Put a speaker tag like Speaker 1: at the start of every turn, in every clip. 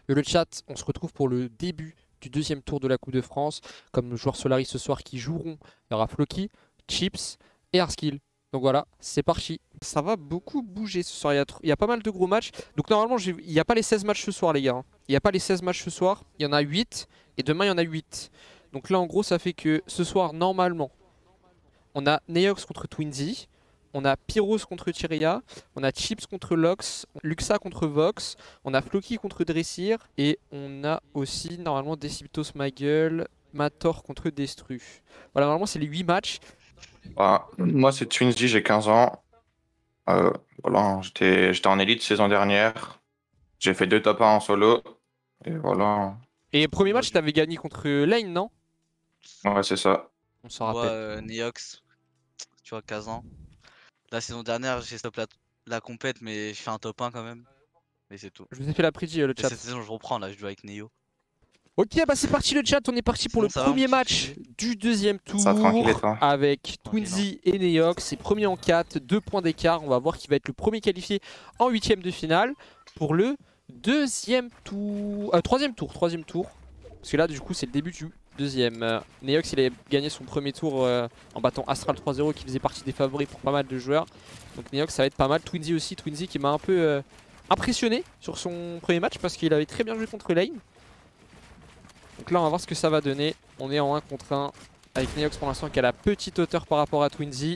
Speaker 1: Et le chat, on se retrouve pour le début du deuxième tour de la Coupe de France. Comme nos joueurs Solaris ce soir qui joueront, il y aura Floki, Chips et Arskill. Donc voilà, c'est parti. Ça va beaucoup bouger ce soir, il y a pas mal de gros matchs. Donc normalement, il n'y a pas les 16 matchs ce soir les gars, hein. Il n'y a pas les 16 matchs ce soir, il y en a 8 et demain il y en a 8. Donc là en gros ça fait que ce soir normalement, on a Neox contre Twinsy. On a Pyros contre Tyria, on a Chips contre Lox, Luxa contre Vox, on a Floki contre Dressir et on a aussi normalement Deciptos Magueule, Mator contre Destru. Voilà, normalement c'est les 8 matchs.
Speaker 2: Moi, c'est Twinsy, j'ai 15 ans. Euh, voilà, j'étais en élite saison dernière. J'ai fait 2 top 1 en solo. Et voilà.
Speaker 1: Et premier
Speaker 3: Moi,
Speaker 1: match, t'avais gagné contre Lane, non?
Speaker 2: Ouais, c'est ça.
Speaker 1: On s'en
Speaker 3: moi
Speaker 1: rappelle.
Speaker 3: Neox, tu vois, 15 ans. La saison dernière, j'ai stop la compète, mais je fais un top 1 quand même. Mais c'est tout.
Speaker 1: Je vous ai fait la prédit le
Speaker 3: Et
Speaker 1: chat.
Speaker 3: cette saison, je reprends là, je joue avec Neo.
Speaker 1: Ok, bah c'est parti le chat, on est parti pour
Speaker 3: Sinon,
Speaker 1: le
Speaker 3: ça va, mon
Speaker 1: premier
Speaker 3: petit
Speaker 1: match
Speaker 3: Fufu
Speaker 1: du deuxième tour
Speaker 2: Ça, tranquille, et toi?
Speaker 1: avec
Speaker 3: Tranquille,
Speaker 1: Twinsy et Neox. C'est premier en 4, 2 points d'écart. On va voir qui va être le premier qualifié en huitième de finale pour le deuxième tour. Troisième tour. Parce que là du coup c'est le début du deuxième. Neox il a gagné son premier tour en battant Astral 3-0 qui faisait partie des favoris pour pas mal de joueurs. Donc Neox ça va être pas mal. Twinsy aussi, Twinsy qui m'a un peu impressionné sur son premier match parce qu'il avait très bien joué contre Lane. Donc là on va voir ce que ça va donner. On est en 1 contre 1 avec Neox pour l'instant qui a la petite hauteur par rapport à Twinsy.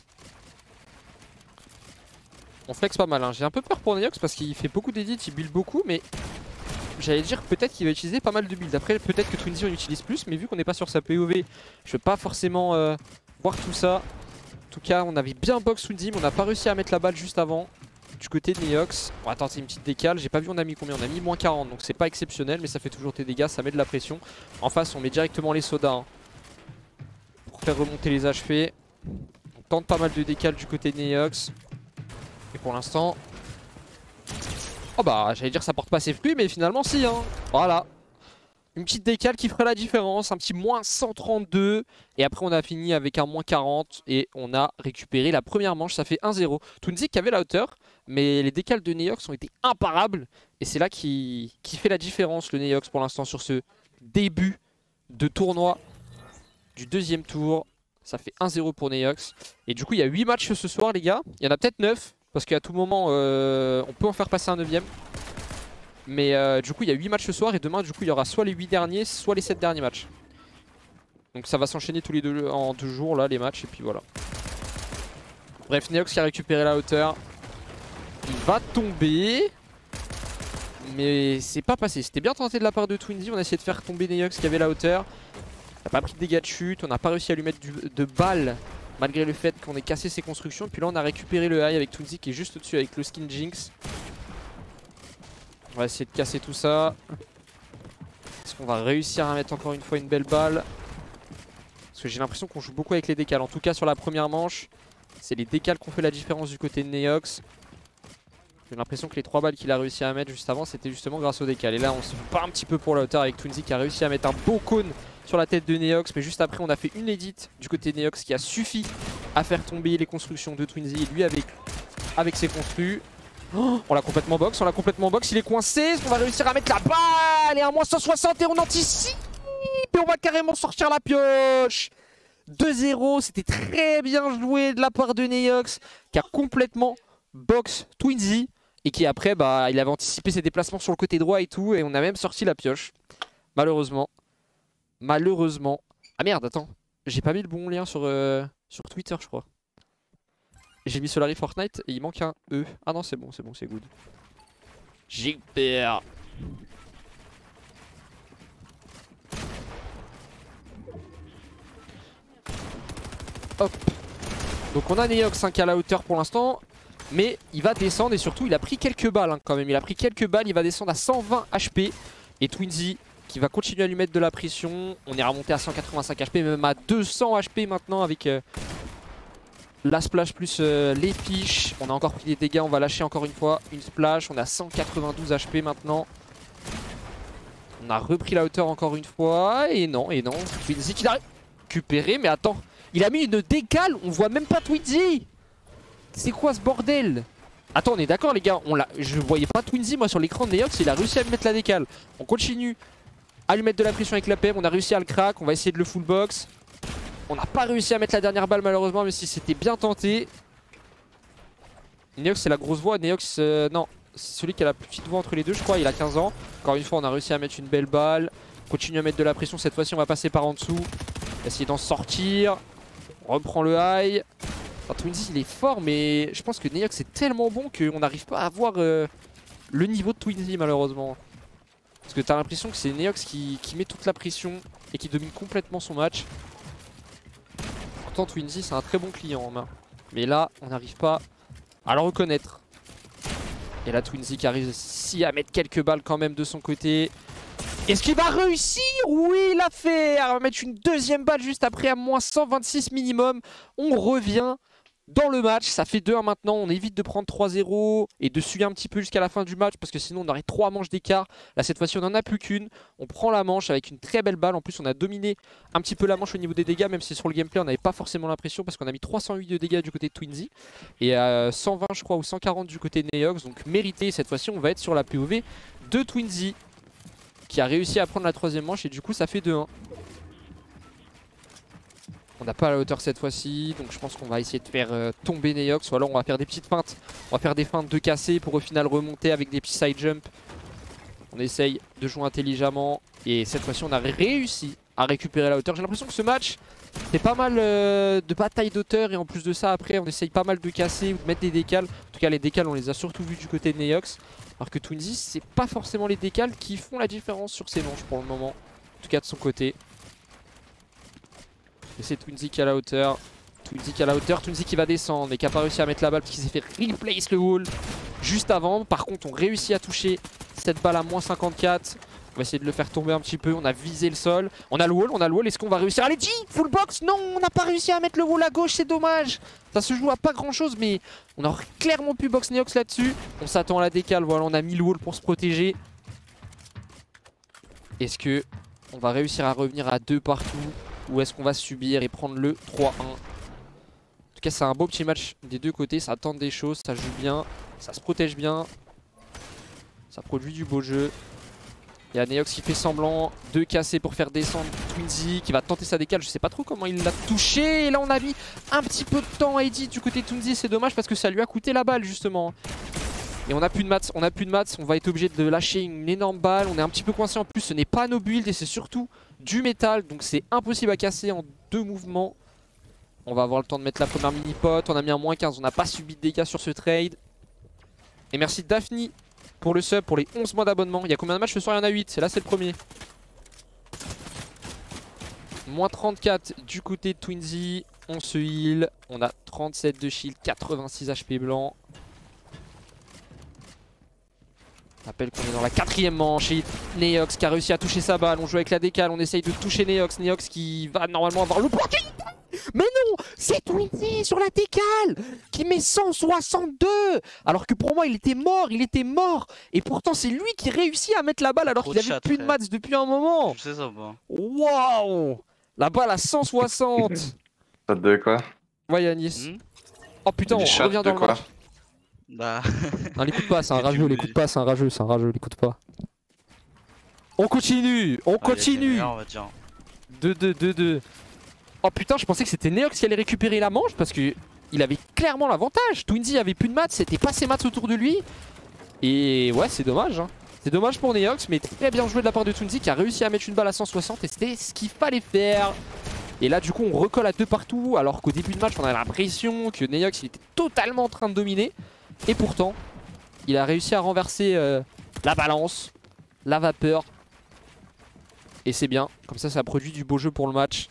Speaker 1: On flex pas mal hein. J'ai un peu peur pour Neox parce qu'il fait beaucoup d'édits, il build beaucoup mais j'allais dire peut-être qu'il va utiliser pas mal de builds. Après peut-être que Twinsy on utilise plus mais vu qu'on n'est pas sur sa POV je veux pas forcément voir tout ça. En tout cas on avait bien box Twinsy mais on n'a pas réussi à mettre la balle juste avant. Du côté de Neox, on va tenter une petite décale, j'ai pas vu on a mis combien, on a mis moins 40 donc c'est pas exceptionnel mais ça fait toujours tes dégâts, ça met de la pression. En face on met directement les sodas hein, pour faire remonter les HP. On tente pas mal de décale du côté de Neox. Et pour l'instant... Oh bah j'allais dire ça porte pas ses fruits mais finalement si hein. Voilà. Une petite décale qui ferait la différence, un petit moins 132. Et après on a fini avec un moins 40 et on a récupéré la première manche, ça fait 1-0. Twinsy qui avait la hauteur, mais les décales de Neox ont été imparables. Et c'est là qui fait la différence le Neox pour l'instant sur ce début de tournoi du deuxième tour. Ça fait 1-0 pour Neox. Et du coup il y a 8 matchs ce soir les gars, il y en a peut-être 9. Parce qu'à tout moment on peut en faire passer un 9ème. Mais du coup il y a 8 matchs ce soir et demain du coup il y aura soit les 8 derniers soit les 7 derniers matchs. Donc ça va s'enchaîner tous les deux en 2 jours là les matchs et puis voilà. Bref, Neox qui a récupéré la hauteur. Il va tomber. Mais c'est pas passé, c'était bien tenté de la part de Twinsy, on a essayé de faire tomber Neox qui avait la hauteur. Il n'a pas pris de dégâts de chute, on n'a pas réussi à lui mettre de balles malgré le fait qu'on ait cassé ses constructions. Puis là on a récupéré le high avec Twinsy qui est juste au-dessus avec le skin Jinx. On va essayer de casser tout ça. Est-ce qu'on va réussir à mettre encore une fois une belle balle? Parce que j'ai l'impression qu'on joue beaucoup avec les décales. En tout cas sur la première manche, c'est les décales qui ont fait la différence du côté de Neox. J'ai l'impression que les 3 balles qu'il a réussi à mettre juste avant, c'était justement grâce aux décales. Et là on se bat un petit peu pour la hauteur avec Twinsy qui a réussi à mettre un beau cône sur la tête de Neox. Mais juste après on a fait une edit du côté de Neox qui a suffi à faire tomber les constructions de Twinsy. Et lui avec ses construits. Oh, on l'a complètement box, il est coincé, est-ce qu'on va réussir à mettre la balle? Et un moins 160 et on anticipe et on va carrément sortir la pioche. 2-0, c'était très bien joué de la part de Neox qui a complètement box Twinsy et qui après bah il avait anticipé ses déplacements sur le côté droit et tout et on a même sorti la pioche. Malheureusement. Ah merde, attends, j'ai pas mis le bon lien sur Twitter je crois. J'ai mis Solari Fortnite et il manque un E. Ah non c'est bon, c'est good. J'ai eu peur. Hop. Donc on a Neox qui est à la hauteur pour l'instant. Mais il va descendre et surtout il a pris quelques balles hein, quand même. Il a pris quelques balles, il va descendre à 120 HP. Et Twinsy qui va continuer à lui mettre de la pression. On est remonté à 185 HP, même à 200 HP maintenant avec... la splash plus les piches. On a encore pris des dégâts, on va lâcher encore une fois une splash. On a 192 HP maintenant. On a repris la hauteur encore une fois. Et non. Twinsy qui l'a récupéré. Mais attends, il a mis une décale. On voit même pas Twinsy. C'est quoi ce bordel? Attends, on est d'accord les gars, je voyais pas Twinzy moi sur l'écran de Neox, il a réussi à me mettre la décale. On continue à lui mettre de la pression avec la PM, on a réussi à le crack, on va essayer de le full box. On n'a pas réussi à mettre la dernière balle malheureusement, même si c'était bien tenté. Neox c'est la grosse voix, Neox non, c'est celui qui a la plus petite voix entre les deux je crois, il a 15 ans. Encore une fois on a réussi à mettre une belle balle. On continue à mettre de la pression, cette fois-ci on va passer par en dessous. Essayer d'en sortir. On reprend le high. Enfin, Twinzy il est fort mais je pense que Neox est tellement bon qu'on n'arrive pas à avoir le niveau de Twinzy malheureusement. Parce que t'as l'impression que c'est Neox qui met toute la pression et qui domine complètement son match. Pourtant Twinzy c'est un très bon client en main. Mais là on n'arrive pas à le reconnaître. Et là Twinzy qui arrive ici à mettre quelques balles quand même de son côté. Est-ce qu'il va réussir? Oui il l'a fait. On va mettre une deuxième balle juste après à moins 126 minimum. On revient dans le match, ça fait 2-1 maintenant, on évite de prendre 3-0 et de suivre un petit peu jusqu'à la fin du match parce que sinon on aurait 3 manches d'écart. Là cette fois-ci on n'en a plus qu'une, on prend la manche avec une très belle balle, en plus on a dominé un petit peu la manche au niveau des dégâts même si sur le gameplay on n'avait pas forcément l'impression parce qu'on a mis 308 de dégâts du côté de Twinzy et 120 je crois ou 140 du côté de Neox, donc mérité. Cette fois-ci on va être sur la POV de Twinzy qui a réussi à prendre la troisième manche et du coup ça fait 2-1. On n'a pas la hauteur cette fois-ci, donc je pense qu'on va essayer de faire tomber Neox, ou alors on va faire des petites feintes. On va faire des feintes de casser pour au final remonter avec des petits side jump. On essaye de jouer intelligemment et cette fois-ci on a réussi à récupérer la hauteur. J'ai l'impression que ce match c'est pas mal de bataille d'auteur et en plus de ça après on essaye pas mal de casser ou de mettre des décales. En tout cas les décales on les a surtout vus du côté de Neox. Alors que Twinzy c'est pas forcément les décales qui font la différence sur ces manches pour le moment. En tout cas de son côté. Et c'est Twinzy qui a la hauteur. Twinzy qui a la hauteur, Twinzy qui va descendre mais qui a pas réussi à mettre la balle parce qu'il s'est fait replace le wall juste avant. Par contre on réussit à toucher cette balle à moins 54. On va essayer de le faire tomber un petit peu, on a visé le sol. On a le wall, est-ce qu'on va réussir? Allez G, full box. Non, on n'a pas réussi à mettre le wall à gauche, c'est dommage. Ça se joue à pas grand chose mais on aurait clairement pu box Neox là-dessus. On s'attend à la décale, voilà on a mis le wall pour se protéger. Est-ce que on va réussir à revenir à 2 partout? Ou est-ce qu'on va subir et prendre le 3-1? En tout cas c'est un beau petit match des deux côtés, ça tente des choses, ça joue bien, ça se protège bien. Ça produit du beau jeu. Il y a Neox qui fait semblant de casser pour faire descendre Twinzy qui va tenter sa décale, je sais pas trop comment il l'a touché. Et là on a mis un petit peu de temps à Edit du côté de Twinzy, c'est dommage parce que ça lui a coûté la balle justement. Et on a plus de mats, on va être obligé de lâcher une énorme balle. On est un petit peu coincé en plus, ce n'est pas nos builds et c'est surtout du métal. Donc c'est impossible à casser en 2 mouvements. On va avoir le temps de mettre la première mini-pot. On a mis un moins 15, on n'a pas subi de dégâts sur ce trade. Et merci Daphne pour le sub, pour les 11 mois d'abonnement. Il y a combien de matchs ce soir? Il y en a 8, là c'est le premier. Moins 34 du côté de Twinzy. On se heal, on a 37 de shield, 86 HP blanc. Je rappelle qu'on est dans la 4ème manche et Neox qui a réussi à toucher sa balle. On joue avec la décale, on essaye de toucher Neox. Neox qui va normalement avoir l'opportunité. Mais non, c'est Twinzy sur la décale qui met 162. Alors que pour moi il était mort. Et pourtant c'est lui qui réussit à mettre la balle alors qu'il avait plus de mats depuis un moment.
Speaker 3: Je sais ça pas.
Speaker 1: Waouh, la balle à 160.
Speaker 2: Ça te donne quoi?
Speaker 1: Ouais Yanis. Oh putain, on revient dans le match.
Speaker 3: Bah.
Speaker 1: Non, l'écoute pas, c'est un rageux, l'écoute pas, c'est un rageux, l'écoute pas. On continue, on continue. 2-2. Oh putain, je pensais que c'était Neox qui allait récupérer la manche parce que il avait clairement l'avantage. Twinzy avait plus de mats, c'était pas ses mats autour de lui. Et ouais, c'est dommage. Hein. C'est dommage pour Neox, mais très bien joué de la part de Twinzy qui a réussi à mettre une balle à 160 et c'était ce qu'il fallait faire. Et là, du coup, on recolle à 2 partout alors qu'au début de match, on avait l'impression que Neox il était totalement en train de dominer. Et pourtant, il a réussi à renverser la balance, la vapeur. Et c'est bien, comme ça produit du beau jeu pour le match.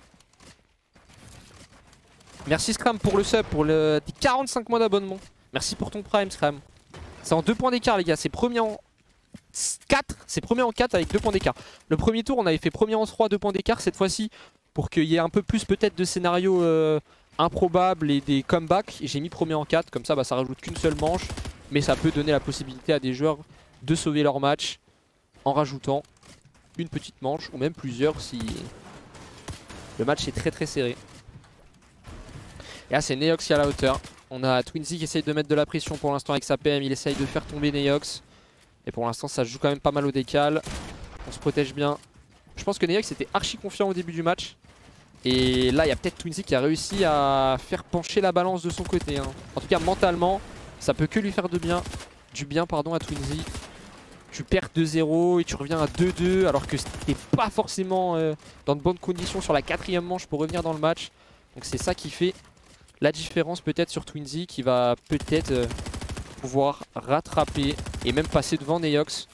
Speaker 1: Merci Scram pour le sub, pour les 45 mois d'abonnement. Merci pour ton prime Scram. C'est en 2 points d'écart les gars, c'est premier en 4. C'est premier en 4 avec 2 points d'écart. Le premier tour on avait fait premier en 3, 2 points d'écart. Cette fois-ci, pour qu'il y ait un peu plus peut-être de scénarios improbables et des comebacks, j'ai mis premier en 4. Comme ça ça rajoute qu'une seule manche. Mais ça peut donner la possibilité à des joueurs de sauver leur match en rajoutant une petite manche ou même plusieurs si le match est très serré. Et là c'est Neox qui a la hauteur. On a Twinzy qui essaye de mettre de la pression pour l'instant avec sa PM. Il essaye de faire tomber Neox. Et pour l'instant ça joue quand même pas mal au décal. On se protège bien. Je pense que Neox était archi confiant au début du match. Et là il y a peut-être Twinzy qui a réussi à faire pencher la balance de son côté. Hein. En tout cas mentalement ça peut que lui faire du bien à Twinzy. Tu perds 2-0 et tu reviens à 2-2 alors que c'était pas forcément dans de bonnes conditions sur la 4ème manche pour revenir dans le match. Donc c'est ça qui fait la différence peut-être sur Twinzy qui va peut-être pouvoir rattraper et même passer devant Neox.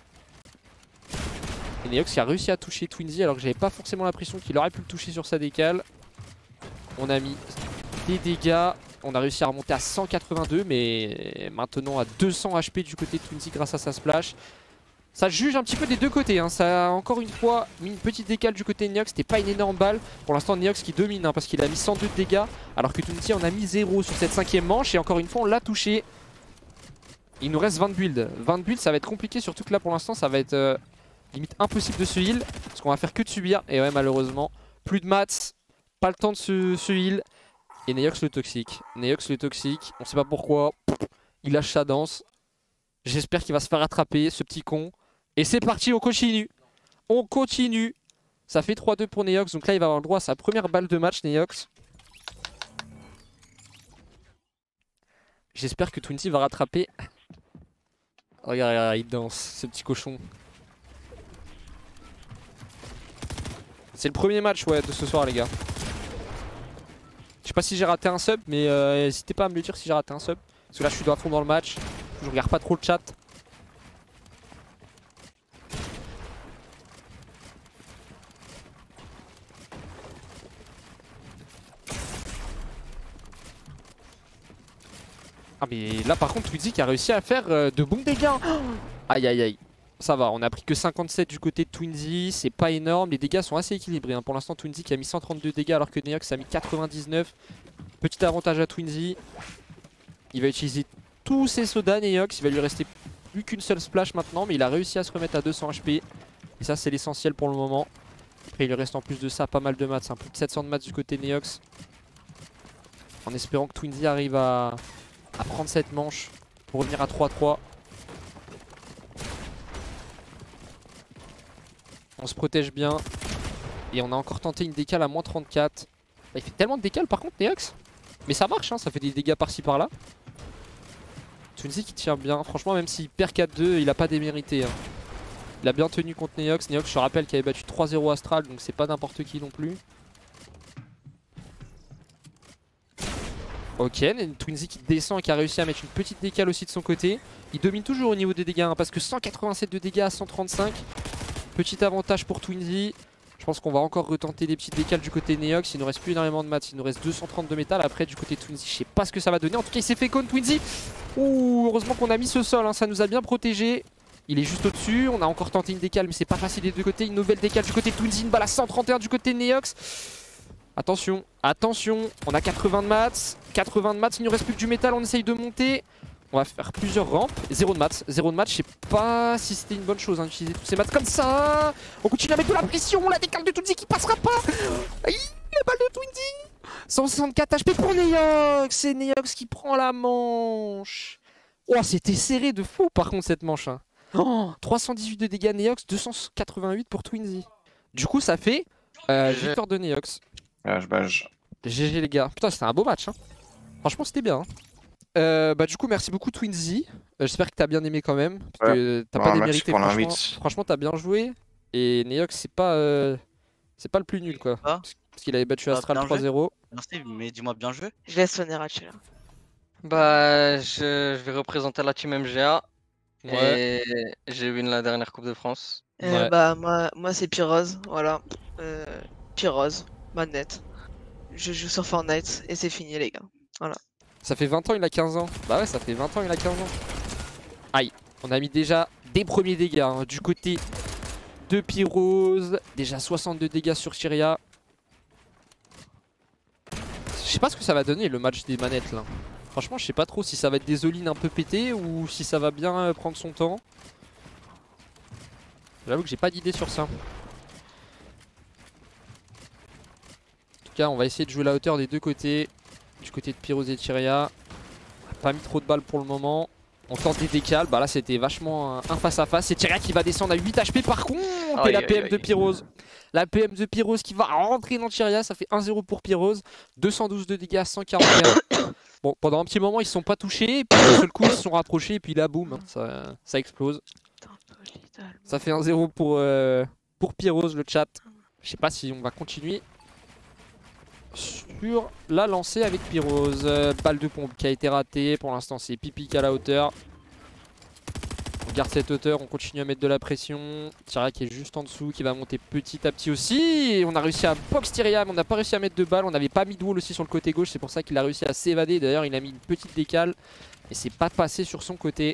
Speaker 1: Et Neox qui a réussi à toucher Twinzy alors que j'avais pas forcément l'impression qu'il aurait pu le toucher sur sa décale. On a mis des dégâts. On a réussi à remonter à 182 mais maintenant à 200 HP du côté de Twinzy grâce à sa splash. Ça juge un petit peu des deux côtés, hein. Ça a encore une fois mis une petite décale du côté de Neox. C'était pas une énorme balle. Pour l'instant Neox qui domine hein, parce qu'il a mis 102 de dégâts alors que Twinzy en a mis 0 sur cette 5ème manche. Et encore une fois on l'a touché. Il nous reste 20 builds. 20 builds ça va être compliqué surtout que là pour l'instant ça va être limite impossible de se heal. Parce qu'on va faire que de subir. Et ouais malheureusement plus de mats, pas le temps de se heal. Et Neox le toxique. Neox le toxique, on sait pas pourquoi. Il lâche sa danse. J'espère qu'il va se faire attraper ce petit con. Et c'est parti, on continue. On continue. Ça fait 3-2 pour Neox. Donc là il va avoir le droit à sa première balle de match Neox. J'espère que Twinzy va rattraper. Regarde, regarde, il danse, ce petit cochon. C'est le premier match ouais, de ce soir les gars. Je sais pas si j'ai raté un sub, mais n'hésitez pas à me le dire si j'ai raté un sub. Parce que là je suis à fond dans le match. Je regarde pas trop le chat. Ah mais là par contre Twinzy qui a réussi à faire de bons dégâts. Aïe aïe aïe. Ça va, on a pris que 57 du côté de Twinzy, c'est pas énorme, les dégâts sont assez équilibrés hein. Pour l'instant Twinzy qui a mis 132 dégâts alors que Neox a mis 99. Petit avantage à Twinzy. Il va utiliser tous ses sodas Neox, il va lui rester plus qu'une seule splash maintenant. Mais il a réussi à se remettre à 200 HP. Et ça c'est l'essentiel pour le moment. Après il lui reste en plus de ça pas mal de mats, hein. Plus de 700 de mats du côté Neox. En espérant que Twinzy arrive à prendre cette manche pour revenir à 3-3. On se protège bien. Et on a encore tenté une décale à moins 34. Il fait tellement de décale par contre Neox. Mais ça marche hein, ça fait des dégâts par-ci par-là. Twinzy qui tient bien. Franchement même s'il perd 4-2 il a pas démérité hein. Il a bien tenu contre Neox. Neox je rappelle qu'il avait battu 3-0 Astral. Donc c'est pas n'importe qui non plus. Ok, Twinzy qui descend et qui a réussi à mettre une petite décale aussi de son côté. Il domine toujours au niveau des dégâts hein, parce que 187 de dégâts à 135. Petit avantage pour Twinzy. Je pense qu'on va encore retenter des petites décales du côté Neox. Il nous reste plus énormément de mats, il nous reste 230 de métal. Après du côté Twinzy, je sais pas ce que ça va donner. En tout cas il s'est fait con Twinzy. Ouh, heureusement qu'on a mis ce sol, hein, ça nous a bien protégé. Il est juste au-dessus, on a encore tenté une décale mais c'est pas facile des deux côtés. Une nouvelle décale du côté de Twinzy, une balle à 131 du côté de Neox. Attention, attention, on a 80 de mats. 80 de mats, il nous reste plus que du métal, on essaye de monter. On va faire plusieurs rampes. 0 de mats, 0 de mats, je sais pas si c'était une bonne chose d'utiliser tous ces mats comme ça. On continue à mettre de la pression, la décale de Twinzy qui passera pas. Aïe, la balle de Twinzy. 164 HP pour Neox. C'est Neox qui prend la manche. Oh, c'était serré de fou par contre cette manche. Hein. Oh, 318 de dégâts Neox, 288 pour Twinzy. Du coup ça fait victoire de Neox. GG les gars. Putain c'était un beau match hein. Franchement c'était bien hein. Bah du coup merci beaucoup Twinzy. J'espère que t'as bien aimé quand même. Parce que t'as pas démérité franchement t'as bien joué. Et Neox c'est pas le plus nul quoi. Parce qu'il avait battu Astral 3-0.
Speaker 3: Merci mais dis-moi bien joué.
Speaker 4: Je laisse sonner Rachel.
Speaker 5: Bah je vais représenter la team MGA.
Speaker 1: Ouais.
Speaker 5: Et j'ai win la dernière Coupe de France.
Speaker 1: Ouais.
Speaker 4: Bah moi c'est Pyrrhose, voilà. Pyrrhose, manette. Je joue sur Fortnite et c'est fini les gars. Voilà.
Speaker 1: Ça fait 20 ans il a 15 ans. Bah ouais ça fait 20 ans il a 15 ans. Aïe, on a mis déjà des premiers dégâts hein, du côté de Pyrrhose. Déjà 62 dégâts sur Tyria. Je sais pas ce que ça va donner le match des manettes là. Franchement je sais pas trop si ça va être des all-in un peu pétés ou si ça va bien prendre son temps. J'avoue que j'ai pas d'idée sur ça. En tout cas on va essayer de jouer la hauteur des deux côtés. Du côté de Pyrrhose et Tyria. Pas mis trop de balles pour le moment. On tente des décales, bah là c'était vachement un face à face. C'est Tyria qui va descendre à 8 HP par contre. Et la PM de Pyrrhose. La PM de Pyrrhose qui va rentrer dans Tyria, ça fait 1-0 pour Pyrrhose. 212 de dégâts, 141. Bon, pendant un petit moment ils se sont pas touchés, puis d'un seul coup ils se sont rapprochés et puis là boum, hein, ça explose. Ça fait 1-0 pour Pyrrhose le chat. Je sais pas si on va continuer sur la lancée avec Pyrrhose. Balle de pompe qui a été ratée. Pour l'instant c'est Pipi qui a la hauteur. On garde cette hauteur, on continue à mettre de la pression. Tyria qui est juste en dessous, qui va monter petit à petit aussi. Et on a réussi à box Tyria, mais on n'a pas réussi à mettre de balles. On n'avait pas mis de wall aussi sur le côté gauche, c'est pour ça qu'il a réussi à s'évader. D'ailleurs il a mis une petite décale, mais c'est pas passé sur son côté.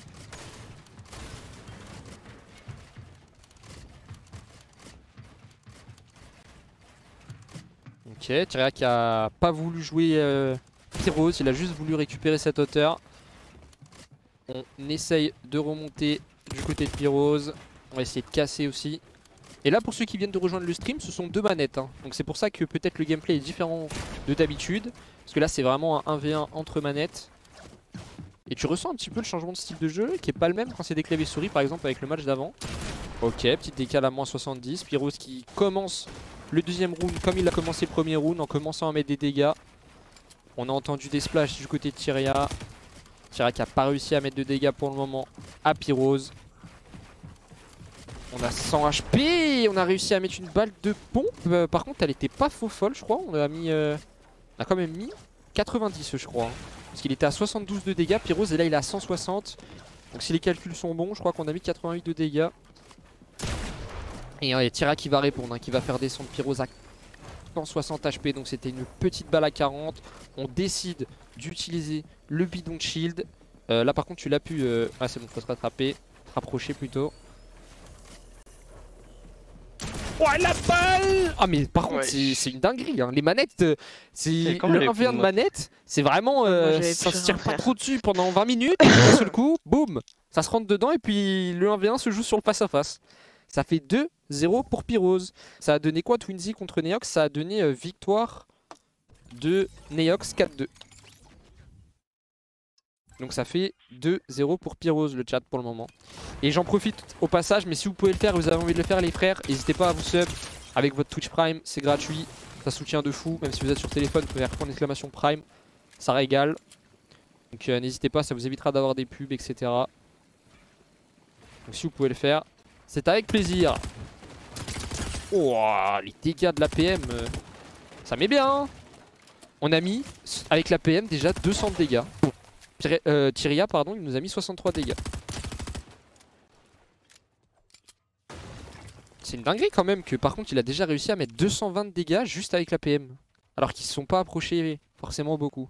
Speaker 1: Ok, Tyria qui a pas voulu jouer Pyrrhose, il a juste voulu récupérer cette hauteur. On essaye de remonter du côté de Pyrrhose. On va essayer de casser aussi. Et là pour ceux qui viennent de rejoindre le stream, ce sont deux manettes. Hein. Donc c'est pour ça que peut-être le gameplay est différent de d'habitude. Parce que là c'est vraiment un 1v1 entre manettes. Et tu ressens un petit peu le changement de style de jeu qui est pas le même quand c'est des claviers souris par exemple avec le match d'avant. Ok, petite décale à moins 70. Pyrrhose qui commence le deuxième round comme il a commencé le premier round en commençant à mettre des dégâts. On a entendu des splashs du côté de Tyria. Tyria qui a pas réussi à mettre de dégâts pour le moment à Pyrrhose. On a 100 HP, on a réussi à mettre une balle de pompe. Par contre elle était pas faux folle je crois. On a quand même mis 90 je crois. Hein. Parce qu'il était à 72 de dégâts Pyrrhose et là il est à 160. Donc si les calculs sont bons je crois qu'on a mis 88 de dégâts. Et il y a Tyria qui va répondre, hein, qui va faire descendre Pyrrhose à 160 HP. Donc c'était une petite balle à 40. On décide d'utiliser le bidon de shield. Là par contre tu l'as pu... Ah c'est bon, faut se rattraper. Rapprocher plutôt. Ouais la balle. Ah mais par contre c'est une dinguerie hein. Les manettes, c'est le 1v1 de manettes. C'est vraiment... ça se tire pas trop dessus pendant 20 minutes. Et d'un seul coup, boum, ça se rentre dedans et puis le 1v1 se joue sur le face à face. Ça fait 2-0 pour Pyrrhose. Ça a donné quoi Twinsy contre Neox? Ça a donné victoire de Neox 4-2. Donc ça fait 2-0 pour Pyrrhose le chat pour le moment. Et j'en profite au passage, mais si vous pouvez le faire et vous avez envie de le faire les frères, n'hésitez pas à vous sub avec votre Twitch Prime, c'est gratuit. Ça soutient de fou, même si vous êtes sur téléphone, vous pouvez faire point d'exclamation Prime. Ça régale. Donc n'hésitez pas, ça vous évitera d'avoir des pubs, etc. Donc si vous pouvez le faire, c'est avec plaisir. Oh, les dégâts de l'APM, ça met bien. Hein. On a mis, avec l'APM, déjà 200 de dégâts. Tyria, pardon, il nous a mis 63 dégâts. C'est une dinguerie quand même que par contre il a déjà réussi à mettre 220 de dégâts juste avec l'APM. Alors qu'ils ne se sont pas approchés forcément beaucoup.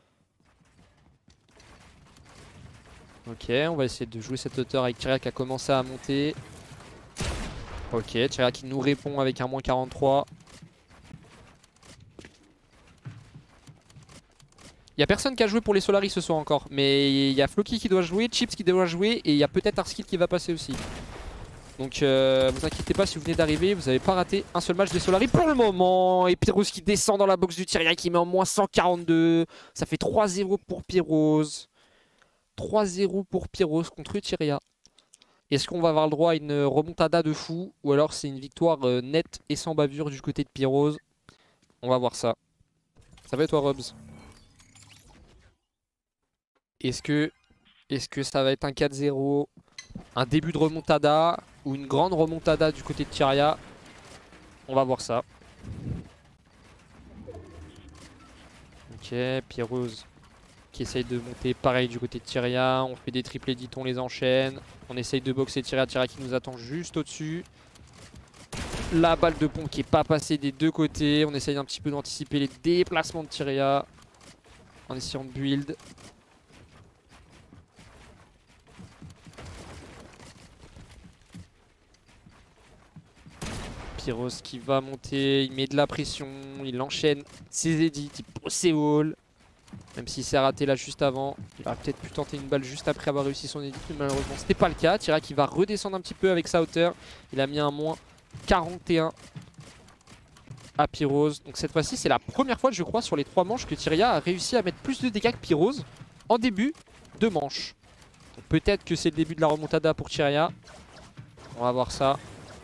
Speaker 1: Ok, on va essayer de jouer cette hauteur avec Tyria qui a commencé à monter. Ok, Tyria qui nous répond avec un moins 43. Il n'y a personne qui a joué pour les Solaris ce soir encore. Mais il y a Floki qui doit jouer, Chips qui doit jouer et il y a peut-être Arskill qui va passer aussi. Donc vous inquiétez pas si vous venez d'arriver, vous n'avez pas raté un seul match des Solaris pour le moment. Et Pyrrhose qui descend dans la box du Tyria qui met en moins 142. Ça fait 3-0 pour Pyrrhose. 3-0 pour Pyrrhose contre Tyria. Est-ce qu'on va avoir le droit à une remontada de fou ou alors c'est une victoire nette et sans bavure du côté de Pyrrhose? On va voir ça. Ça va et toi Robs? Est-ce que ça va être un 4-0, un début de remontada ou une grande remontada du côté de Tyria? On va voir ça. Ok, Pyrrhose qui essaye de monter pareil du côté de Tyria. On fait des triple edits, on les enchaîne. On essaye de boxer Tyria qui nous attend juste au-dessus. La balle de pompe qui n'est pas passée des deux côtés. On essaye un petit peu d'anticiper les déplacements de Tyria en essayant de build. Pyrrhose qui va monter, il met de la pression, il enchaîne ses edits, il pose ses walls. Même s'il s'est raté là juste avant, il aurait peut-être pu tenter une balle juste après avoir réussi son edit, mais malheureusement c'était pas le cas. Tyria qui va redescendre un petit peu avec sa hauteur, il a mis un moins 41 à Pyrrhose. Donc cette fois-ci c'est la première fois je crois sur les 3 manches que Tyria a réussi à mettre plus de dégâts que Pyrrhose. en début de manche. Peut-être que c'est le début de la remontada pour Tyria. On va voir ça.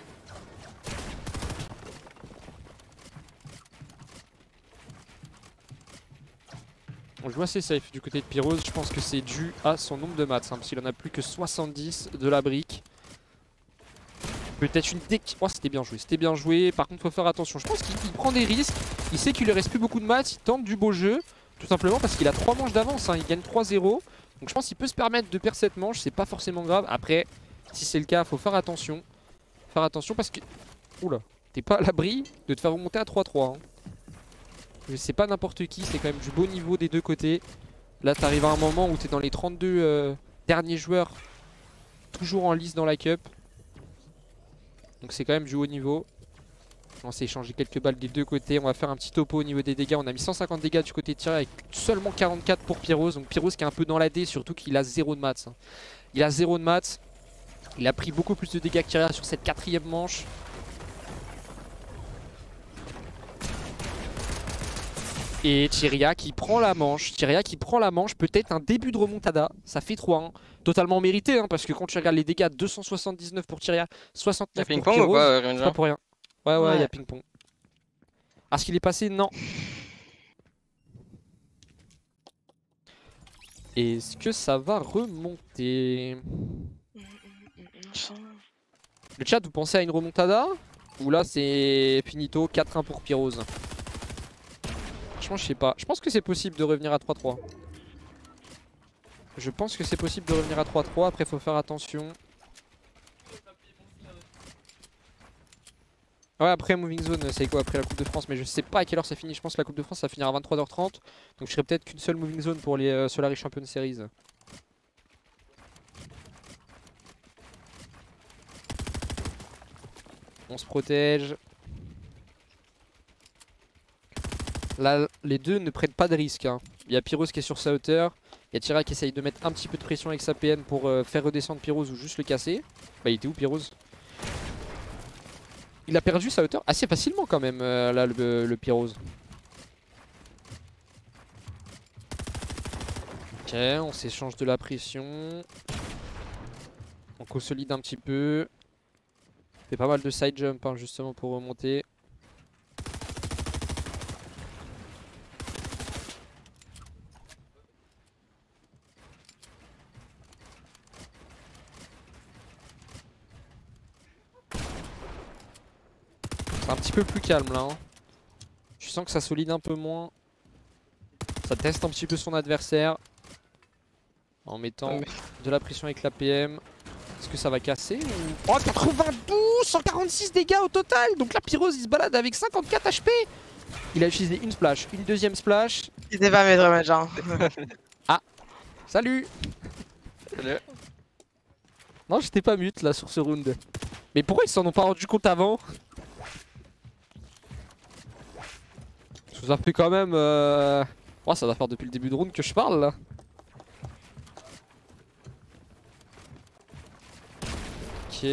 Speaker 1: On joue assez safe du côté de Pyrrhos. Je pense que c'est dû à son nombre de mats, hein, parce qu'il en a plus que 70 de la brique. Peut-être une deck. Oh, c'était bien joué, c'était bien joué. Par contre, faut faire attention. Je pense qu'il prend des risques. Il sait qu'il lui reste plus beaucoup de mats. Il tente du beau jeu. Tout simplement parce qu'il a 3 manches d'avance. Hein. Il gagne 3-0. Donc je pense qu'il peut se permettre de perdre cette manche. C'est pas forcément grave. Après, si c'est le cas, faut faire attention. Faire attention parce que. Oula, t'es pas à l'abri de te faire remonter à 3-3. Hein. C'est pas n'importe qui. C'est quand même du beau niveau des deux côtés. Là, t'arrives à un moment où t'es dans les 32 derniers joueurs. Toujours en lice dans la cup. Donc c'est quand même du haut niveau. On s'est échangé quelques balles des deux côtés. On va faire un petit topo au niveau des dégâts. On a mis 150 dégâts du côté de Tyria avec seulement 44 pour Pyrrhos. Donc Pyrrhos qui est un peu dans la D, surtout qu'il a 0 de mats. Hein. Il a 0 de mats. Il a pris beaucoup plus de dégâts que Tyria sur cette 4ème manche. Et Tyria qui prend la manche. Tyria qui prend la manche. Peut-être un début de remontada. Ça fait 3-1. Totalement mérité. Hein, parce que quand tu regardes les dégâts, 279 pour Tyria, 69 pour
Speaker 5: ping-pong
Speaker 1: Pyrrhos.
Speaker 5: ou pas,
Speaker 1: C'est pas pour rien. Ouais, il y a ping-pong. Est-ce qu'il est passé? Non. Est-ce que ça va remonter? Le chat, vous pensez à une remontada? Ou là c'est finito, 4-1 pour Pyrrhos? Franchement je sais pas. Je pense que c'est possible de revenir à 3-3. Je pense que c'est possible de revenir à 3-3. Après faut faire attention. Ouais, après Moving Zone c'est quoi après la Coupe de France, mais je sais pas à quelle heure ça finit. Je pense que la Coupe de France ça finira à 23h30. Donc je serai peut-être qu'une seule Moving Zone pour les Solary Champion Series. On se protège. Là, les deux ne prennent pas de risque. Hein. Il y a Pyrrhos qui est sur sa hauteur. Il y a Tyria qui essaye de mettre un petit peu de pression avec sa PN pour faire redescendre Pyrrhos ou juste le casser. Bah, il était où Pyrrhos? Il a perdu sa hauteur assez facilement quand même, là, le Pyrrhos. Ok, on s'échange de la pression. On consolide un petit peu. Fait pas mal de side jump hein, justement pour remonter. C'est un petit peu plus calme là. Hein. Je sens que ça solide un peu moins. Ça teste un petit peu son adversaire. En mettant de la pression avec la PM. Est-ce que ça va casser ou... Oh 92, 146 dégâts au total. Donc là Pyrrhos il se balade avec 54 HP. Il a utilisé une splash, une deuxième splash.
Speaker 4: C'était pas mes damage hein.
Speaker 1: Ah, salut.
Speaker 5: Salut.
Speaker 1: Non j'étais pas mute là sur ce round. Mais pourquoi ils s'en ont pas rendu compte avant? Je vous appelle quand même oh, ça doit faire depuis le début de round que je parle là. Ok.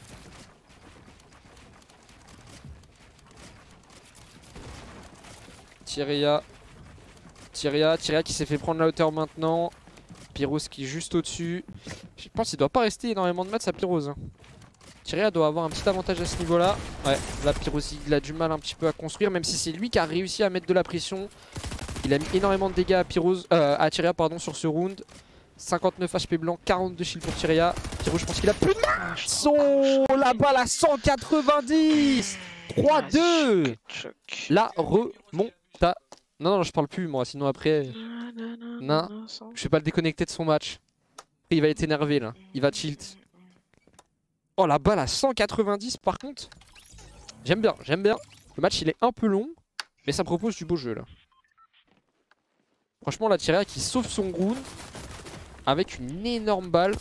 Speaker 1: Tyria qui s'est fait prendre la hauteur maintenant. Pyrrhos qui est juste au-dessus. Je pense qu'il doit pas rester énormément de mats à Pyrrhos. Hein. Tyria doit avoir un petit avantage à ce niveau-là. Ouais, là Pyrrhos il a du mal un petit peu à construire, même si c'est lui qui a réussi à mettre de la pression. Il a mis énormément de dégâts à Tyria pardon, sur ce round. 59 HP blanc, 42 shield pour Tyria. Pyrrhos je pense qu'il a plus de max. Oh, la balle à 190. 3-2. La remonta. Non, je parle plus moi, sinon après... Non, je vais pas le déconnecter de son match. Après, il va être énervé là, il va tilt. Oh la balle à 190 par contre. J'aime bien. Le match il est un peu long, mais ça propose du beau jeu là. Franchement la Tyria qui sauve son round avec une énorme balle.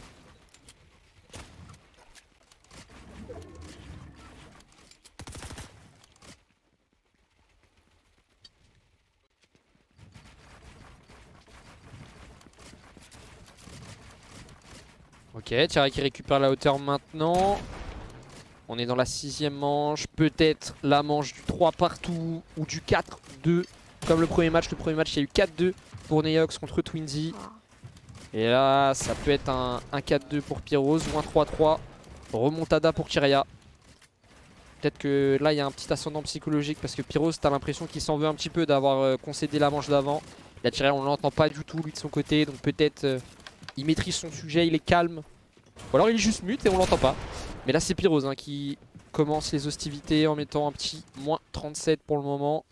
Speaker 1: Ok, Tyria qui récupère la hauteur maintenant. On est dans la 6ème manche. Peut-être la manche du 3 partout ou du 4-2 Comme le premier match il y a eu 4-2 pour Neox contre Twinzy. Et là ça peut être un 4-2 pour Pyros ou un 3-3. Remontada pour Tyria. Peut-être que là il y a un petit ascendant psychologique parce que Pyros t'as l'impression qu'il s'en veut un petit peu d'avoir concédé la manche d'avant. La Tyria on l'entend pas du tout lui de son côté, donc peut-être il maîtrise son sujet, il est calme. Ou alors il est juste mute et on l'entend pas. Mais là c'est Pyros hein, qui commence les hostilités en mettant un petit moins 37 pour le moment.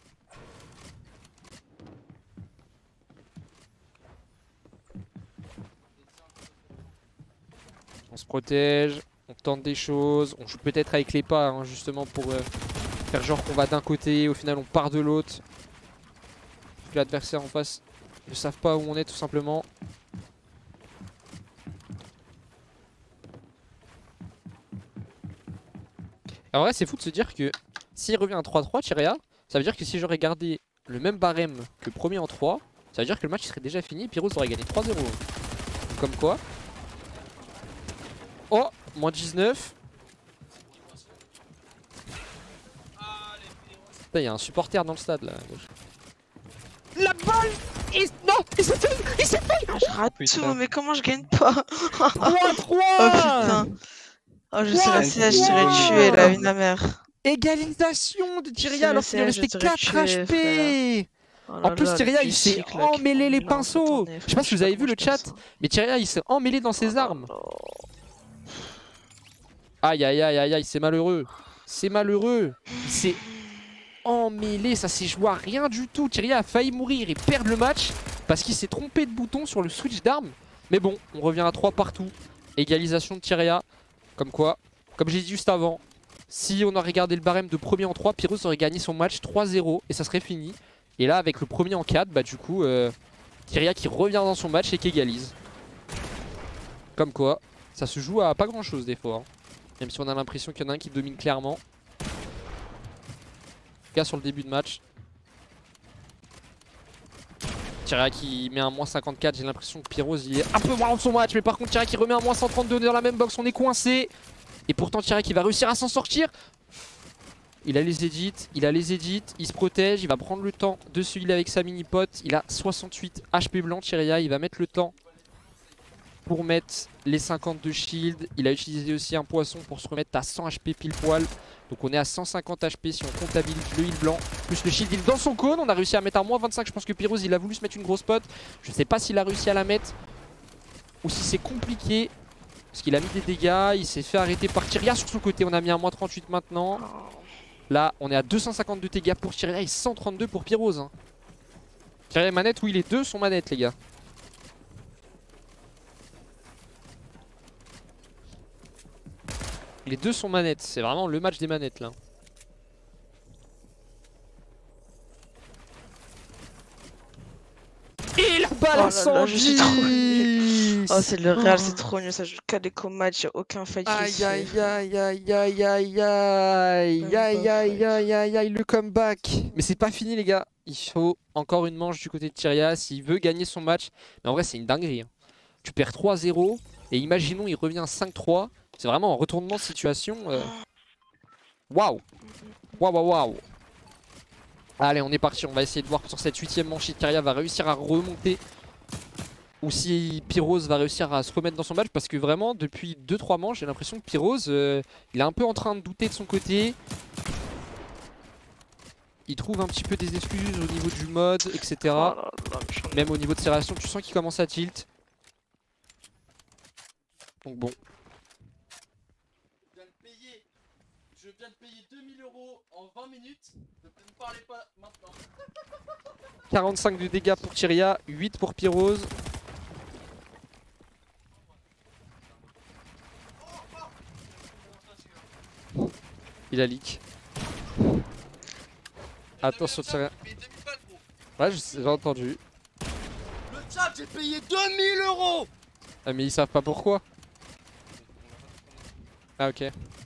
Speaker 1: On se protège, on tente des choses, on joue peut-être avec les pas hein, justement pour faire genre qu'on va d'un côté, au final on part de l'autre. L'adversaire en face ne savent pas où on est tout simplement. En vrai c'est fou de se dire que s'il revient à 3-3 Tyria, ça veut dire que si j'aurais gardé le même barème que le premier en 3, ça veut dire que le match serait déjà fini et Pyros aurait gagné 3-0. Comme quoi. Oh, moins 19. Putain, il y a un supporter dans le stade là. La balle non, il s'est fait
Speaker 4: Je rate tout, mais comment je gagne pas?
Speaker 1: 3-3.
Speaker 4: Oh putain. Oh je sais la CH, je t'aurais tué là, une amère.
Speaker 1: Égalisation de Tyria alors qu'il restait 4 HP.
Speaker 4: Oh
Speaker 1: En plus Tyria il s'est emmêlé les pinceaux. Je sais pas si vous avez vu le chat, mais Tyria il s'est emmêlé dans ses armes. Aïe aïe aïe aïe aïe, c'est malheureux. C'est malheureux. Il s'est emmêlé, ça s'est joué à rien du tout. Tyria a failli mourir et perdre le match parce qu'il s'est trompé de bouton sur le switch d'armes. Mais bon, on revient à 3 partout. Égalisation de Tyria. Comme quoi, comme j'ai dit juste avant, si on aurait gardé le barème de premier en 3, Pyros aurait gagné son match 3-0 et ça serait fini. Et là avec le premier en 4, bah du coup Tyria qui revient dans son match et qui égalise. Comme quoi, ça se joue à pas grand chose des fois hein. Même si on a l'impression qu'il y en a un qui domine clairement. En tout cas sur le début de match. Tyria qui met un moins 54, j'ai l'impression que Pyros il est un peu moins dans son match. Mais par contre Tyria qui remet un moins 132 dans la même box, on est coincé. Et pourtant Tyria qui va réussir à s'en sortir. Il a les edits, il se protège, il va prendre le temps de se healer avec sa mini pote. Il a 68 HP blanc Tyria, il va mettre le temps pour mettre les 50 de shield. Il a utilisé aussi un poisson pour se remettre à 100 HP pile poil. Donc on est à 150 HP si on comptabilise le heal blanc plus le shield heal dans son cône. On a réussi à mettre un moins 25. Je pense que Pyros il a voulu se mettre une grosse pote. Je sais pas s'il a réussi à la mettre ou si c'est compliqué. Parce qu'il a mis des dégâts, il s'est fait arrêter par Tyria sur son côté. On a mis un moins 38 maintenant. Là on est à 252 dégâts pour Tyria et 132 pour Pyros hein. Tyria manette, oui les deux sont manettes les gars. Les deux sont manettes, c'est vraiment le match des manettes là. Et la balle incendie.
Speaker 4: Oh c'est le Real, c'est trop nul, ça joue qu'à des co-match, y'a aucun fight.
Speaker 1: Aïe aïe aïe aïe aïe aïe aïe aïe aïe aïe aïe aïe le comeback. Mais c'est pas fini les gars, il faut encore une manche du côté de Tyria s'il veut gagner son match. Mais en vrai c'est une dinguerie hein. Tu perds 3-0 et imaginons il revient 5-3. C'est vraiment un retournement de situation. Waouh. Waouh waouh waouh. Allez on est parti, on va essayer de voir sur cette 8ème manche si Tyria va réussir à remonter. Ou si Pyros va réussir à se remettre dans son match. Parce que vraiment depuis 2-3 manches j'ai l'impression que Pyros il est un peu en train de douter de son côté. Il trouve un petit peu des excuses au niveau du mode etc. Même au niveau de ses réactions tu sens qu'il commence à tilt. Donc bon. Je viens de payer 2000 € en 20 minutes. Ne me parlez pas maintenant. 45 de dégâts pour Tyria, 8 pour Pyros. Il a leak. Attention Tyria. Ouais j'ai entendu.
Speaker 6: Le chat j'ai payé 2000 €.
Speaker 1: Ah mais ils savent pas pourquoi. Ah ok.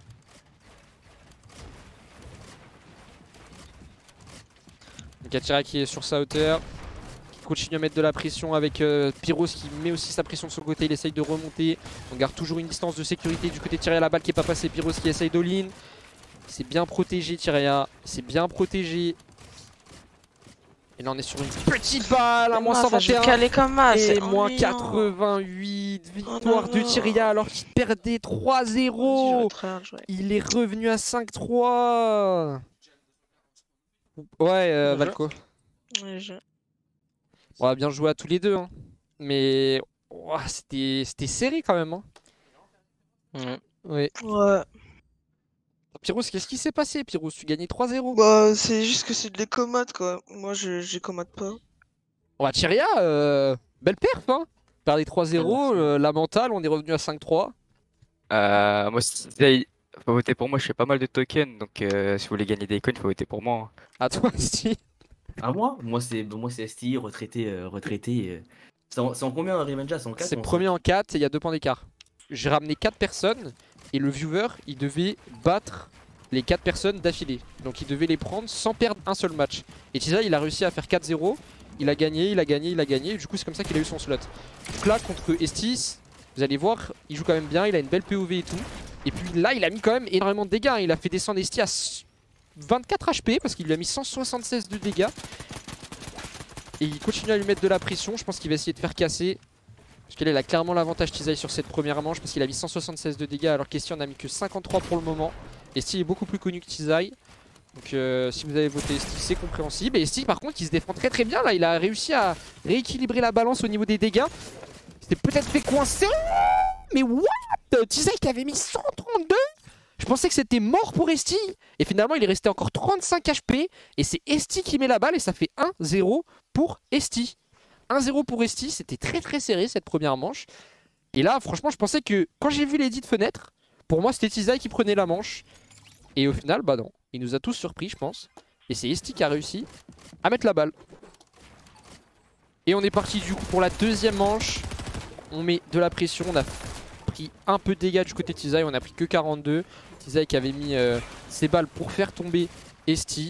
Speaker 1: Donc Tyria qui est sur sa hauteur, qui continue à mettre de la pression avec Pyros qui met aussi sa pression de son côté, il essaye de remonter. On garde toujours une distance de sécurité du côté de Tyria, la balle qui est pas passée, Pyros qui essaye d'all-in. C'est bien protégé Tyria, c'est bien protégé. Et là on est sur une petite balle, un moins
Speaker 4: Ça joue
Speaker 1: 121.
Speaker 4: calé comme mal,
Speaker 1: Et
Speaker 4: c'est
Speaker 1: moins
Speaker 4: ennuyant.
Speaker 1: 88, victoire
Speaker 4: non,
Speaker 1: de
Speaker 4: non.
Speaker 1: Tyria alors qu'il perdait 3-0. Il est revenu à 5-3. Ouais, Valco. On va bien jouer à tous les deux. Hein. Mais oh, c'était serré quand même. Hein. Ouais.
Speaker 4: Ouais.
Speaker 1: Pyrrhus, qu'est-ce qui s'est passé, Pyrrhus? Tu gagnais 3-0.
Speaker 4: Bah, c'est juste que c'est de l'écommode quoi. Moi, j'ai commode pas.
Speaker 1: Ouais, Tyria, belle perf. Hein. Perdait 3-0. La mentale, on est revenu à 5-3.
Speaker 7: Moi, si faut voter pour moi, je fais pas mal de tokens, donc si vous voulez gagner des coins, faut voter pour moi. Hein.
Speaker 1: À toi, si.
Speaker 8: À moi? Moi c'est STI, retraité. C'est en combien Revenja? C'est en 4
Speaker 1: C'est premier en 4 et il y a 2 points d'écart. J'ai ramené 4 personnes et le viewer il devait battre les 4 personnes d'affilée. Donc il devait les prendre sans perdre un seul match. Et Tisa il a réussi à faire 4-0. Il a gagné, il a gagné, il a gagné. Et du coup c'est comme ça qu'il a eu son slot. Donc là contre Estis, vous allez voir, il joue quand même bien, il a une belle POV et tout. Et puis là il a mis quand même énormément de dégâts. Il a fait descendre Estis à 24 HP parce qu'il lui a mis 176 de dégâts. Et il continue à lui mettre de la pression. Je pense qu'il va essayer de faire casser. Parce qu'il a clairement l'avantage Tizai sur cette première manche. Parce qu'il a mis 176 de dégâts alors qu'Esti en a mis que 53 pour le moment. Esti est beaucoup plus connu que Tizai. Donc si vous avez voté Esti c'est compréhensible. Et Esti par contre il se défend très très bien là. Il a réussi à rééquilibrer la balance au niveau des dégâts. Il s'était peut-être fait coincer. Mais what? Tizai qui avait mis 132. Je pensais que c'était mort pour Esti. Et finalement il est resté encore 35 HP. Et c'est Esti qui met la balle et ça fait 1-0 pour Esti. 1-0 pour Esti, c'était très très serré cette première manche. Et là franchement je pensais que quand j'ai vu l'édit de fenêtre, pour moi c'était Tizai qui prenait la manche. Et au final bah non, il nous a tous surpris je pense. Et c'est Esti qui a réussi à mettre la balle. Et on est parti du coup pour la deuxième manche. On met de la pression, on a pris un peu de dégâts du côté de Tizai, on a pris que 42. Tizai qui avait mis ses balles pour faire tomber Esti.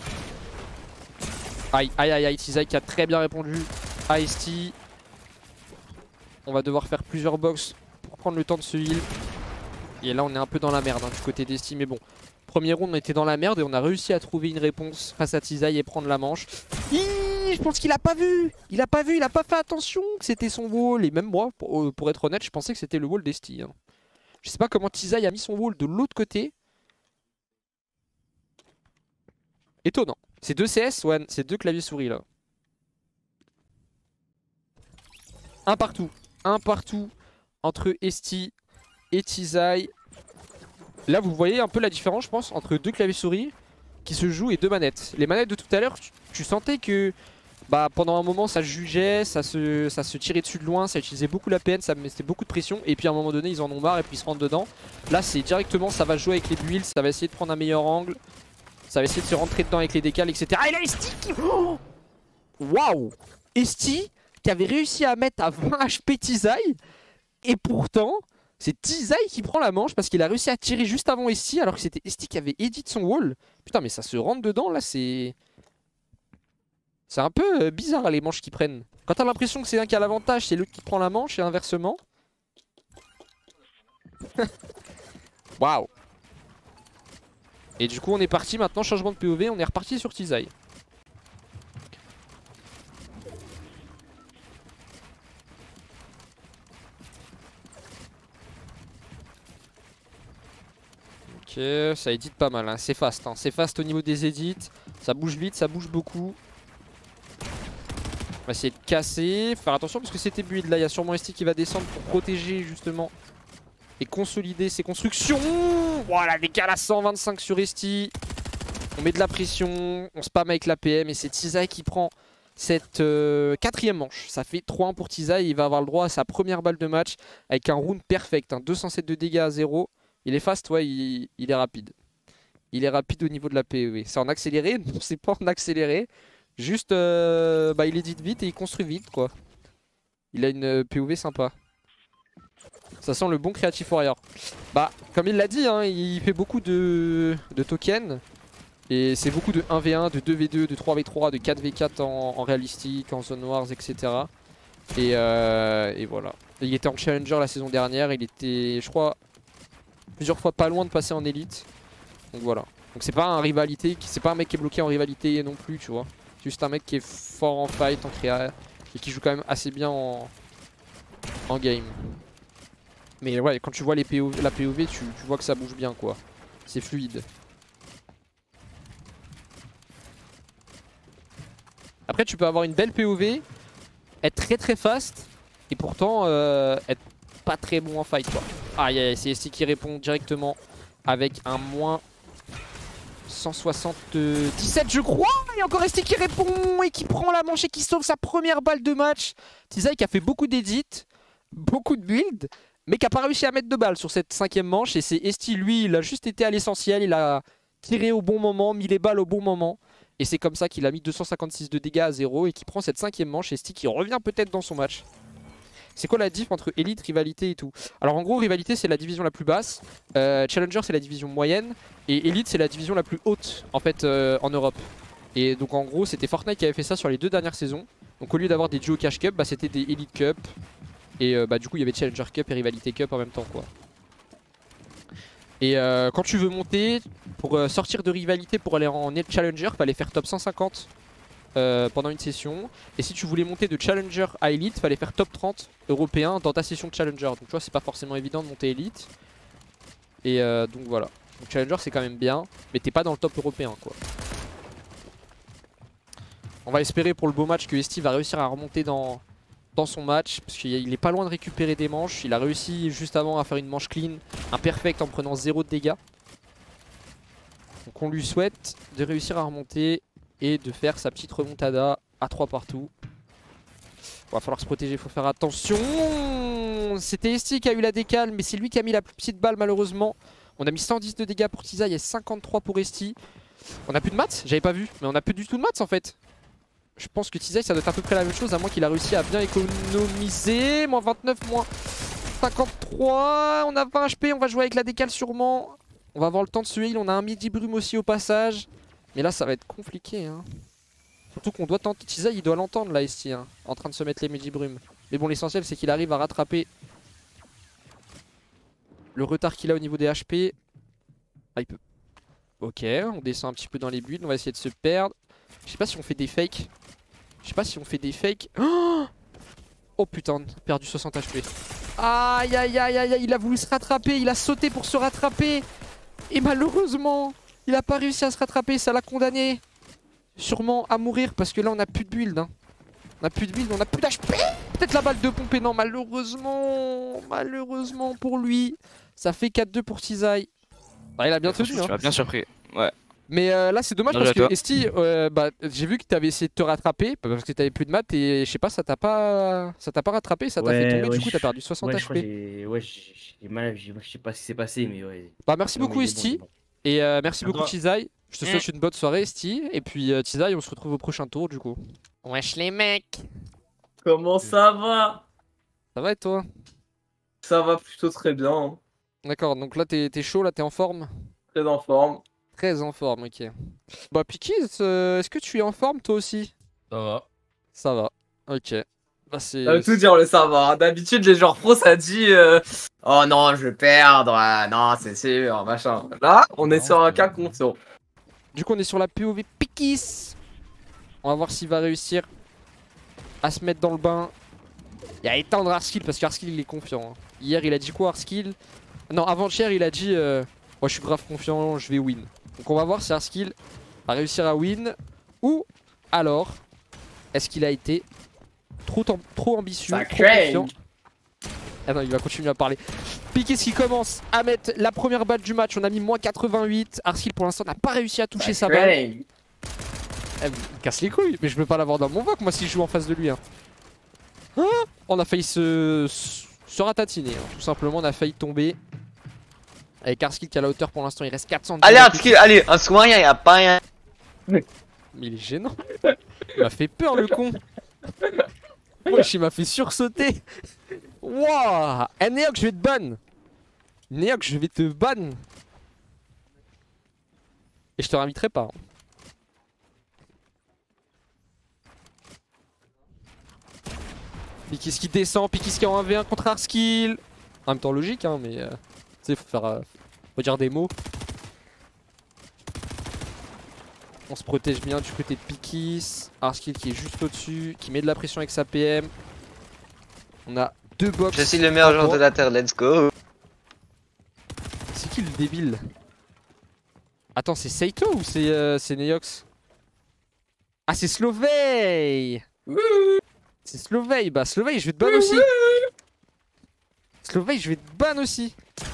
Speaker 1: Aïe aïe aïe aïe, Tizai qui a très bien répondu à Esti. On va devoir faire plusieurs box pour prendre le temps de se heal. Et là on est un peu dans la merde hein, du côté d'Esti. Mais bon, premier round on était dans la merde et on a réussi à trouver une réponse face à Tizai et prendre la manche. Je pense qu'il a pas vu. Il a pas vu, il a pas fait attention que c'était son wall. Et même moi, pour être honnête, je pensais que c'était le wall d'Esti. Hein. Je sais pas comment Tizai a mis son wall de l'autre côté. Étonnant. C'est 2 CS, ouais, c'est 2 claviers souris là. Un partout entre Esti et Tizai. Là vous voyez un peu la différence je pense entre 2 claviers souris qui se jouent et 2 manettes. Les manettes de tout à l'heure tu sentais que bah, pendant un moment ça jugeait, ça se tirait dessus de loin, ça utilisait beaucoup la PN, ça mettait beaucoup de pression et puis à un moment donné ils en ont marre et puis ils se rentrent dedans. Là c'est directement ça va jouer avec les builds, ça va essayer de prendre un meilleur angle. Ça va essayer de se rentrer dedans avec les décals, etc. Et là, Esti qui... Waouh! Esti qui avait réussi à mettre à 20 HP Tizai. Et pourtant, c'est Tizai qui prend la manche parce qu'il a réussi à tirer juste avant Esti alors que c'était Esti qui avait edit son wall. Putain, mais ça se rentre dedans, là, c'est... C'est un peu bizarre, les manches qu'ils prennent. Quand t'as l'impression que c'est un qui a l'avantage, c'est l'autre qui prend la manche et inversement. Waouh! Et du coup on est parti maintenant, changement de POV, on est reparti sur Tizai. Ok, ça édite pas mal, hein. C'est fast, hein. C'est fast au niveau des edits, ça bouge vite, ça bouge beaucoup. On va essayer de casser, faire attention parce que c'était build là, il y a sûrement Esti qui va descendre pour protéger justement et consolider ses constructions. Voilà, décale à 125 sur Esti. On met de la pression, on spam avec l'APM et c'est Tizai qui prend cette quatrième manche. Ça fait 3-1 pour Tizai, il va avoir le droit à sa première balle de match avec un round perfect, hein. 207 de dégâts à 0. Il est fast, ouais, il est rapide. Il est rapide au niveau de la POV. C'est en accéléré? Non, c'est pas en accéléré. Juste, bah, il édite vite et il construit vite, quoi. Il a une POV sympa. Ça sent le bon Creative Warrior. Bah, comme il l'a dit, hein, il fait beaucoup de tokens. Et c'est beaucoup de 1v1, de 2v2, de 3v3, de 4v4 en réalistique, en zone wars, etc. Et voilà. Il était en challenger la saison dernière. Il était, je crois, plusieurs fois pas loin de passer en élite. Donc voilà. Donc c'est pas un rivalité, c'est pas un mec qui est bloqué en rivalité non plus, tu vois. C'est juste un mec qui est fort en fight, en créa, et qui joue quand même assez bien en game. Mais ouais, quand tu vois la POV, tu vois que ça bouge bien quoi. C'est fluide. Après tu peux avoir une belle POV, être très fast, et pourtant être pas très bon en fight quoi. Aïe aïe, c'est ST qui répond directement avec un moins 177 je crois. Et encore ST qui répond et qui prend la manche et qui sauve sa première balle de match. Tizai qui a fait beaucoup d'édits, beaucoup de builds, mais qui a pas réussi à mettre de balles sur cette 5ème manche. Et c'est ST lui, il a juste été à l'essentiel, il a tiré au bon moment, mis les balles au bon moment. Et c'est comme ça qu'il a mis 256 de dégâts à 0 et qui prend cette 5ème manche. ST qui revient peut-être dans son match. C'est quoi la diff entre Elite, Rivalité et tout? Alors en gros, Rivalité c'est la division la plus basse, Challenger c'est la division moyenne, et Elite c'est la division la plus haute en fait en Europe. Et donc en gros c'était Fortnite qui avait fait ça sur les 2 dernières saisons. Donc au lieu d'avoir des Duo Cash Cup, bah, c'était des Elite Cup. Et bah, du coup il y avait Challenger Cup et Rivalité Cup en même temps quoi. Et quand tu veux monter, pour sortir de Rivalité pour aller en Challenger, fallait faire top 150 pendant une session. Et si tu voulais monter de Challenger à Elite, fallait faire top 30 européen dans ta session de Challenger. Donc tu vois c'est pas forcément évident de monter Elite. Et donc voilà. Donc Challenger c'est quand même bien, mais t'es pas dans le top européen quoi. On va espérer pour le beau match que ST va réussir à remonter dans son match. Parce qu'il est pas loin de récupérer des manches. Il a réussi juste avant à faire une manche clean, un perfect en prenant 0 de dégâts. Donc on lui souhaite de réussir à remonter et de faire sa petite remontada à 3 partout. Va falloir se protéger, faut faire attention. C'était ST qui a eu la décale, mais c'est lui qui a mis la plus petite balle malheureusement. On a mis 110 de dégâts pour Tizai et 53 pour ST. On a plus de mats, j'avais pas vu, mais on a plus du tout de mats en fait. Je pense que Tizai ça doit être à peu près la même chose, à moins qu'il a réussi à bien économiser. Moins 29, moins 53. On a 20 HP, on va jouer avec la décale sûrement. On va avoir le temps de se heal, on a un midi brume aussi au passage. Mais là ça va être compliqué hein. Surtout qu'on doit tenter, Tizai il doit l'entendre là ici hein, en train de se mettre les midi brumes. Mais bon l'essentiel c'est qu'il arrive à rattraper le retard qu'il a au niveau des HP. Ah il peut. Ok, on descend un petit peu dans les builds, on va essayer de se perdre. Je sais pas si on fait des fakes. Oh putain, perdu 60 HP. Aïe aïe aïe aïe, il a voulu se rattraper, il a sauté pour se rattraper. Et malheureusement, il a pas réussi à se rattraper, ça l'a condamné. Sûrement à mourir parce que là on a plus de build hein. On a plus de build, on a plus d'HP. Peut-être la balle de pompe et non malheureusement. Malheureusement pour lui. Ça fait 4-2 pour Tizai. Bah, il a bien tenu
Speaker 7: Tu
Speaker 1: hein.
Speaker 7: m'as bien surpris. Ouais.
Speaker 1: Mais là c'est dommage parce que ST, bah, j'ai vu que t'avais essayé de te rattraper parce que t'avais plus de maths et je sais pas, ça t'a pas rattrapé, ça t'a fait tomber, du coup t'as perdu 60 HP.
Speaker 8: Ouais, j'ai mal, je sais pas ce qui s'est passé, mais ouais.
Speaker 1: Bah merci beaucoup ST et merci beaucoup Tizai. Je te souhaite une bonne soirée ST et puis Tizai on se retrouve au prochain tour du coup. Wesh les mecs.
Speaker 9: Comment ça va?
Speaker 1: Ça va et toi?
Speaker 9: Ça va plutôt très bien. Hein.
Speaker 1: D'accord, donc là t'es chaud, là t'es en forme?
Speaker 9: Très en forme.
Speaker 1: Très en forme, ok. Bah Pikiz, est-ce que tu es en forme toi aussi?
Speaker 6: Ça va.
Speaker 1: Ça va, ok. Bah c'est...
Speaker 9: Ça veut tout dire le savoir. D'habitude les joueurs pro ça dit oh non je vais perdre, non c'est sûr, machin. Là on est sur un cas confiant.
Speaker 1: Du coup on est sur la POV Pikiz. On va voir s'il va réussir à se mettre dans le bain. Et à étendre Arskill parce qu'Arskill il est confiant. Hein. Hier il a dit quoi Arskill? Non avant-hier il a dit moi je suis grave confiant, je vais win. Donc on va voir si Arskill va réussir à win. Ou alors est-ce qu'il a été trop ambitieux, trop confiant. Ah non il va continuer à parler. Pikiz qui commence à mettre la première balle du match. On a mis moins 88. Arskill pour l'instant n'a pas réussi à toucher sa balle. Elle me casse les couilles, mais je peux pas l'avoir dans mon voc moi si je joue en face de lui. Hein. Ah, on a failli se ratatiner, hein. Tout simplement on a failli tomber. Avec Arskill qui a la hauteur pour l'instant il reste 400.
Speaker 10: Allez Arskill, allez, un soin, il y a pas rien.
Speaker 1: Mais il est gênant. Il m'a fait peur le con. Wesh il m'a fait sursauter. Wouah. Neok je vais te ban. Neok je vais te ban. Et je te réinviterai pas. Hein. Pikiz qui descend, Pikiz qui est en 1v1 contre Arskill. En même temps logique hein mais tu sais faut faire faut dire des mots. On se protège bien du côté de Pikis. Arskill qui est juste au-dessus, qui met de la pression avec sa PM. On a 2 box.
Speaker 10: Je suis le meilleur joueur de la Terre, let's go.
Speaker 1: C'est qui le débile? Attends, c'est Seito ou c'est Neox? Ah, c'est Slovey! C'est Slovey, bah Slovey, je vais te ban aussi. Slovey, je vais te ban aussi.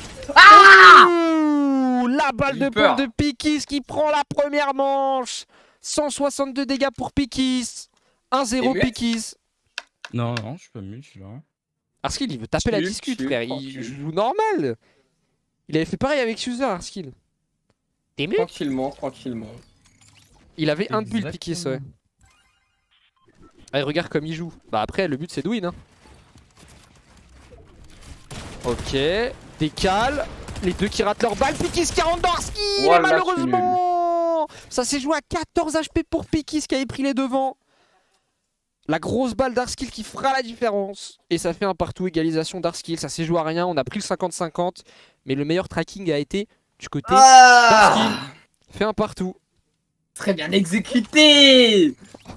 Speaker 1: Ouh, la balle de pompe de Pikis qui prend la première manche. 162 dégâts pour Pikis. 1-0 Pikis.
Speaker 11: Non, non, je suis pas mute, je suis là.
Speaker 1: Arskill, il veut taper la discute, frère. Il joue normal. Il avait fait pareil avec User, Arskill. T'es mieux?
Speaker 9: Tranquillement, tranquillement.
Speaker 1: Il avait un build Pikis, ouais. Allez, regarde comme il joue. Bah après, le but c'est de win. Hein. Ok, décale. Les deux qui ratent leur balle. Pikis qui rentre dans Arskill. Et malheureusement, ça s'est joué à 14 HP pour Pikis qui avait pris les devants. La grosse balle d'Arskill qui fera la différence. Et ça fait un partout, égalisation d'Arskill. Ça s'est joué à rien, on a pris le 50-50. Mais le meilleur tracking a été du côté d'Arskill. Fait un partout.
Speaker 9: Très bien exécuté.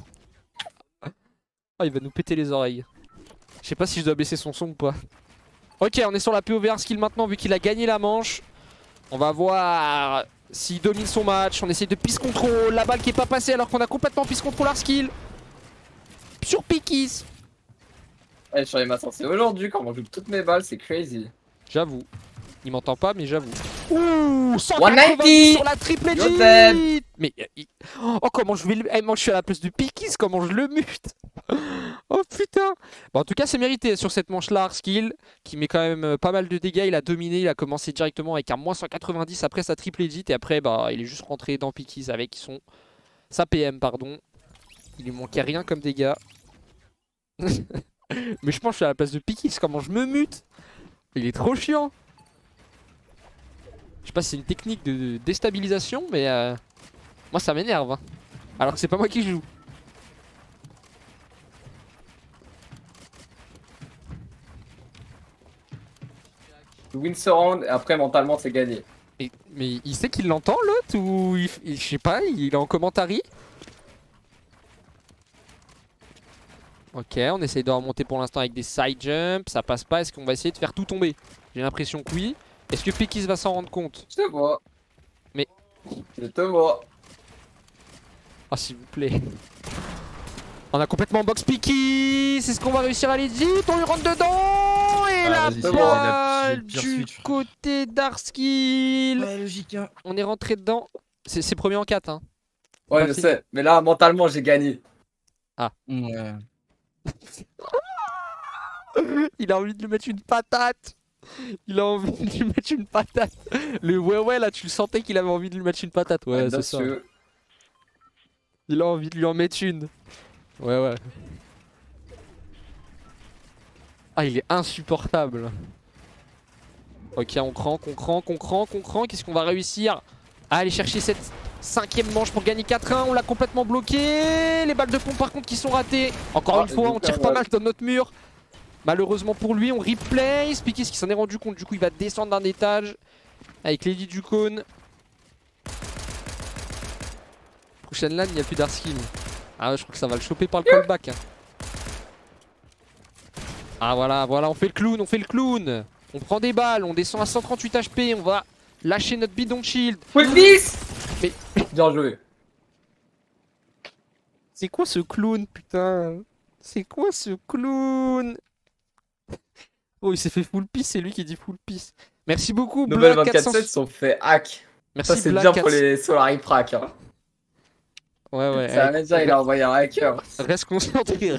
Speaker 1: Oh, il va nous péter les oreilles. Je sais pas si je dois baisser son son ou pas. Ok, on est sur la POV Arskill maintenant vu qu'il a gagné la manche. On va voir s'il domine son match. On essaye de piece control. La balle qui est pas passée alors qu'on a complètement piece control Arskill. Sur Pikis.
Speaker 9: Ouais, je suis allé m'ascenser aujourd'hui quand on joue toutes mes balles, c'est crazy.
Speaker 1: J'avoue. Il m'entend pas, mais j'avoue. Ouh,
Speaker 9: 190
Speaker 1: sur la triple edit. Mais oh, comment je vais le... moi je suis à la place de Pikis, comment je le mute. Oh putain. Bon, en tout cas c'est mérité sur cette manche là Arskill qui met quand même pas mal de dégâts. Il a dominé, il a commencé directement avec un moins 190 après sa triple edit. Et après bah il est juste rentré dans Pikis avec sa PM pardon. Il lui manquait rien comme dégâts. Mais je pense que je suis à la place de Pikis, comment je me mute. Il est trop chiant. Je sais pas si c'est une technique de déstabilisation, mais moi ça m'énerve. Hein. Alors que c'est pas moi qui joue.
Speaker 9: Win ce round et après mentalement c'est gagné.
Speaker 1: Mais il sait qu'il l'entend l'autre ou je sais pas, il est en commentary. Ok, on essaye de remonter pour l'instant avec des side jumps, ça passe pas, est-ce qu'on va essayer de faire tout tomber? J'ai l'impression que oui. Est-ce que Pikis va s'en rendre compte?
Speaker 9: Je te vois.
Speaker 1: Mais...
Speaker 9: Je te vois.
Speaker 1: Oh s'il vous plaît. On a complètement box Pikis. Est-ce qu'on va réussir à legit? On lui rentre dedans. Et la balle du côté d'Arskill.
Speaker 11: Ouais, logique hein.
Speaker 1: On est rentré dedans. C'est premier en 4 hein.
Speaker 9: Ouais je sais, mais là mentalement j'ai gagné.
Speaker 1: Ah.
Speaker 11: Ouais.
Speaker 1: Il a envie de lui mettre une patate. Il a envie de lui mettre une patate. Le ouais là tu le sentais qu'il avait envie de lui mettre une patate. Ouais c'est ça. Il a envie de lui en mettre une. Ouais. Ah il est insupportable. Ok on crank. Qu'est-ce qu'on va réussir à aller chercher cette 5ème manche pour gagner 4-1. On l'a complètement bloqué. Les balles de pompe par contre qui sont ratées. Encore une fois on tire pas mal dans notre mur. Malheureusement pour lui on replay. Pikis qui s'en est rendu compte, du coup il va descendre d'un étage avec l'edit du cône. Prochaine lane il n'y a plus d'Arskill. Ah ouais, je crois que ça va le choper par le callback. Ah voilà on fait le clown. On prend des balles, on descend à 138 HP. On va lâcher notre bidon de shield.
Speaker 9: Mais... Bien joué.
Speaker 1: C'est quoi ce clown putain? C'est quoi ce clown? Oh il s'est fait full piece, c'est lui qui dit full piece. Merci beaucoup
Speaker 9: Nobel
Speaker 1: Black
Speaker 9: 24/7 sont fait hack.
Speaker 1: Merci
Speaker 9: ça c'est
Speaker 1: Black
Speaker 9: bien
Speaker 1: 4...
Speaker 9: pour les Solari Prac hein.
Speaker 1: Ouais
Speaker 9: Ça va dire il a envoyé un hacker.
Speaker 1: Reste concentré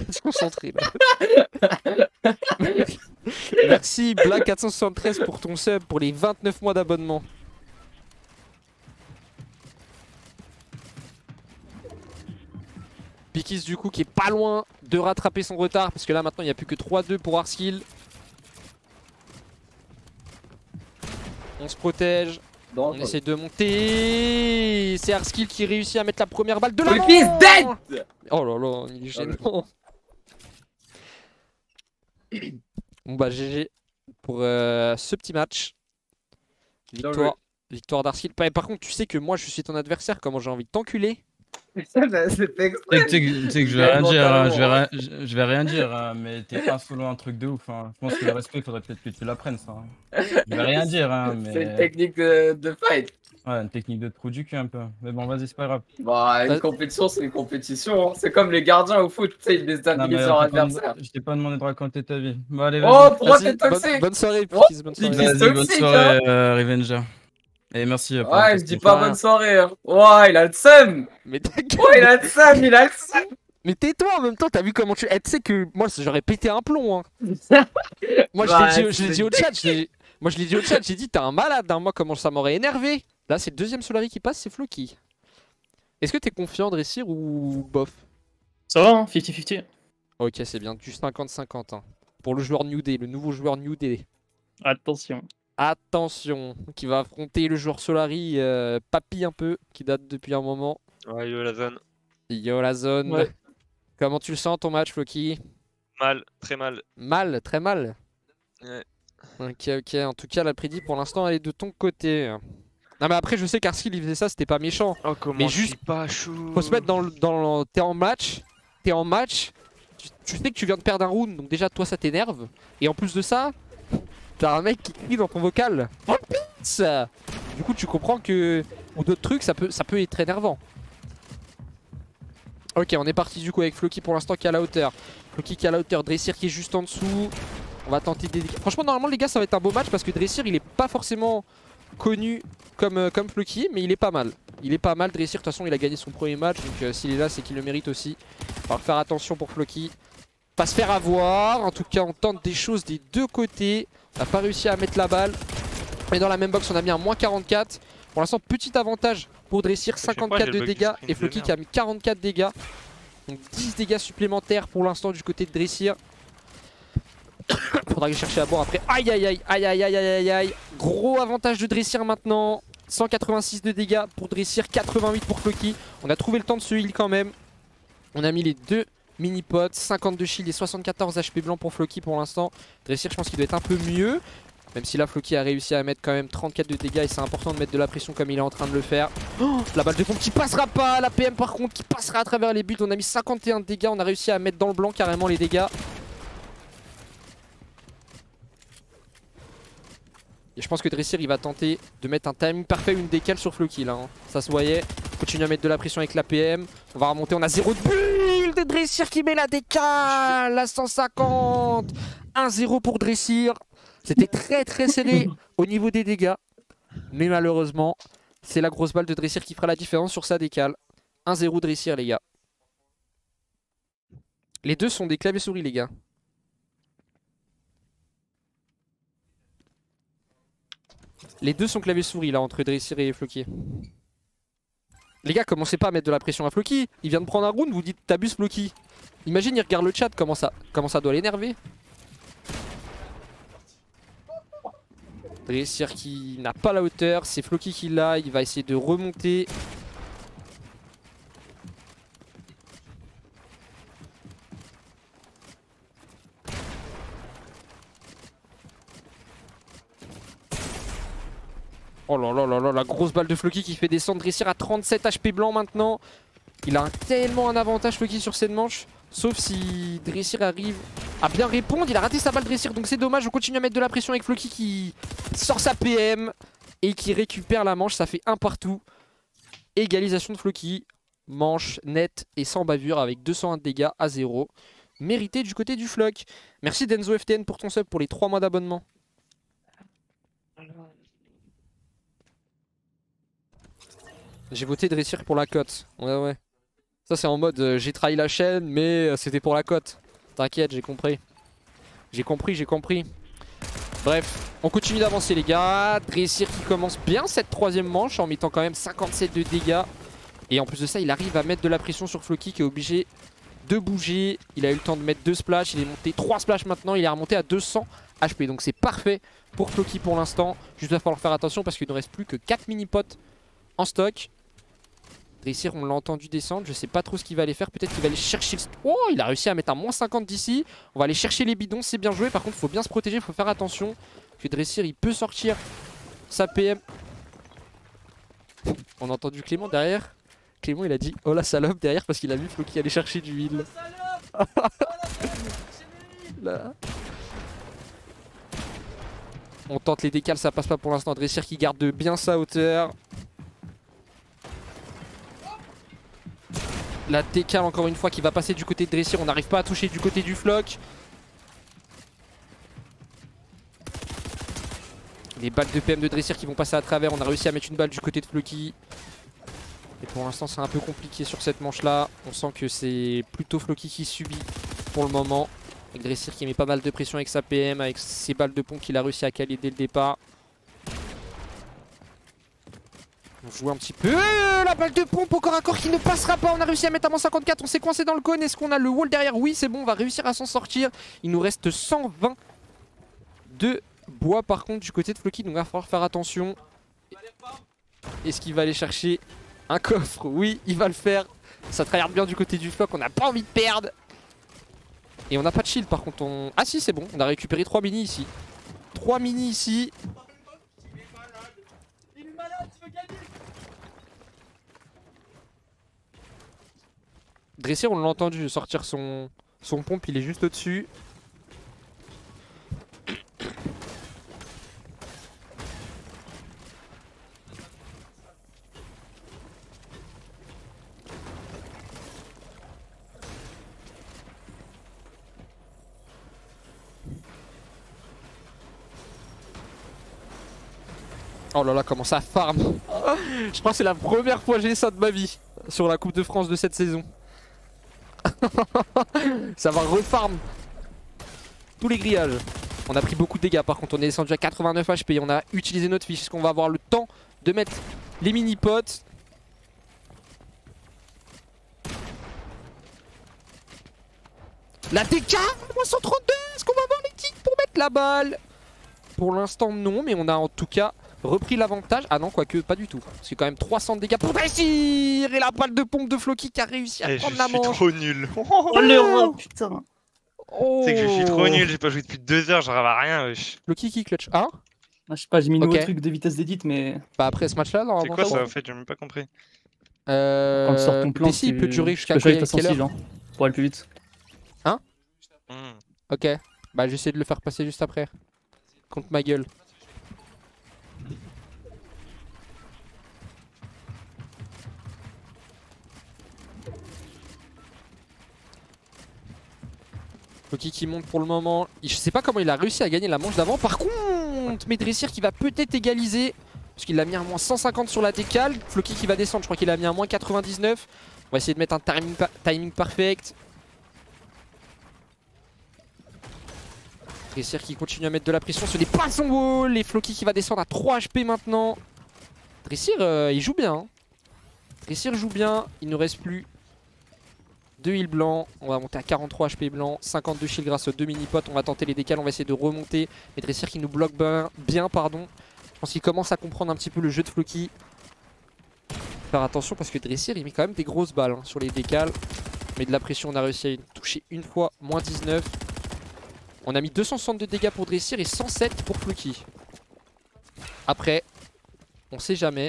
Speaker 1: là. Merci Black 473 pour ton sub pour les 29 mois d'abonnement. Pikis du coup qui est pas loin de rattraper son retard parce que là maintenant il n'y a plus que 3-2 pour Arskill. On se protège. On essaie de monter. C'est Arskill qui réussit à mettre la première balle de la
Speaker 9: dead.
Speaker 1: Oh là là, il est gênant. Bon bah GG pour ce petit match. Victoire d'Arskill. Par contre tu sais que moi je suis ton adversaire, comment j'ai envie de t'enculer.
Speaker 9: C'est fait exprès.
Speaker 11: Tu sais que je vais rien dire, hein, je vais rien dire, hein, mais t'es un solo un truc de ouf. Hein. Je pense que le respect, faudrait peut-être que tu l'apprennes ça. Hein. Je vais rien dire, hein, mais.
Speaker 9: C'est une technique de fight.
Speaker 11: Ouais, une technique de trou du cul un peu. Mais bon, vas-y, c'est pas grave.
Speaker 9: Bah, une compétition, c'est une compétition. Hein. C'est comme les gardiens au foot, tu sais, ils déstabilisent leur adversaire.
Speaker 11: Je t'ai pas demandé de raconter ta vie. Bon, allez,
Speaker 9: oh, pourquoi t'es toxique?
Speaker 1: Bonne soirée,
Speaker 9: oh,
Speaker 1: Piz, bonne soirée.
Speaker 11: Vas-y, bonne soirée, Revenger. Et merci.
Speaker 9: Ouais, je dis pas bonne soirée. Hein. Ouais, il a le seum.
Speaker 1: Mais
Speaker 9: il a le seum, il a le seum.
Speaker 1: Mais tais-toi en même temps, t'as vu comment tu. Eh, tu sais que moi j'aurais pété un plomb. Hein. Moi je l'ai dit au chat, moi je l'ai dit au chat, j'ai dit t'es un malade, hein. Moi comment ça m'aurait énervé. Là c'est le deuxième Solari qui passe, c'est Floki. Est-ce que t'es confiant Dressir ou bof?
Speaker 12: Ça va, hein, 50-50.
Speaker 1: Ok, c'est bien, du 50-50. Hein. Pour le joueur New Day, le nouveau joueur New Day.
Speaker 12: Attention.
Speaker 1: Attention, qui va affronter le joueur Solari, papy un peu, qui date depuis un moment.
Speaker 13: Ouais, yo la zone.
Speaker 1: Yo la zone.
Speaker 12: Ouais.
Speaker 1: Comment tu le sens ton match, Floki?
Speaker 13: Mal, très mal.
Speaker 1: Mal, très mal.
Speaker 13: Ouais.
Speaker 1: Ok, ok. En tout cas, la prédit pour l'instant, elle est de ton côté. Non, mais après, je sais qu'Arskill il faisait ça, c'était pas méchant.
Speaker 13: Oh, comment
Speaker 1: mais juste,
Speaker 13: pas chaud.
Speaker 1: faut se mettre dans t'es en match. T'es en match. Tu sais que tu viens de perdre un round, donc déjà, toi, ça t'énerve. Et en plus de ça, t'as un mec qui crie dans ton vocal. Oh, pizza. Du coup, tu comprends que. Ou d'autres trucs, ça peut être très énervant. Ok, on est parti du coup avec Floki pour l'instant qui est à la hauteur. Floki qui est à la hauteur, Dressir qui est juste en dessous. On va tenter des... Franchement, normalement, les gars, ça va être un beau match parce que Dressir, il est pas forcément connu comme Floki, mais il est pas mal. Il est pas mal, Dressir, de toute façon, il a gagné son premier match, donc s'il est là, c'est qu'il le mérite aussi. Il va faire attention pour Floki. Pas se faire avoir, en tout cas, on tente des choses des deux côtés. On n'a pas réussi à mettre la balle. Mais dans la même box, on a mis un moins 44. Pour l'instant, petit avantage pour Dressir, 54 de dégâts et Floki qui a mis 44 dégâts. Donc 10 dégâts supplémentaires pour l'instant du côté de Dressir. Faudra aller chercher à boire après. Aïe aïe aïe aïe aïe aïe aïe aïe. Gros avantage de Dressir maintenant. 186 de dégâts pour Dressir, 88 pour Floki. On a trouvé le temps de se heal quand même. On a mis les deux mini-pots, 52 shield et 74 HP blanc pour Floki pour l'instant. Dressir, je pense qu'il doit être un peu mieux. Même si là Floki a réussi à mettre quand même 34 de dégâts et c'est important de mettre de la pression comme il est en train de le faire. Oh, la balle de pompe qui passera pas, la PM par contre qui passera à travers les buts. On a mis 51 de dégâts, on a réussi à mettre dans le blanc carrément les dégâts. Et je pense que Dressir il va tenter de mettre un timing parfait, une décale sur Floki là. Hein. Ça se voyait. Continue à mettre de la pression avec la PM. On va remonter, on a 0 de build. Dressir qui met la décale, la 150. 1-0 pour Dressir. C'était très serré au niveau des dégâts. Mais malheureusement, c'est la grosse balle de Dressir qui fera la différence sur sa décale. 1-0 Dressir les gars. Les deux sont des claviers souris les gars. Les deux sont clavier souris là entre Dressir et Floki. Les gars, commencez pas à mettre de la pression à Floki. Il vient de prendre un round, vous dites t'abuses Floki. Imagine il regarde le chat, comment ça doit l'énerver. Dressir qui n'a pas la hauteur, c'est Floki qui l'a, il va essayer de remonter. Oh là là là là, la grosse balle de Floki qui fait descendre Dressir à 37 HP blanc maintenant. Il a tellement un avantage Floki sur cette manche. Sauf si Dressir arrive à bien répondre. Il a raté sa balle Dressir, donc c'est dommage. On continue à mettre de la pression avec Floki qui sort sa PM et qui récupère la manche. Ça fait un partout. Égalisation de Floki. Manche nette et sans bavure avec 201 de dégâts à 0. Mérité du côté du Flock. Merci Denzo FTN pour ton sub pour les 3 mois d'abonnement. J'ai voté Dressir pour la cote. Ouais. Ça c'est en mode j'ai trahi la chaîne mais c'était pour la cote. T'inquiète, j'ai compris. J'ai compris. Bref, on continue d'avancer les gars. Dressir qui commence bien cette troisième manche en mettant quand même 57 de dégâts. Et en plus de ça, il arrive à mettre de la pression sur Floki qui est obligé de bouger. Il a eu le temps de mettre 2 splashs, il est monté 3 splashs maintenant. Il est remonté à 200 HP. Donc c'est parfait pour Floki pour l'instant. Juste il va falloir faire attention parce qu'il ne reste plus que 4 mini-potes en stock. Dressir, on l'a entendu descendre, je sais pas trop ce qu'il va aller faire, peut-être qu'il va aller chercher... Oh, il a réussi à mettre un moins 50 d'ici. On va aller chercher les bidons, c'est bien joué, par contre il faut bien se protéger, il faut faire attention. Parce que Dressir, il peut sortir sa PM. On a entendu Clément derrière. Clément il a dit oh la salope derrière parce qu'il a vu Floki aller chercher du heal. Là. On tente les décales, ça passe pas pour l'instant. Dressir qui garde bien sa hauteur. La décale encore une fois qui va passer du côté de Dressir. On n'arrive pas à toucher du côté du Flock. Les balles de PM de Dressir qui vont passer à travers. On a réussi à mettre une balle du côté de Floki. Et pour l'instant c'est un peu compliqué sur cette manche là. On sent que c'est plutôt Floki qui subit pour le moment. Avec Dressir qui met pas mal de pression avec sa PM, avec ses balles de pont qu'il a réussi à caler dès le départ. On joue un petit peu. La balle de pompe au corps à corps qui ne passera pas. On a réussi à mettre à moins 54. On s'est coincé dans le cône. Est-ce qu'on a le wall derrière? Oui, c'est bon. On va réussir à s'en sortir. Il nous reste 120 de bois par contre du côté de Floki. Donc il va falloir faire attention. Est-ce qu'il va aller chercher un coffre? Oui, il va le faire. Ça tryhard bien du côté du Flock. On n'a pas envie de perdre. Et on n'a pas de shield par contre. Ah si, c'est bon. On a récupéré 3 mini ici. 3 mini ici. Dressir, on l'a entendu sortir son pompe, il est juste au-dessus. Oh là là, comment ça farm. Je crois que c'est la première fois que j'ai ça de ma vie sur la Coupe de France de cette saison. Ça va refarm tous les grillages. On a pris beaucoup de dégâts par contre. On est descendu à 89 HP. On a utilisé notre fiche. Est-ce qu'on va avoir le temps de mettre les mini-potes? La DK moins 132. Est-ce qu'on va avoir les tics pour mettre la balle? Pour l'instant non, mais on a en tout cas repris l'avantage. Ah non, quoique pas du tout. C'est quand même 300 de dégâts pour Dressir. Et la balle de pompe de Floki qui a réussi à prendre la manche.
Speaker 13: Je suis trop nul.
Speaker 12: Oh l'euro, putain.
Speaker 1: Oh.
Speaker 13: C'est que je suis trop nul, j'ai pas joué depuis 2 heures, j'arrive à rien. Wesh.
Speaker 1: Floki qui clutch. Ah,
Speaker 12: je sais pas, j'ai mis nouveau
Speaker 1: Ok.
Speaker 12: truc de vitesse d'édite, mais.
Speaker 1: bah après ce match là,
Speaker 13: C'est
Speaker 1: normalement.
Speaker 13: quoi
Speaker 1: ça
Speaker 13: ça
Speaker 1: va.
Speaker 13: en fait? J'ai même pas compris.
Speaker 12: Quand tu sors ton plan,
Speaker 1: Ici, il peut durer jusqu'à
Speaker 12: le choix est
Speaker 1: quelle
Speaker 12: sensible,
Speaker 1: heure?
Speaker 12: hein, pour aller plus vite.
Speaker 1: Ok, bah j'essaie de le faire passer juste après. Contre ma gueule. Floki qui monte pour le moment. Je sais pas comment il a réussi à gagner la manche d'avant. Par contre, Dressir qui va peut-être égaliser. Parce qu'il a mis un moins 150 sur la décale. Floki qui va descendre, je crois qu'il a mis un moins 99. On va essayer de mettre un timing perfect. Dressir qui continue à mettre de la pression. Ce n'est pas son wall. Et Floki qui va descendre à 3 HP maintenant. Dressir, il joue bien. Hein. Dressir joue bien. Il ne reste plus 2 heals blancs. On va monter à 43 HP blancs. 52 shield grâce aux 2 mini-potes. On va tenter les décales. On va essayer de remonter. Mais Dressir qui nous bloque bien. Pardon. Je pense qu'il commence à comprendre un petit peu le jeu de Floki. Faire attention parce que Dressir il met quand même des grosses balles hein, sur les décales. Mais de la pression, on a réussi à toucher une fois. Moins 19. On a mis 262 dégâts pour Dressir et 107 pour Floki. Après, on sait jamais.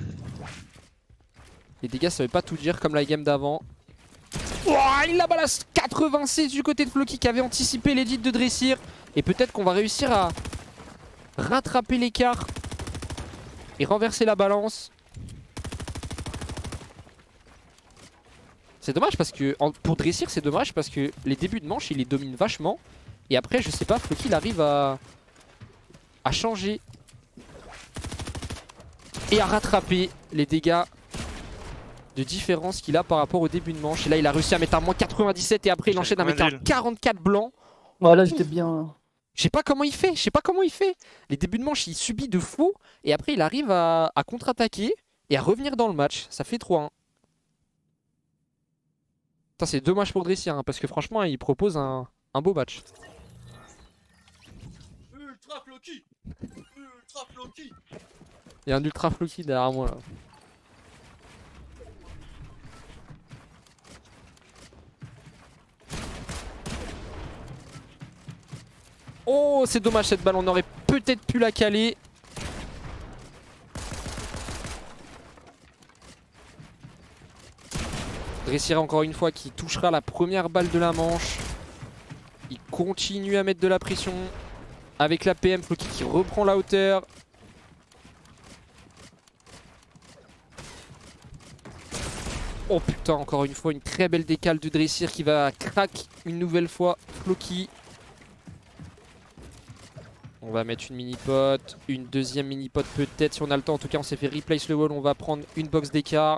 Speaker 1: Les dégâts ça veut pas tout dire comme la game d'avant. Oh, il la balance 86 du côté de Floki qui avait anticipé l'édit de Dressir. Et peut-être qu'on va réussir à rattraper l'écart et renverser la balance. C'est dommage parce que pour Dressir c'est dommage parce que les débuts de manche il les domine vachement. Et après je sais pas, Floki il arrive à changer et à rattraper les dégâts de différence qu'il a par rapport au début de manche. Et là il a réussi à mettre un moins 97 et après il enchaîne à mettre un 44 blanc.
Speaker 12: Voilà, j'étais bien.
Speaker 1: Je sais pas comment il fait, Les débuts de manche il subit de faux et après il arrive à contre-attaquer et à revenir dans le match. Ça fait 3-1. C'est dommage pour Dressir hein, parce que franchement il propose un beau match.
Speaker 6: Ultra Floki. Ultra Floki.
Speaker 1: Il y a un ultra Floki derrière moi là. Oh c'est dommage cette balle, on aurait peut-être pu la caler. Dressir encore une fois qui touchera la première balle de la manche. Il continue à mettre de la pression avec la PM. Floki qui reprend la hauteur. Oh putain, encore une fois une très belle décale de Dressir qui va crack une nouvelle fois Floki. On va mettre une mini-pot, une deuxième mini-pot peut-être si on a le temps. En tout cas on s'est fait replace le wall, on va prendre une box d'écart.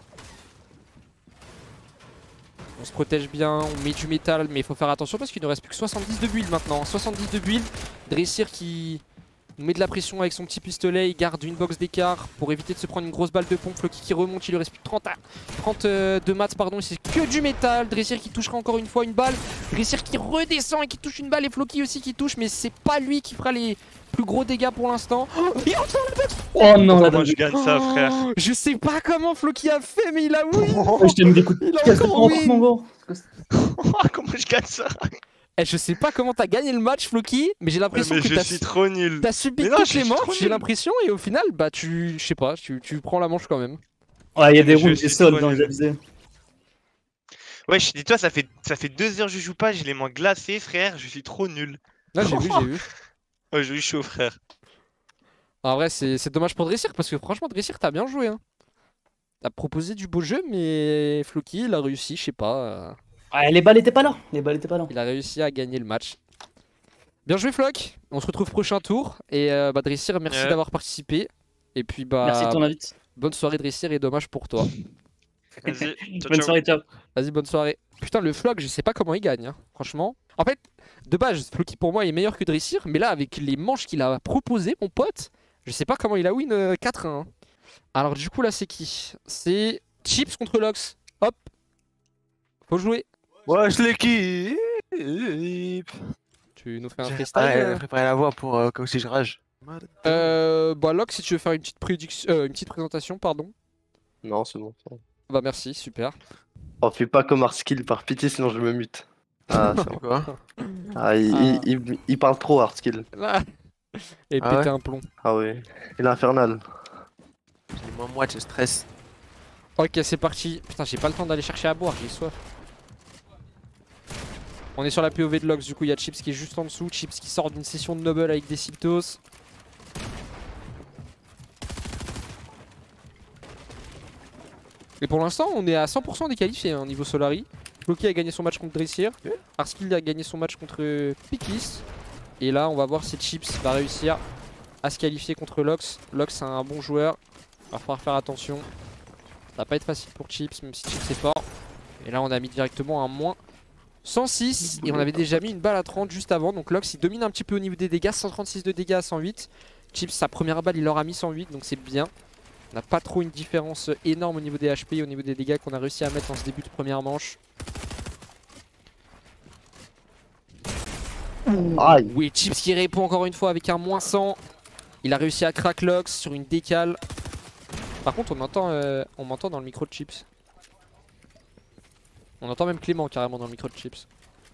Speaker 1: On se protège bien, on met du métal, mais il faut faire attention parce qu'il ne reste plus que 70 de build maintenant. 70 de build, Dressir qui met de la pression avec son petit pistolet, il garde une box d'écart pour éviter de se prendre une grosse balle de pompe. Floki qui remonte, il lui reste plus que 32 mats, pardon, c'est que du métal. Dressir qui touchera encore une fois une balle, Dressir qui redescend et qui touche une balle et Floki aussi qui touche, mais c'est pas lui qui fera les plus gros dégâts pour l'instant.
Speaker 12: Oh non, la
Speaker 13: Comment je gagne ça, frère?
Speaker 1: Je sais pas comment Floki a fait, mais il a oui.
Speaker 12: Je t'ai mis des coups de
Speaker 1: Il a
Speaker 12: casse
Speaker 1: encore oui.
Speaker 12: mon gros.
Speaker 13: Comment je gagne ça?
Speaker 1: Eh, je sais pas comment t'as gagné le match, Floki, mais j'ai l'impression que
Speaker 13: je suis trop nul.
Speaker 1: t'as subi
Speaker 13: Mais non,
Speaker 1: toutes
Speaker 13: je
Speaker 1: les
Speaker 13: suis trop
Speaker 1: manches, j'ai
Speaker 13: nul.
Speaker 1: l'impression, et au final, bah je sais pas, tu prends la manche quand même.
Speaker 12: Ouais, il y a des
Speaker 13: Je
Speaker 12: rounds,
Speaker 13: suis
Speaker 12: des sols
Speaker 13: trop
Speaker 12: dans
Speaker 13: nul.
Speaker 12: les avisés.
Speaker 13: Wesh, dis-toi, ça fait 2 heures que je joue pas, j'ai les mains glacées, frère, je suis trop nul.
Speaker 1: Là, j'ai vu, j'ai vu.
Speaker 13: Ouais, je suis chaud, frère.
Speaker 1: En vrai, c'est dommage pour Dressir, parce que franchement, Dressir, t'as bien joué. Hein. T'as proposé du beau jeu, mais Floki, il a réussi, je sais pas.
Speaker 12: Ouais, les balles étaient pas là. Les balles étaient pas là.
Speaker 1: Il a réussi à gagner le match. Bien joué, Flock. On se retrouve prochain tour. Et bah, Dressir, merci
Speaker 13: Ouais.
Speaker 1: d'avoir participé. Et puis, bah.
Speaker 12: Merci de ton invite.
Speaker 1: Bonne soirée, Dressir, et dommage pour toi.
Speaker 13: Vas-y, ciao,
Speaker 12: Bonne
Speaker 13: ciao.
Speaker 12: soirée, ciao.
Speaker 1: Vas-y, bonne soirée. Putain, le Flock, je sais pas comment il gagne, hein. Franchement. En fait, de base, Floki pour moi est meilleur que Dressir, mais là, avec les manches qu'il a proposées, mon pote, je sais pas comment il a win 4-1. Hein. Alors, du coup, là, c'est qui? C'est Chips contre Lox. Hop. Faut jouer.
Speaker 14: Wesh l'équipe.
Speaker 1: Tu nous fais un freestyle?
Speaker 14: Préparez la voix pour comme si je rage.
Speaker 1: Bah, Lox, si tu veux faire une petite présentation, pardon.
Speaker 15: Non, c'est bon.
Speaker 1: Bah, merci, super.
Speaker 15: Oh, fais pas comme Hardskill par pitié, sinon je me mute. Ah, c'est bon.
Speaker 14: Quoi?
Speaker 15: Ah, il parle trop, Hardskill.
Speaker 1: Et
Speaker 15: Ah
Speaker 1: péter
Speaker 15: ouais
Speaker 1: un plomb.
Speaker 15: Ah oui. Il est infernal.
Speaker 14: Moi, je stresse.
Speaker 1: Ok, c'est parti. Putain, j'ai pas le temps d'aller chercher à boire, j'ai soif. On est sur la POV de Lox, du coup il y a Chips qui est juste en dessous. Chips qui sort d'une session de Noble avec des Siltos. Et pour l'instant on est à 100% des qualifiés hein, niveau Solari. Floki a gagné son match contre Dressir. Hardskill a gagné son match contre Pikis. Et là on va voir si Chips va réussir à se qualifier contre Lox. Lox c'est un bon joueur. Il va falloir faire attention. Ça va pas être facile pour Chips même si Chips est fort. Et là on a mis directement un moins 106 et on avait déjà mis une balle à 30 juste avant. Donc Lox il domine un petit peu au niveau des dégâts. 136 de dégâts à 108. Chips sa première balle il aura mis 108 donc c'est bien. On n'a pas trop une différence énorme au niveau des HP et au niveau des dégâts qu'on a réussi à mettre en ce début de première manche.
Speaker 15: Aïe.
Speaker 1: Oui, Chips qui répond encore une fois avec un moins 100. Il a réussi à crack Lox sur une décale. Par contre on m'entend dans le micro de Chips. On entend même Clément carrément dans le micro de Chips.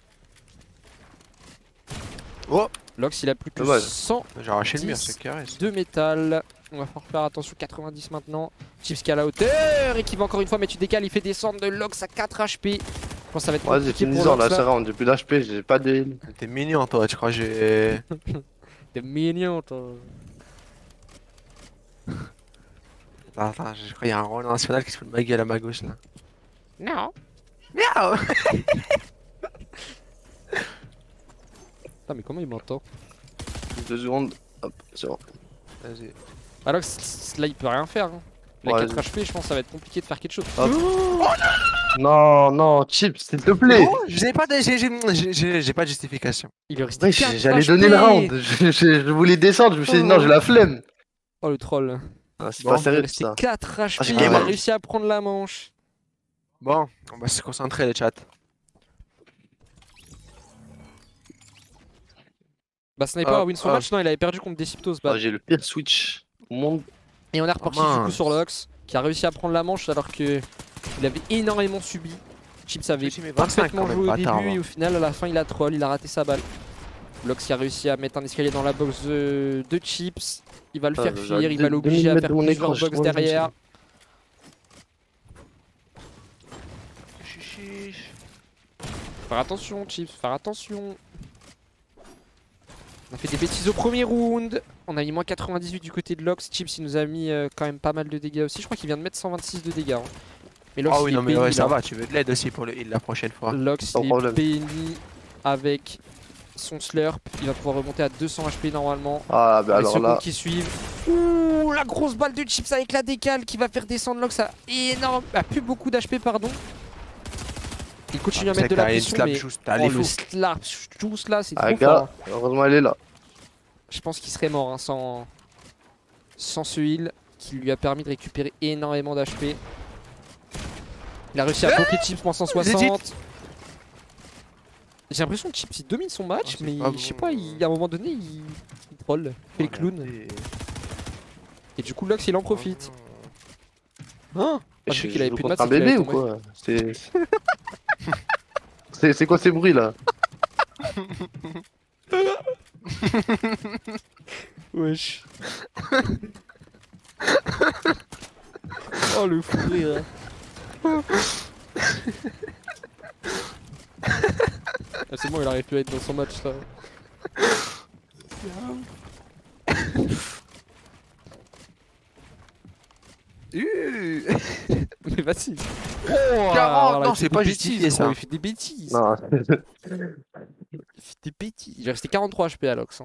Speaker 14: Oh,
Speaker 1: Lox il a plus que
Speaker 14: dommage.
Speaker 1: 100
Speaker 14: J'ai arraché le mur, c'est carré.
Speaker 1: de métal. On va falloir faire attention, 90 maintenant. Chips qui a la hauteur et qui va encore une fois mettre une décale. Il fait descendre de Lox à 4 HP. Je pense que ça va être
Speaker 15: Ouais, j'ai
Speaker 1: compliqué
Speaker 15: fini
Speaker 1: pour
Speaker 15: dans
Speaker 1: Lox
Speaker 15: la
Speaker 1: là.
Speaker 15: round, j'ai plus d'HP, j'ai pas de heal.
Speaker 14: T'es mignon toi, tu crois que j'ai...
Speaker 1: T'es mignon toi.
Speaker 14: Attends, je crois qu'il y a un rôle national qui se fout de ma gueule à ma gauche là.
Speaker 1: Non.
Speaker 14: Miaou.
Speaker 1: Putain mais comment il m'entend?
Speaker 15: 2 secondes, hop, c'est bon.
Speaker 14: Vas-y.
Speaker 1: Ah Lox là il peut rien faire. Hein. Il a
Speaker 15: Ouais,
Speaker 1: 4 HP, je pense que ça va être compliqué de faire quelque chose.
Speaker 15: Hop. Non, non, Chips, s'il te plaît.
Speaker 14: Oh, j'ai pas de justification.
Speaker 1: Il lui reste
Speaker 15: Ouais,
Speaker 1: 4
Speaker 15: j'allais
Speaker 1: HP.
Speaker 15: donner le round. Je voulais descendre, je me suis dit non, j'ai la flemme.
Speaker 1: Oh le troll.
Speaker 15: Ah, c'est
Speaker 1: Bon,
Speaker 15: pas
Speaker 1: il
Speaker 15: sérieux
Speaker 1: restait
Speaker 15: ça.
Speaker 1: 4 HP,
Speaker 15: Ah, j'ai
Speaker 1: il a
Speaker 15: mal.
Speaker 1: réussi à prendre la manche.
Speaker 14: Bon, on va se concentrer les chats.
Speaker 1: Bah Sniper a win son match, non il avait perdu contre Deciptos. Bah.
Speaker 15: Ah, j'ai le pire switch au monde.
Speaker 1: Et on est reparti
Speaker 15: Oh,
Speaker 1: du coup
Speaker 15: mince.
Speaker 1: sur Lox qui a réussi à prendre la manche alors que il avait énormément subi. Chips avait
Speaker 14: J'ai mis 25
Speaker 1: parfaitement
Speaker 14: quand même,
Speaker 1: joué au
Speaker 14: bâtard,
Speaker 1: début
Speaker 14: va.
Speaker 1: et au final à la fin il a troll, il a raté sa balle. Lox qui a réussi à mettre un escalier dans la box de Chips. Il va le
Speaker 15: Ah,
Speaker 1: faire
Speaker 15: j'aurais
Speaker 1: fuir, il va
Speaker 15: dû
Speaker 1: l'obliger à
Speaker 15: mettre
Speaker 1: faire
Speaker 15: mon
Speaker 1: plusieurs
Speaker 15: écran, je
Speaker 1: box
Speaker 15: vois le
Speaker 1: derrière.
Speaker 14: chiche.
Speaker 1: Faire attention, Chips, faire attention. On a fait des bêtises au premier round. On a mis moins 98 du côté de Lox. Chips, il nous a mis quand même pas mal de dégâts aussi. Je crois qu'il vient de mettre 126 de dégâts. Hein. Mais Lox,
Speaker 14: Ah oui,
Speaker 1: il est
Speaker 14: non, mais
Speaker 1: béni,
Speaker 14: ouais, ça
Speaker 1: là.
Speaker 14: va, tu veux de l'aide aussi pour le heal la prochaine fois.
Speaker 1: Lox,
Speaker 15: Sans
Speaker 1: il est
Speaker 15: problème.
Speaker 1: béni avec son slurp. Il va pouvoir remonter à 200 HP normalement.
Speaker 15: Ah, bah
Speaker 1: Les
Speaker 15: alors
Speaker 1: secondes
Speaker 15: là.
Speaker 1: qui suivent. Ouh, la grosse balle de Chips avec la décale qui va faire descendre Lox à énorme. À plus beaucoup d'HP, pardon. Il continue à mettre de la pression, mais le slap juice là, c'est
Speaker 15: Ah,
Speaker 1: trop
Speaker 15: gars,
Speaker 1: fort.
Speaker 15: heureusement elle est là.
Speaker 1: Je pense qu'il serait mort hein, sans ce heal qui lui a permis de récupérer énormément d'HP. Il a réussi à bloquer Chips pour 160. J'ai l'impression que Chips il domine son match, mais je sais pas, à un moment donné il troll, il fait le clown. Et du coup Lox il en profite. Hein?
Speaker 15: Je
Speaker 1: Vu
Speaker 15: suis
Speaker 1: qu'il avait plus de
Speaker 15: contre
Speaker 1: maths,
Speaker 15: un
Speaker 1: c'est qu'il
Speaker 15: bébé
Speaker 1: allait
Speaker 15: ou
Speaker 1: tomber.
Speaker 15: quoi? C'est quoi ces bruits là?
Speaker 1: Wesh. Oh le fou rire. Ah, c'est bon, il arrive plus à être dans son match là. Mais vas-y. Oh,
Speaker 14: 40, non,
Speaker 1: il fait
Speaker 14: c'est pas
Speaker 1: des
Speaker 14: justifié,
Speaker 1: bêtises,
Speaker 14: ça.
Speaker 1: gros, il fait des bêtises.
Speaker 15: Non.
Speaker 1: Il fait des bêtises. Il est resté 43 HP à Lox. Hein.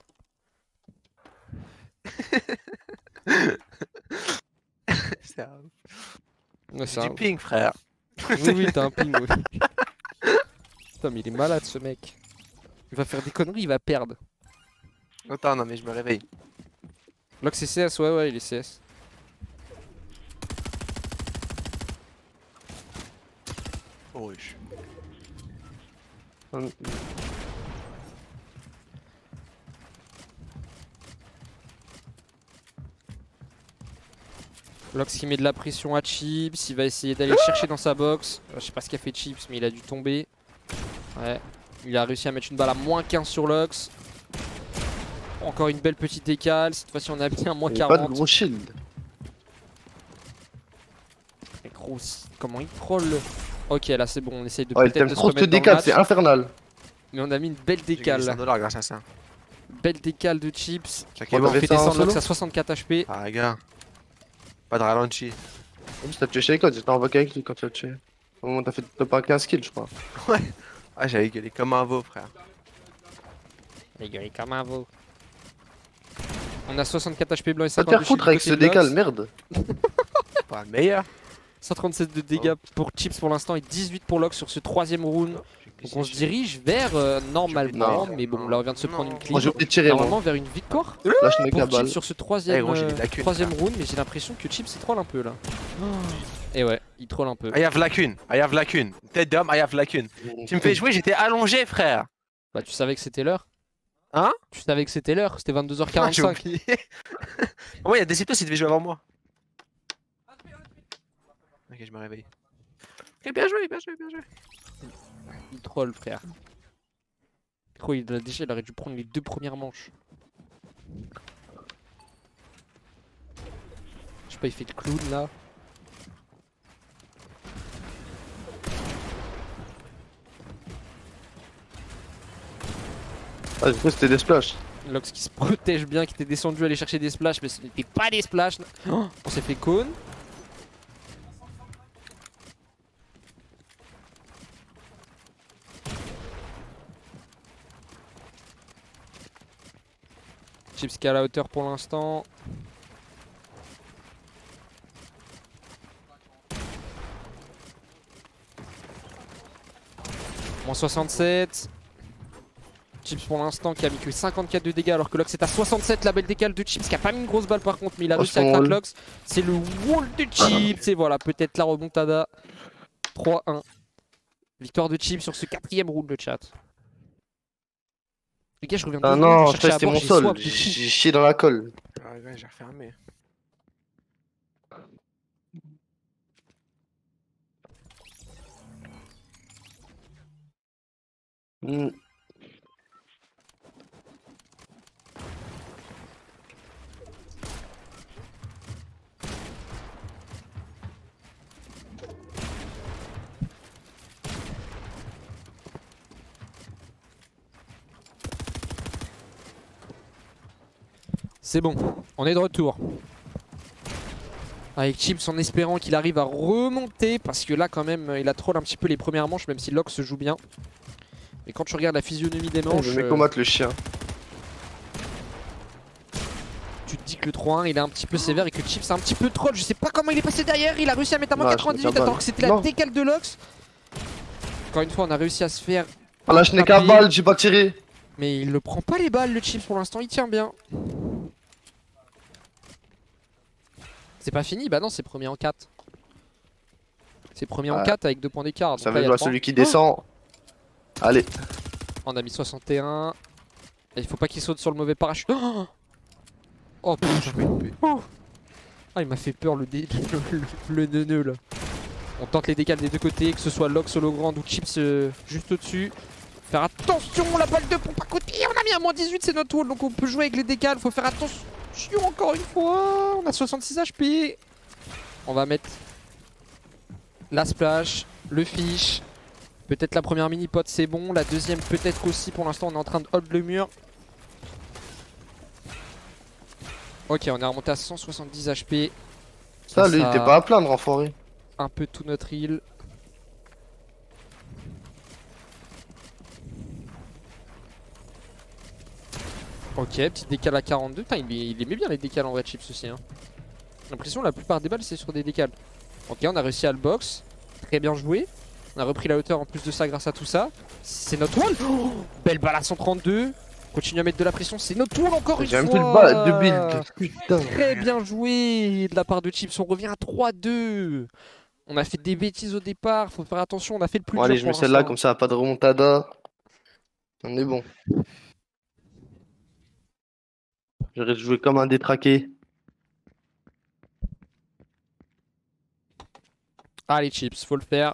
Speaker 1: Ouais,
Speaker 14: C'est du ping, frère.
Speaker 1: Oui, oui, t'as un ping. Oui. Putain, mais il est malade ce mec. Il va faire des conneries, il va perdre.
Speaker 14: Attends, non, mais je me réveille.
Speaker 1: Lox c'est CS, ouais, ouais, il est CS.
Speaker 14: Oh, wesh.
Speaker 1: Lox qui met de la pression à Chips, il va essayer d'aller le chercher dans sa box. Je sais pas ce qu'a fait Chips, mais il a dû tomber. Ouais, il a réussi à mettre une balle à moins 15 sur Lox. Encore une belle petite décale, cette fois-ci on a bien moins
Speaker 15: Il y a pas
Speaker 1: 40.
Speaker 15: de gros shield.
Speaker 1: Mais gros, comment il troll. Ok, là c'est bon, on essaye de
Speaker 15: Ouais, il
Speaker 1: peut-être
Speaker 15: t'aime
Speaker 1: de se
Speaker 15: trop cette
Speaker 1: remettre dans le
Speaker 15: décale,
Speaker 1: match.
Speaker 15: c'est infernal.
Speaker 1: Mais on a mis une belle
Speaker 14: J'ai gagné
Speaker 1: décale.
Speaker 14: 100 $ grâce à ça.
Speaker 1: Belle décale de Chips.
Speaker 14: Chacun
Speaker 1: On
Speaker 14: bon.
Speaker 1: fait
Speaker 15: fait ça en
Speaker 1: descendre Lox
Speaker 15: solo
Speaker 1: à 64 HP.
Speaker 14: Ah, gars. Pas de ralenti.
Speaker 15: En plus, t'as tué Shaykod, j'étais en vocal avec lui quand tu l'as tué. Au moment où t'as fait top à 15 kills, je crois.
Speaker 14: Ouais. Ah, j'avais gueulé comme un veau, frère.
Speaker 1: Il gueule comme un veau. On a 64 HP blanc et
Speaker 15: Va
Speaker 1: 50
Speaker 15: te faire foutre avec ce décal, merde.
Speaker 14: Pas le meilleur.
Speaker 1: 137 de dégâts pour Chips pour l'instant et 18 pour Lox sur ce troisième round. Donc on se dirige vers normalement, mais bon là on vient de se prendre une clean.
Speaker 15: Moi j'ai oublié de tirer moi.
Speaker 1: Normalement vers une victoire
Speaker 15: Lâche mec
Speaker 1: pour
Speaker 15: la
Speaker 1: Chips
Speaker 15: balle.
Speaker 1: sur ce
Speaker 14: Eh,
Speaker 1: troisième,
Speaker 14: gros, j'ai des lacunes,
Speaker 1: troisième
Speaker 14: frère.
Speaker 1: round, mais j'ai l'impression que Chips il troll un peu là. Et ouais, il troll un peu.
Speaker 14: I have lacune. I have lacune. Tête d'homme, I have lacune. Tu me fais jouer, j'étais allongé, frère.
Speaker 1: Bah tu savais que c'était l'heure.
Speaker 14: Hein?
Speaker 1: Tu savais que c'était l'heure, c'était
Speaker 14: Ah, j'ai
Speaker 1: 22h45.
Speaker 14: oublié. Moi, il y a des CP, il devait jouer avant moi. Ok, je me réveille. Ok, bien joué, bien joué, bien joué.
Speaker 1: Il troll frère. Gros, déjà il aurait dû prendre les 2 premières manches. Je sais pas, il fait le clown là.
Speaker 15: Ah, du coup, c'était des splashs.
Speaker 1: Lox qui se protège bien, qui était descendu aller chercher des splashs, mais ce n'était pas des splashs. Oh, on s'est fait cône. Chips qui est à la hauteur pour l'instant. Moins 67. Chips pour l'instant qui a mis que 54 de dégâts alors que Lox est à 67. La belle décale de Chips qui a pas mis une grosse balle par contre, mais il a réussi à crack Lox. C'est le wall de Chips et voilà peut-être la remontada. 3-1. Victoire de Chips sur ce 4ème round de chat. Les gars, je reviens de
Speaker 15: Ah
Speaker 1: deux
Speaker 15: non,
Speaker 1: minutes, je cherchais à
Speaker 15: c'était
Speaker 1: boire,
Speaker 15: mon
Speaker 1: j'ai
Speaker 15: sol.
Speaker 1: soif de
Speaker 15: J'ai
Speaker 1: fou.
Speaker 15: chié dans la colle.
Speaker 14: Ah, ouais, j'ai refermé.
Speaker 15: Hmm.
Speaker 1: C'est bon, on est de retour. Avec Chips en espérant qu'il arrive à remonter. Parce que là quand même il a troll un petit peu les premières manches. Même si Lox se joue bien. Mais quand tu regardes la physionomie des manches...
Speaker 15: Je vais combattre le chien.
Speaker 1: Tu te dis que le 3-1 il est un petit peu sévère et que Chips est un petit peu troll. Je sais pas comment il est passé derrière. Il a réussi à mettre à moins 98 alors que c'était la décale de Lox. Encore une fois on a réussi à se faire...
Speaker 15: Ah là je n'ai qu'à balle, j'ai pas tiré.
Speaker 1: Mais il ne prend pas les balles le Chips pour l'instant, il tient bien. C'est pas fini? Bah non, c'est premier en 4. C'est premier en 4 avec 2 points d'écart.
Speaker 15: Ça veut dire celui qui descend. Allez.
Speaker 1: On a mis 61. Et il faut pas qu'il saute sur le mauvais parachute. Oh putain. Ah il m'a fait peur le neuneu là. On tente les décales des deux côtés, que ce soit Lox, Solo Grand ou Chips juste au-dessus. Faire attention, la balle de pompe à côté. On a mis à moins 18, c'est notre wall, donc on peut jouer avec les décales. Faut faire attention encore une fois. On a 66 HP. On va mettre la splash, le fish. Peut-être la première mini-pot, c'est bon. La deuxième, peut-être aussi. Pour l'instant, on est en train de hold le mur. Ok, on est remonté à 170 HP.
Speaker 15: Ça, lui, t'es pas à plaindre, enfoiré.
Speaker 1: Un peu tout notre heal. Ok, petit décal à 42. Putain, il aimait bien les décals en vrai, Chips aussi. Hein. J'ai l'impression que la plupart des balles, c'est sur des décals. Ok, on a réussi à le box. Très bien joué. On a repris la hauteur en plus de ça grâce à tout ça. C'est notre wall. Oh, belle balle à 132. Continue à mettre de la pression. C'est notre tour encore une fois.
Speaker 15: J'ai même plus de balle de build. Putain.
Speaker 1: Très bien joué de la part de Chips. On revient à 3-2. On a fait des bêtises au départ. Faut faire attention. On a fait le plus
Speaker 15: Bon,
Speaker 1: dur.
Speaker 15: allez, je mets celle-là comme ça, pas de remontada. On est bon. Je reste jouer comme un détraqué.
Speaker 1: Allez, Chips, faut le faire.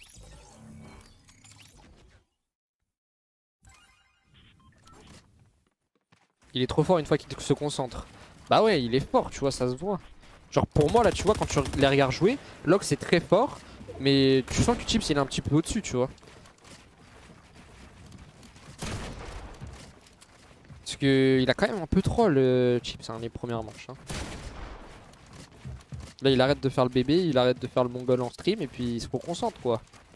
Speaker 1: Il est trop fort une fois qu'il se concentre. Bah ouais, il est fort, tu vois, ça se voit. Genre pour moi là, tu vois, quand tu les regardes jouer, Lox est très fort, mais tu sens que Chips il est un petit peu au-dessus, tu vois. Parce que il a quand même un peu troll Chips hein, les premières manches. Hein. Là il arrête de faire le bébé, il arrête de faire le mongol en stream et puis il se concentre quoi.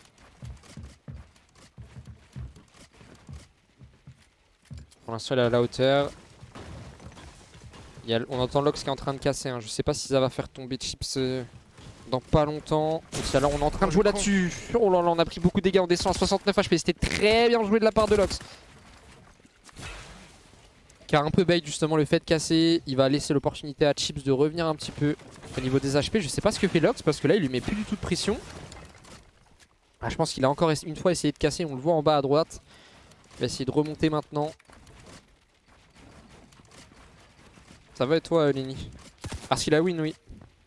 Speaker 1: Pour l'instant il est à la hauteur. On entend Lox qui est en train de casser, hein. Je sais pas si ça va faire tomber Chips dans pas longtemps. Ou si alors on est en train de jouer là-dessus. Oh là là, on a pris beaucoup de dégâts, on descend à 69 HP. C'était très bien joué de la part de Lox. Qui a un peu bait justement le fait de casser. Il va laisser l'opportunité à Chips de revenir un petit peu au niveau des HP. Je sais pas ce que fait Lox parce que là il lui met plus du tout de pression. Ah, je pense qu'il a encore une fois essayé de casser, on le voit en bas à droite. Il va essayer de remonter maintenant. Ça va et toi Lenny? Parce qu'il a win, oui.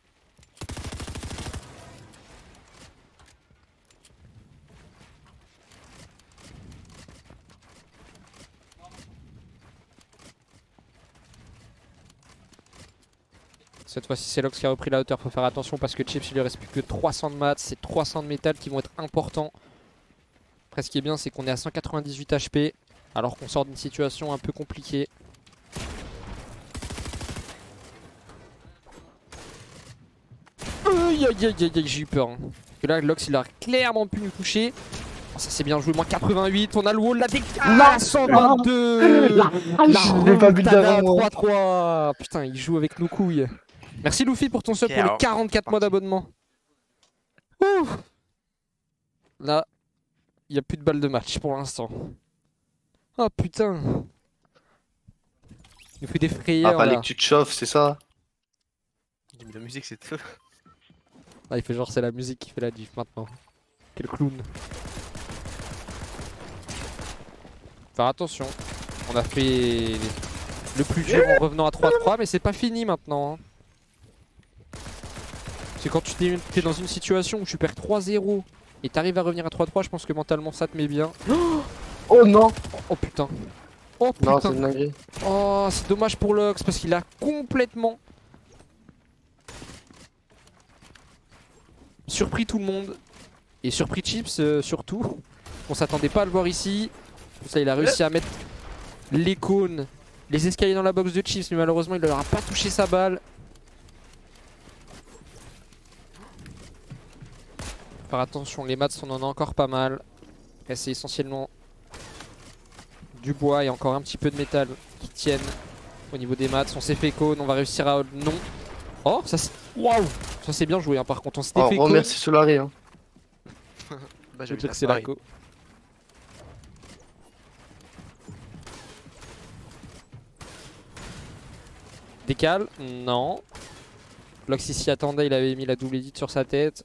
Speaker 1: Cette fois-ci c'est Lox qui a repris la hauteur, faut faire attention parce que Chips il lui reste plus que 300 de maths, c'est 300 de métal qui vont être importants. Après ce qui est bien c'est qu'on est à 198 HP alors qu'on sort d'une situation un peu compliquée. Aïe aïe aïe aïe, j'ai eu peur. Hein. Parce que là Lox il a clairement pu nous toucher. Oh, ça c'est bien joué, moins 88, on a le wall, la décale, 122. Je n'ai pas vu le 3-3. Putain il joue avec nos couilles. Merci Luffy pour ton sub pour les 44 mois d'abonnement. Là, il n'y a plus de balles de match pour l'instant. Oh putain. Il nous fait des frayeurs.
Speaker 15: Ah, fallait que tu te chauffes, c'est ça?
Speaker 14: La musique c'est tout.
Speaker 1: Ah, il fait genre c'est la musique qui fait la diff maintenant. Quel clown. Faire attention. On a fait le plus dur en revenant à 3-3 mais c'est pas fini maintenant. Hein. C'est quand tu t'es dans une situation où tu perds 3-0 et t'arrives à revenir à 3-3, je pense que mentalement ça te met bien.
Speaker 15: Oh non.
Speaker 1: Oh putain. Oh putain.
Speaker 15: Non, c'est une dinguerie.
Speaker 1: Oh c'est dommage pour Lox parce qu'il a complètement surpris tout le monde. Et surpris Chips surtout. On s'attendait pas à le voir ici. Comme ça il a réussi à mettre l'icône Les escaliers dans la box de Chips, mais malheureusement il leur a pas touché sa balle. Faire attention, les mats on en a encore pas mal. Et c'est essentiellement du bois et encore un petit peu de métal qui tiennent au niveau des mats. On s'est fait cône, on va réussir à hold. Non. Oh, ça c'est. Waouh! Ça c'est bien joué hein, par contre, on s'était fait cône.
Speaker 15: Merci Solari. Hein.
Speaker 14: Bah,
Speaker 1: Je veux dire que c'est l'arco. Décale? Non. Lox ici attendait, il avait mis la double edit sur sa tête.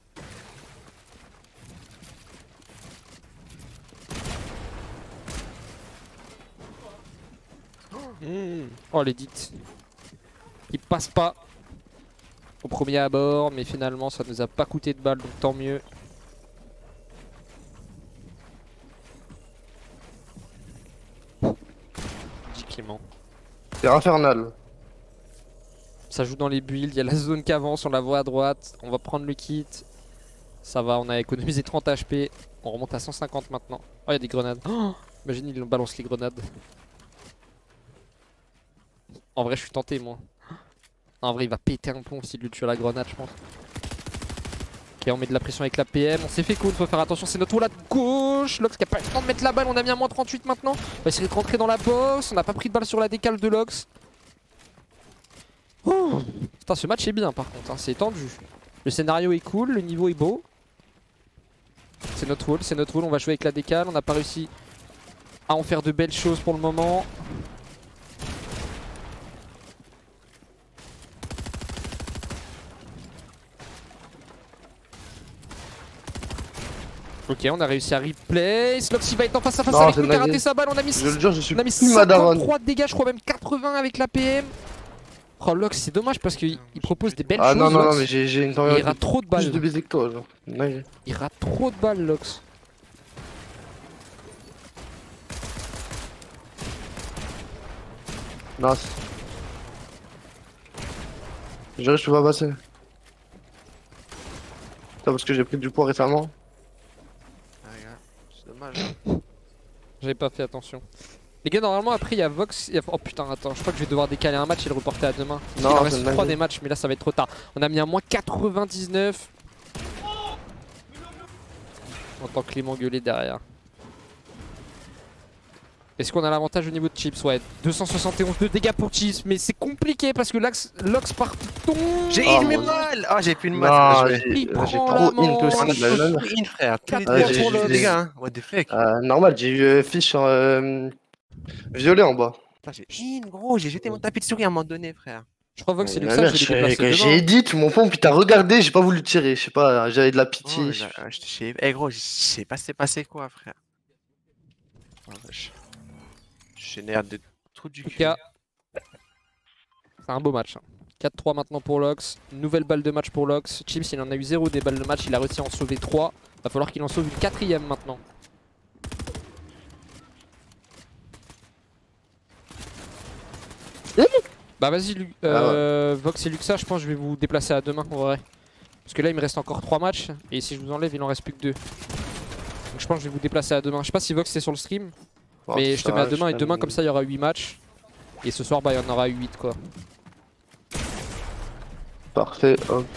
Speaker 1: Oh l'edit. Il passe pas au premier abord, mais finalement ça nous a pas coûté de balles, donc tant mieux. Clément.
Speaker 15: C'est infernal.
Speaker 1: Ça joue dans les builds, il y a la zone qui avance, on la voit à droite. On va prendre le kit. Ça va, on a économisé 30 HP. On remonte à 150 maintenant. Oh, il y a des grenades. Oh, imagine, ils balancent les grenades. En vrai, je suis tenté, moi. En vrai, il va péter un pont s'il lui tue à la grenade, je pense. Ok, on met de la pression avec la PM. On s'est fait cool, faut faire attention. C'est notre tour là de gauche. Lox qui a pas eu le temps de mettre la balle. On a mis un moins 38 maintenant. On va essayer de rentrer dans la box. On n'a pas pris de balle sur la décale de Lox. Oh. Putain, ce match est bien par contre, hein. C'est tendu. Le scénario est cool, le niveau est beau. C'est notre wall, on va jouer avec la décale. On n'a pas réussi à en faire de belles choses pour le moment. Ok, on a réussi à replay. Slox il va être en face à face avec nous, qui a raté sa balle. On a mis,
Speaker 15: je le jure, je suis
Speaker 1: on a mis 53 de dégâts, je crois même 80 avec la PM. Oh Lox, c'est dommage parce qu'il propose des belles choses.
Speaker 15: Ah non, non,
Speaker 1: Lox.
Speaker 15: non, mais j'ai une temps.
Speaker 1: Il rate trop de balles.
Speaker 15: Plus de baiser que toi, genre. Ouais.
Speaker 1: Il rate trop de balles, Lox.
Speaker 15: Nice. Je peux pas passer. C'est parce que j'ai pris du poids récemment.
Speaker 14: C'est dommage.
Speaker 1: J'avais pas fait attention. Les gars, normalement après il y a Vox. Oh putain, attends, je crois que je vais devoir décaler un match et le reporter à demain.
Speaker 15: Non,
Speaker 1: il en reste 3 des matchs, mais là ça va être trop tard. On a mis un moins 99. On entend Clément gueuler derrière. Est-ce qu'on a l'avantage au niveau de Chips? Ouais, 271 de dégâts pour Chips, mais c'est compliqué parce que Lox part tombe.
Speaker 14: J'ai il met mal. Ah, j'ai plus de mal.
Speaker 15: J'ai trop in aussi.
Speaker 14: Frère.
Speaker 15: Les
Speaker 14: gars, hein. What the fuck.
Speaker 15: Normal, j'ai eu fiche en violet en bas.
Speaker 14: J'ai in, gros, j'ai jeté mon tapis de souris à un moment donné, frère.
Speaker 1: Je crois que c'est Luxa, je vais les déplacer
Speaker 15: j'ai edit mon pompe, puis t'as regardé, j'ai pas voulu tirer, je sais pas, j'avais de la pitié.
Speaker 14: Eh gros, je sais pas c'est passé quoi, frère. Oh, vache. J'ai l'air de trop du cul.
Speaker 1: C'est un beau match. 4-3 maintenant pour Lox. Nouvelle balle de match pour Lox. Chips, il en a eu 0 des balles de match, il a réussi à en sauver 3. Va falloir qu'il en sauve une 4ème maintenant. Bah vas-y Vox et Luxa, je pense que je vais vous déplacer à demain en vrai. Parce que là il me reste encore 3 matchs et si je vous enlève il en reste plus que 2. Donc je pense que je vais vous déplacer à demain. Je sais pas si Vox est sur le stream. Mais je te mets à demain et demain comme ça il y aura 8 matchs. Et ce soir bah il y en aura 8 quoi.
Speaker 15: Parfait, hop.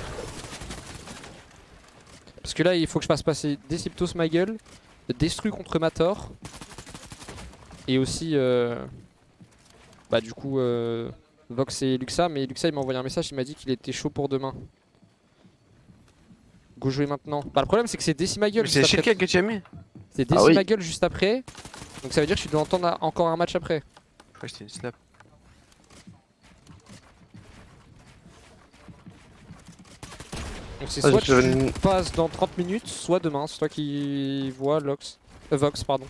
Speaker 1: Parce que là il faut que je fasse passer Deceptos ma gueule, Destru contre Mator. Et aussi bah du coup Vox et Luxa, mais Luxa il m'a envoyé un message, il m'a dit qu'il était chaud pour demain. Go jouer maintenant. Bah le problème c'est que c'est Decimagueule.
Speaker 14: C'est chez quel que tu as mis?
Speaker 1: C'est Decimagueule juste après. Donc ça veut dire que je dois entendre encore un match après.
Speaker 14: Je crois que c'était une snap.
Speaker 1: Donc c'est soit tu passes dans 30 minutes, soit demain, c'est toi qui vois Vox, pardon.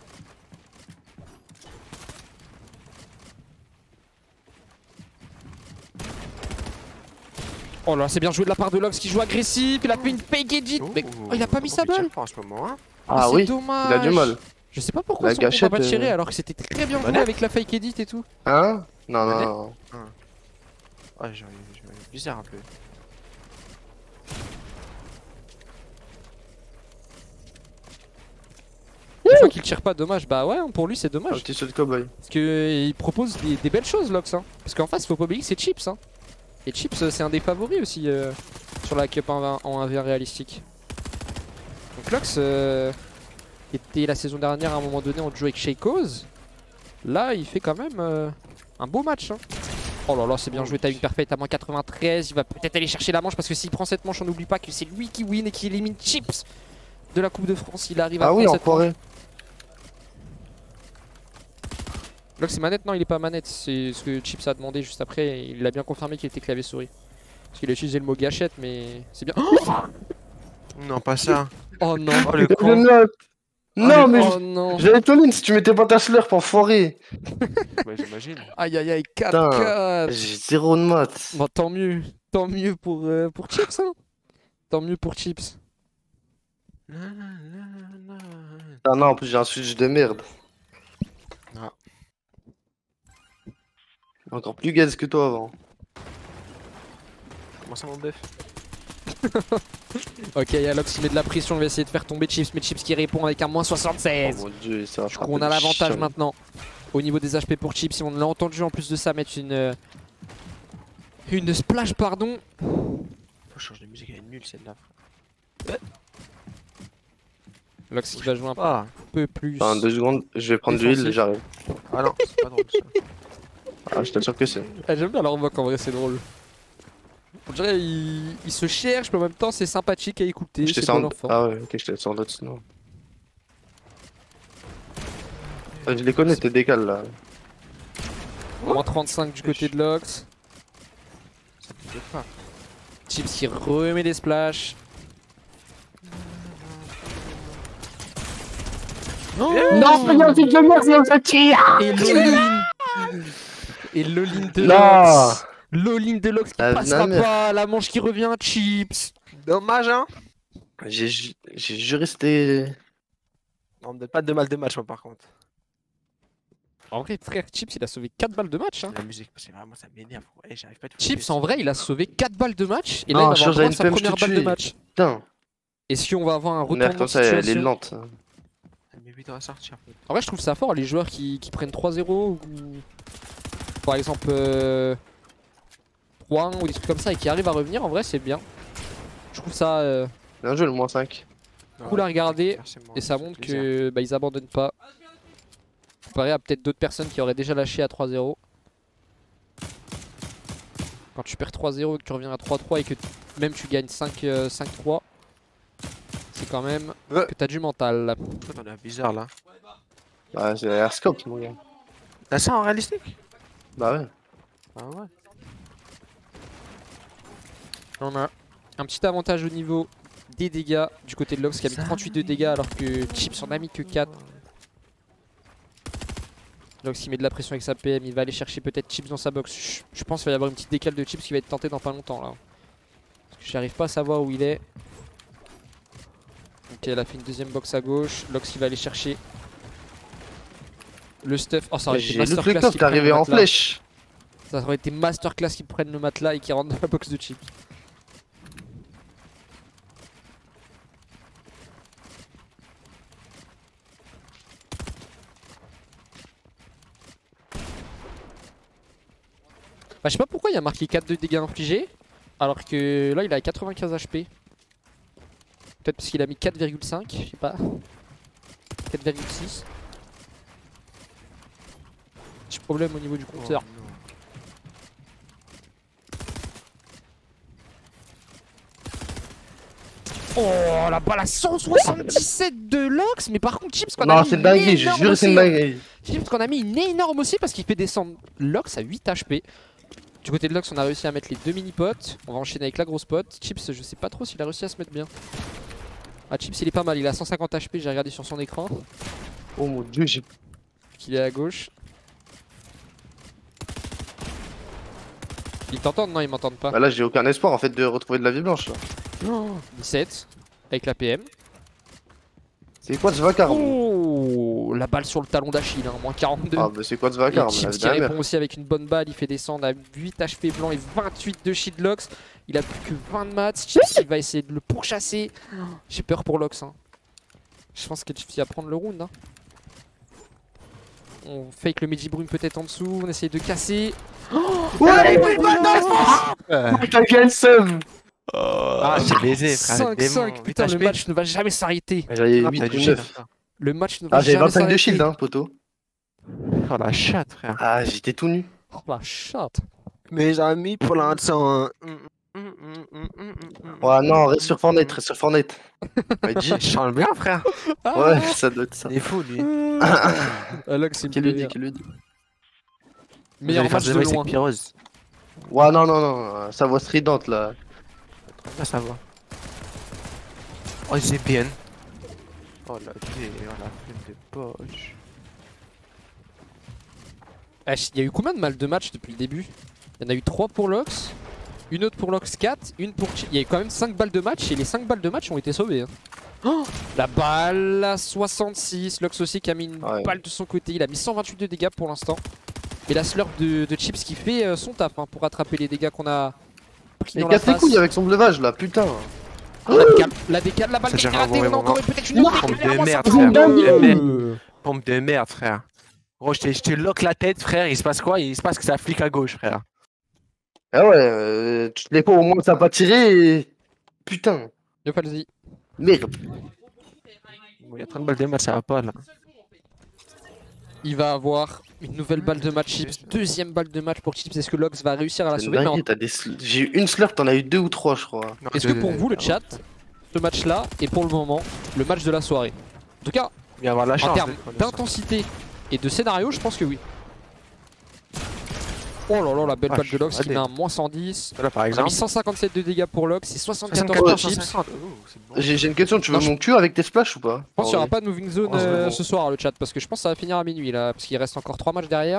Speaker 1: Oh là, c'est bien joué de la part de Lox qui joue agressif, il a fait une fake edit. Mais oh, il a pas mis sa balle
Speaker 14: en ce moment, hein.
Speaker 15: Ah oui,
Speaker 1: dommage.
Speaker 15: il a du mal.
Speaker 1: Je sais pas pourquoi son pompe a pas tiré alors que c'était très bien joué avec la fake edit et tout.
Speaker 15: Hein? Non, non.
Speaker 14: Ouais, j'ai bizarre un peu.
Speaker 1: vois qu'il tire pas, dommage. Bah ouais, pour lui c'est dommage.
Speaker 15: Un petit saut de cowboy.
Speaker 1: Parce qu'il propose des belles choses, Lox. Hein. Parce qu'en face, faut pas oublier que c'est Chips. Hein. Et Chips, c'est un des favoris aussi sur la Cup en 1v1 réalistique. Donc Lox était la saison dernière à un moment donné en duo avec Shaykos. Là, il fait quand même un beau match. Hein. Oh là là, c'est bien joué, timing parfait à moins 93. Il va peut-être aller chercher la manche parce que s'il prend cette manche, on n'oublie pas que c'est lui qui win et qui élimine Chips de la Coupe de France. Il arrive à prendre cette manche. Lox c'est manette, non il est pas manette, c'est ce que Chips a demandé juste après, il a bien confirmé qu'il était clavier souris. Parce qu'il a utilisé le mot gâchette mais c'est bien.
Speaker 14: Non pas ça.
Speaker 1: Oh non.
Speaker 14: Oh le con.
Speaker 15: Non mais
Speaker 1: non.
Speaker 15: j'avais ton ligne si tu mettais pas ta slurp enfoiré.
Speaker 14: Bah j'imagine.
Speaker 1: Aïe aïe aïe 4-4.
Speaker 15: J'ai 0 de maths.
Speaker 1: Bon tant mieux pour Chips hein. Tant mieux pour Chips.
Speaker 15: Ah non en plus j'ai un switch de merde.
Speaker 14: Ah.
Speaker 15: Encore plus gaze que toi avant.
Speaker 14: Comment ça mon bœuf?
Speaker 1: Ok, Lox il met de la pression, on va essayer de faire tomber Chips, mais Chips qui répond avec un moins 76.
Speaker 15: Oh mon dieu, ça
Speaker 1: du coup on a l'avantage maintenant au niveau des HP pour Chips. Et on l'a entendu en plus de ça mettre une splash pardon.
Speaker 14: Faut changer de musique, elle est nulle celle-là.
Speaker 1: Lox qui va jouer un peu plus.
Speaker 15: Enfin 2 secondes, je vais prendre du heal et j'arrive.
Speaker 14: Ah non, c'est pas drôle ça.
Speaker 15: Ah je t'assure que c'est.
Speaker 1: J'aime bien la revoque en vrai, c'est drôle. On dirait il se cherche mais en même temps c'est sympathique à écouter.
Speaker 15: Je te sens. Ah ouais, ok, je te sens d'autres sinon. Je les connais tes décales là.
Speaker 1: Moins 35 du côté de Lox.
Speaker 14: Ça me fait pas.
Speaker 1: Chips qui remet des splashs.
Speaker 12: Non, il y a un petit de merde, c'est un petit.
Speaker 1: Et l'all-in de
Speaker 15: Non.
Speaker 1: Lox. L'all-in de Lox qui passera pas. La manche qui revient à Chips.
Speaker 14: Dommage hein.
Speaker 15: J'ai juré c'était.
Speaker 14: On me donne pas de mal de match moi par contre.
Speaker 1: En vrai frère, Chips il a sauvé 4 balles de match hein.
Speaker 14: La musique, c'est vraiment ça m'énerve. Ouais, j'arrive pas à
Speaker 1: Chips en vrai il a sauvé 4 balles de match. Et là
Speaker 15: Non,
Speaker 1: il va avoir
Speaker 15: une
Speaker 1: sa première balle de match.
Speaker 15: Putain.
Speaker 1: Est-ce qu'on va avoir un retour
Speaker 15: Merde comme ça elle est lente.
Speaker 14: Elle met vite à sortir.
Speaker 1: En vrai je trouve ça fort les joueurs qui prennent 3-0 ou par exemple 3-1 ou des trucs comme ça et qui arrivent à revenir, en vrai c'est bien. Je trouve ça
Speaker 15: bien joué le moins 5.
Speaker 1: Cool à regarder et ça montre que ils abandonnent pas. Comparé à peut-être d'autres personnes qui auraient déjà lâché à 3-0. Quand tu perds 3-0 et que tu reviens à 3-3 et que même tu gagnes 5-3, c'est quand même que t'as du mental.
Speaker 14: On est bizarre là.
Speaker 15: Bah c'est airscope mon gars.
Speaker 14: T'as ça en réalistique?
Speaker 15: Bah ouais.
Speaker 14: Ah ouais.
Speaker 1: On a un petit avantage au niveau des dégâts du côté de Lox qui a mis 38 de dégâts alors que Chips en a mis que 4. Lox qui met de la pression avec sa PM, il va aller chercher peut-être Chips dans sa box. Je pense qu'il va y avoir une petite décale de Chips qui va être tentée dans pas longtemps là. J'arrive pas à savoir où il est. Ok, elle a fait une deuxième box à gauche. Lox qui va aller chercher le stuff. Oh, ça aurait été masterclass qui
Speaker 15: arrivé en flèche.
Speaker 1: Ça aurait été masterclass qui prennent le matelas et qui rentrent dans la box de Chips. Bah, je sais pas pourquoi il a marqué 4 de dégâts infligés alors que là il a 95 HP. Peut-être parce qu'il a mis 4,5, je sais pas. 4,6. Petit problème au niveau du compteur. Oh la balle à 177 de Lox. Mais par contre Chips qu'on a mis.
Speaker 15: Non c'est dingue, je jure c'est dingue.
Speaker 1: Chips qu'on a mis une énorme aussi parce qu'il fait descendre Lox à 8 HP. Du côté de Lox on a réussi à mettre les 2 mini-potes. On va enchaîner avec la grosse pote. Chips je sais pas trop s'il a réussi à se mettre bien. Ah Chips il est pas mal, il a 150 HP, j'ai regardé sur son écran.
Speaker 15: Oh mon dieu j'ai...
Speaker 1: Qu'il est à gauche. Ils t'entendent? Non ils m'entendent pas.
Speaker 15: Bah là j'ai aucun espoir en fait de retrouver de la vie blanche là.
Speaker 1: Oh, 17 avec la PM.
Speaker 15: C'est quoi ce vacarme?
Speaker 1: Oh, la balle sur le talon d'Achille, hein, moins 42.
Speaker 15: Ah bah c'est quoi ce vacarme?
Speaker 1: Chips qui répond aussi avec une bonne balle, il fait descendre à 8 HP blanc et 28 de shield Lox. Il a plus que 20 de mats, Chips il va essayer de le pourchasser. J'ai peur pour Lox. Hein. Je pense que Chips va prendre le round. Hein. On fake le Medibrume peut-être en dessous, on essaye de casser.
Speaker 14: Ouais,
Speaker 15: T'as gagné seum.
Speaker 14: Ah, j'ai baisé, frère.
Speaker 1: 5-5, putain, le match ne va jamais s'arrêter.
Speaker 15: J'avais 8 ou 9.
Speaker 1: Le match ne va
Speaker 15: Ah, j'avais
Speaker 1: jamais
Speaker 15: 25 de
Speaker 1: s'arrêter.
Speaker 15: shield, hein, poteau.
Speaker 14: Oh la chatte, frère.
Speaker 15: Ah, j'étais tout nu.
Speaker 1: Oh la chatte.
Speaker 14: Mes amis, pour l'instant.
Speaker 15: Ouais, non, reste sur Fortnite, reste sur Fortnite.
Speaker 14: Je chante bien, frère.
Speaker 15: Ouais, ça doit être ça.
Speaker 14: Il est fou, lui.
Speaker 1: Alors que c'est
Speaker 15: Qui lui dit, qui lui dit.
Speaker 1: Meilleur match de loin.
Speaker 15: Ouais, non, non, non, sa voix stridente là.
Speaker 14: Ah, ça va. Oh, c'est bien. Oh la vie, oh la flemme de poche.
Speaker 1: Il y a eu combien de mal de match depuis le début? Il y en a eu 3 pour Lox, une autre pour Lox 4, une pour Chips. Il y a eu quand même 5 balles de match et les 5 balles de match ont été sauvées. Hein. Oh, la balle à 66, Lox aussi qui a mis une balle de son côté, il a mis 128 de dégâts pour l'instant. Et la slurp de Chips qui fait son taf hein, pour rattraper les dégâts qu'on a pris dans la face.
Speaker 15: Il casse les couilles avec son bleuvage là, putain.
Speaker 1: La décale, la balle qui est ratée, on a encore peut-être une
Speaker 14: pompe de merde, frère. Pompe de merde, frère. Gros, je te lock la tête, frère. Il se passe quoi? Il se passe que ça flic à gauche, frère.
Speaker 15: Ah ouais, tu te l'es pas au moins, ça a pas tiré et... Putain.
Speaker 1: Yo, vas-y.
Speaker 15: Merde.
Speaker 14: Il y a 30 balles de match, ça va pas là.
Speaker 1: Il va avoir une nouvelle balle de match Chips, deuxième balle de match pour Chips. Est-ce que Lox va réussir à la sauver?
Speaker 15: J'ai eu une slurp, t'en as eu 2 ou 3 je crois.
Speaker 1: Est-ce que pour vous le chat, ce match là est pour le moment le match de la soirée? En tout cas,
Speaker 14: il va avoir la chance,
Speaker 1: en termes d'intensité et de scénario, je pense que oui. Oh là là, la belle balle de Lox qui met un moins 110.
Speaker 14: Là, par
Speaker 1: On a
Speaker 14: exemple.
Speaker 1: mis 157 de dégâts pour Lox et 74 pour Chips.
Speaker 15: J'ai une question, tu veux mon cul avec tes splash ou pas?
Speaker 1: Je pense qu'il n'y aura pas de moving zone ce soir le chat parce que je pense que ça va finir à minuit là parce qu'il reste encore 3 matchs derrière.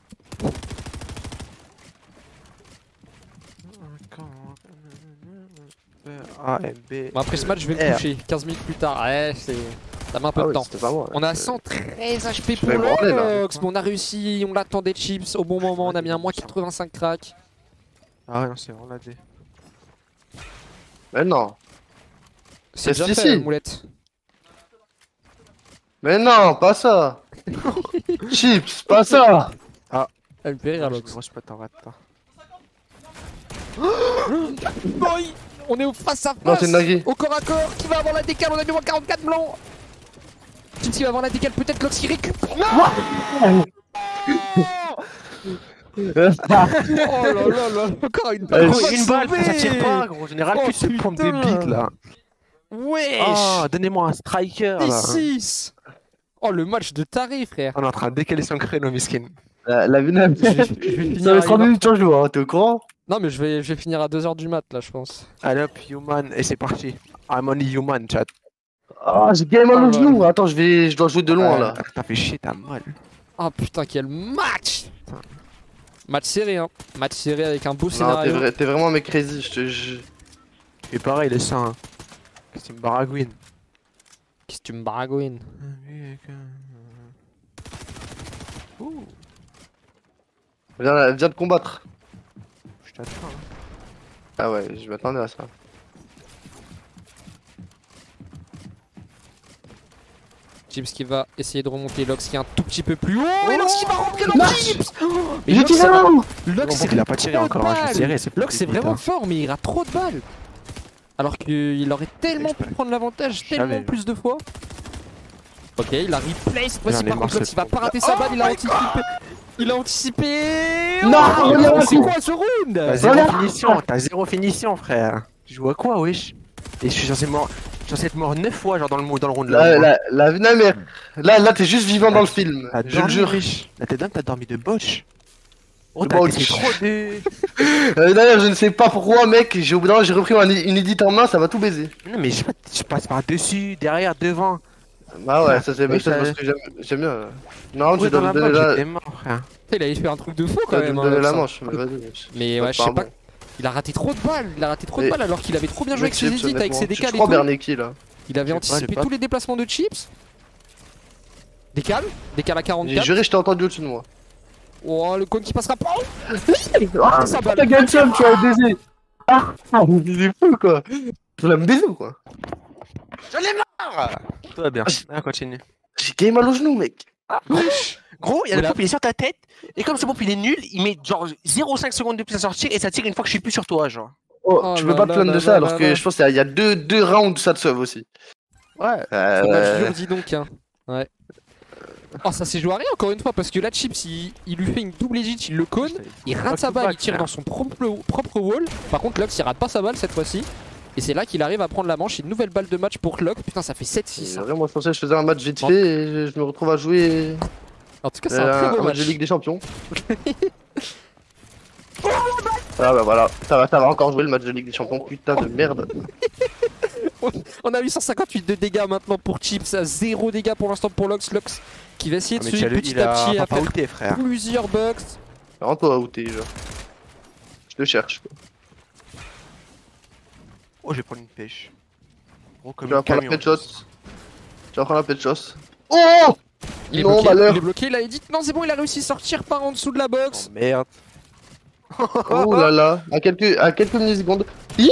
Speaker 1: Bon, après ce match je vais me coucher 15 minutes plus tard. Ouais, ça met un peu de temps. On a 113 HP pour Lox, mais on a réussi, on l'attendait Chips au bon moment, on a mis un moins 85 crack.
Speaker 14: Ah ouais, non, c'est on l'a dit.
Speaker 15: Mais non.
Speaker 1: C'est déjà fait, Moulette.
Speaker 15: Mais non, pas ça. Chips, pas ça.
Speaker 1: Ah, elle me fait rire, Lox.
Speaker 14: Grosse patte en rate, toi.
Speaker 1: Boy, on est au face à
Speaker 15: Non, c'est
Speaker 1: face,
Speaker 15: une dinguerie.
Speaker 1: au corps à corps, qui va avoir la décale, on a mis moins 44 blanc. Chips qui va avoir la décale, peut-être Lox qui récupère. Non. Oh là là là, encore une balle.
Speaker 14: Une balle, ça tire pas, gros. En général, plus se prendre des bites là.
Speaker 1: Wesh.
Speaker 14: Oh, donnez-moi un striker là.
Speaker 1: 6. Oh, le match de taré, frère.
Speaker 14: On est en train de décaler son créneau, miskin.
Speaker 15: La Venam. Ça va être 30 minutes en jour, t'es au courant?
Speaker 1: Non, mais je vais finir à 2h du mat là, je pense.
Speaker 14: Allez hop, human, et c'est parti. I'm only human, chat.
Speaker 15: Ah, j'ai bien mal au genou. Attends, je dois jouer de loin là.
Speaker 14: T'as fait chier, t'as mal.
Speaker 1: Oh putain, quel match! Match serré, hein. Match serré avec un beau scénario.
Speaker 15: T'es vraiment un mec crazy, je te jure.
Speaker 14: Et pareil, le sang. Hein. Qu'est-ce que tu me baragouines?
Speaker 1: Qu'est-ce que tu me baragouines?
Speaker 15: Viens de combattre.
Speaker 14: Je t'attends. Hein.
Speaker 15: Ah ouais, je m'attendais à ça.
Speaker 1: Chips qui va essayer de remonter, Lox qui est un tout petit peu plus haut, et Lox qui va rentrer dans Chips.
Speaker 15: Mais Lox,
Speaker 14: il a pas tiré encore, hein, je serré.
Speaker 1: Lox c'est vraiment fort, mais il rate trop de balles. Alors qu'il aurait tellement pu prendre l'avantage tellement plus de fois. Ok, il a replay cette fois-ci, par contre Lox il va pas rater sa balle, il a anticipé. Il a anticipé.
Speaker 15: Non,
Speaker 1: c'est quoi ce round?
Speaker 14: T'as zéro finition, t'as zéro finition, frère. Tu joues à quoi, wesh? Et je suis censé être mort 9 fois, genre dans le round là.
Speaker 15: La Venamère. Là, t'es juste vivant dans le film. Je le jure.
Speaker 14: Là, t'es dingue, t'as dormi de botch. Oh,
Speaker 15: t'as
Speaker 14: été trop de.
Speaker 15: D'ailleurs, je ne sais pas pourquoi, mec. Au bout d'un moment, j'ai repris une edit en main, ça va tout baiser.
Speaker 14: Non, mais je passe par dessus, derrière, devant.
Speaker 15: Bah ouais, ça c'est parce que j'aime bien. Non, tu dois me donner la...
Speaker 14: mort, frère.
Speaker 1: Il avait fait un truc de fou quand même.
Speaker 15: La manche, mais vas-y.
Speaker 1: Mais ouais, je sais pas. Il a raté trop de balles, alors qu'il avait trop bien joué avec ses edits, avec ses décales et tout.
Speaker 15: Berneki là.
Speaker 1: Il avait anticipé tous les déplacements de Chips. Décale à 44.
Speaker 15: J'ai juré, je t'ai entendu au-dessus de moi.
Speaker 1: Oh, le cône qui passera pas.
Speaker 15: T'as gagné, tu as baisé. Ah, c'est fou quoi. Tu l'as me baiser ou quoi?
Speaker 6: Je l'ai
Speaker 14: Tout va bien. Ah, continue.
Speaker 15: J'ai gagné mal au genou, mec.
Speaker 14: Gros, il y a le pop, il est sur ta tête. Et comme ce pop, il est nul, il met genre 0,5 secondes de plus à sortir et ça tire une fois que je suis plus sur toi, genre.
Speaker 15: Oh, tu peux pas te plaindre de ça alors que je pense qu'il y a deux rounds ça de sauve aussi.
Speaker 14: Ouais.
Speaker 1: C'est un match dur, dis donc. Hein. Ouais. Oh, ça s'est joué à rien encore une fois parce que là, Chips il lui fait une double edit, il le cône, il rate sa balle, il tire dans son propre wall. Par contre, Lux il rate pas sa balle cette fois-ci. Et c'est là qu'il arrive à prendre la manche. Une nouvelle balle de match pour Lux. Putain, ça fait 7-6.
Speaker 15: Vraiment, moi je pensais que je faisais un match vite fait et je me retrouve à jouer.
Speaker 1: En tout cas, c'est un très beau match
Speaker 15: de Ligue des Champions. Ah bah voilà, ça va encore jouer le match de Ligue des Champions, putain de merde.
Speaker 1: On a 858 de dégâts maintenant pour Chips, 0 dégâts pour l'instant pour Lux. Lux qui va essayer de se petit à petit à faire plusieurs bugs.
Speaker 15: Rends-toi à outer, genre. Je te cherche.
Speaker 14: Oh, je vais prendre une pêche. Gros, comme
Speaker 15: tu vas
Speaker 14: une
Speaker 15: prendre la
Speaker 14: camion.
Speaker 15: pet shot. Tu vas prendre la pet shot. Oh
Speaker 1: il est
Speaker 15: non,
Speaker 1: bloqué,
Speaker 15: malheur.
Speaker 1: il est bloqué, il a edit. Non, c'est bon, il a réussi à sortir par en dessous de la box.
Speaker 14: Oh, merde.
Speaker 15: Oh là là, à quelques millisecondes.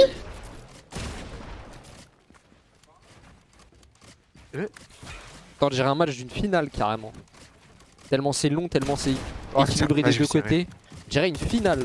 Speaker 1: Attends, j'ai un match d'une finale carrément. Tellement c'est long, tellement c'est équilibré
Speaker 14: putain,
Speaker 1: des deux côtés. Je dirais une finale.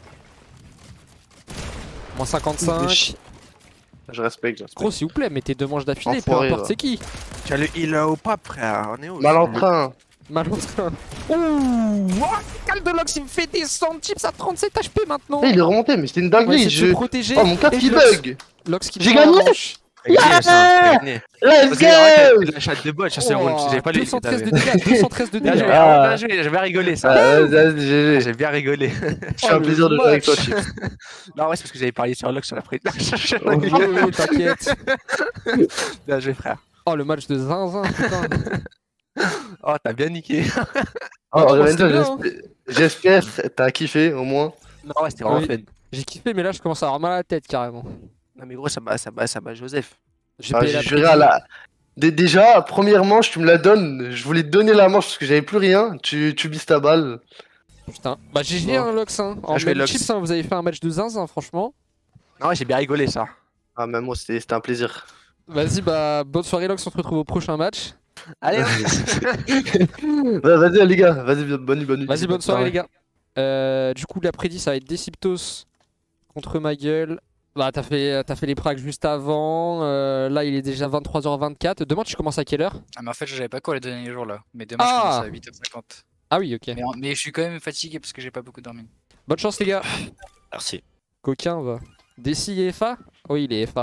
Speaker 1: Moins 55.
Speaker 15: Je respecte.
Speaker 1: Gros, s'il vous plaît, mettez 2 manches d'affilée, peu
Speaker 15: Enfoiré,
Speaker 1: importe
Speaker 15: va.
Speaker 1: c'est qui.
Speaker 14: Tu as le heal au pape, frère. On est où?
Speaker 15: Mal en train.
Speaker 1: Mal en train. Ouh, Cal de Lux, il me fait descendre Chips à 37 HP maintenant.
Speaker 15: Il est remonté, mais c'était une
Speaker 1: On va
Speaker 15: dinguerie.
Speaker 1: essayer de se protéger.
Speaker 15: Oh, mon casque
Speaker 1: Et
Speaker 15: qui
Speaker 1: Lux-
Speaker 15: bug.
Speaker 1: Lux qui
Speaker 15: J'ai
Speaker 1: prend la
Speaker 15: gagné.
Speaker 1: manche.
Speaker 15: Let's go.
Speaker 14: La chatte de bot, ça c'est
Speaker 1: Oh,
Speaker 14: bon. J'ai pas lu.
Speaker 1: 213 de dégâts, 213 de
Speaker 14: Bien
Speaker 1: dégâts.
Speaker 14: joué, bien joué, j'ai bien rigolé ça.
Speaker 15: GG.
Speaker 14: J'ai bien rigolé.
Speaker 15: Je suis un plaisir de jouer avec toi, Chips.
Speaker 14: Non, ouais, c'est parce que j'avais parié sur Lux sur la prise.
Speaker 1: Oui, oui, t'inquiète.
Speaker 14: Bien joué, frère.
Speaker 1: Oh, le match de zinzin, putain.
Speaker 14: Oh, t'as bien niqué.
Speaker 15: Oh,
Speaker 1: bon,
Speaker 15: Lorenzo,
Speaker 1: c'était bien, hein.
Speaker 15: j'espère t'as kiffé au moins.
Speaker 14: Non, ouais, c'était vraiment
Speaker 1: Oui.
Speaker 14: fun.
Speaker 1: J'ai kiffé, mais là, je commence à avoir mal à la tête carrément.
Speaker 14: Non, mais gros, ça bat Joseph.
Speaker 1: J'ai
Speaker 15: Ah,
Speaker 1: payé
Speaker 15: j'ai
Speaker 1: la
Speaker 15: juré
Speaker 1: prime.
Speaker 15: à la. Déjà, première manche, tu me la donnes. Je voulais te donner la manche parce que j'avais plus rien. Tu bises ta balle.
Speaker 1: Putain. Bah, GG, hein, Lux. Hein. En
Speaker 14: je fais
Speaker 1: même
Speaker 14: Lux.
Speaker 1: Chips, hein, vous avez fait un match de zinzin, franchement.
Speaker 14: Non, ouais, j'ai bien rigolé ça.
Speaker 15: Ah, même moi, c'était un plaisir.
Speaker 1: Vas-y, bah, bonne soirée, Lux. On se retrouve au prochain match.
Speaker 14: Allez,
Speaker 15: Vas-y, les gars. Vas-y, bonne nuit.
Speaker 1: Vas-y, bonne soirée, les gars. Du coup, l'après-midi, ça va être Deciptos contre ma gueule. Bah, t'as fait les prags juste avant. Là, il est déjà 23h24. Demain, tu commences à quelle heure?
Speaker 7: Ah, mais en fait, j'avais pas cours les derniers jours là. Mais demain, je
Speaker 1: Ah.
Speaker 7: commence à 8h50.
Speaker 1: Ah oui, ok.
Speaker 7: Mais je suis quand même fatigué parce que j'ai pas beaucoup dormi.
Speaker 1: Bonne chance, les gars.
Speaker 13: Merci.
Speaker 1: Coquin, va. Desi et FA? Oui, il est FA.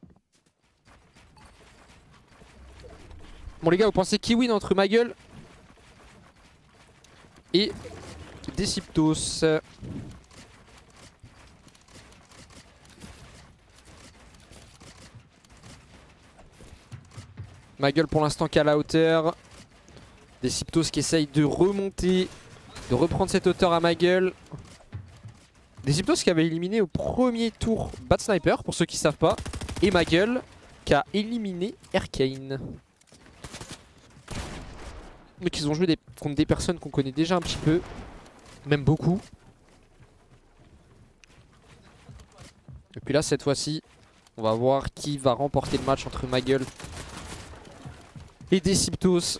Speaker 1: Bon, les gars, vous pensez qui win entre ma gueule et Deciptos? Ma gueule pour l'instant qu'à la hauteur. Deciptos qui essaye de remonter, de reprendre cette hauteur à ma gueule. Deciptos qui avait éliminé au premier tour Bad Sniper, pour ceux qui savent pas. Et ma gueule qui a éliminé Arcane. Donc ils ont joué contre des personnes qu'on connaît déjà un petit peu. Même beaucoup. Et puis là, cette fois-ci, on va voir qui va remporter le match entre ma gueule et Deciptos.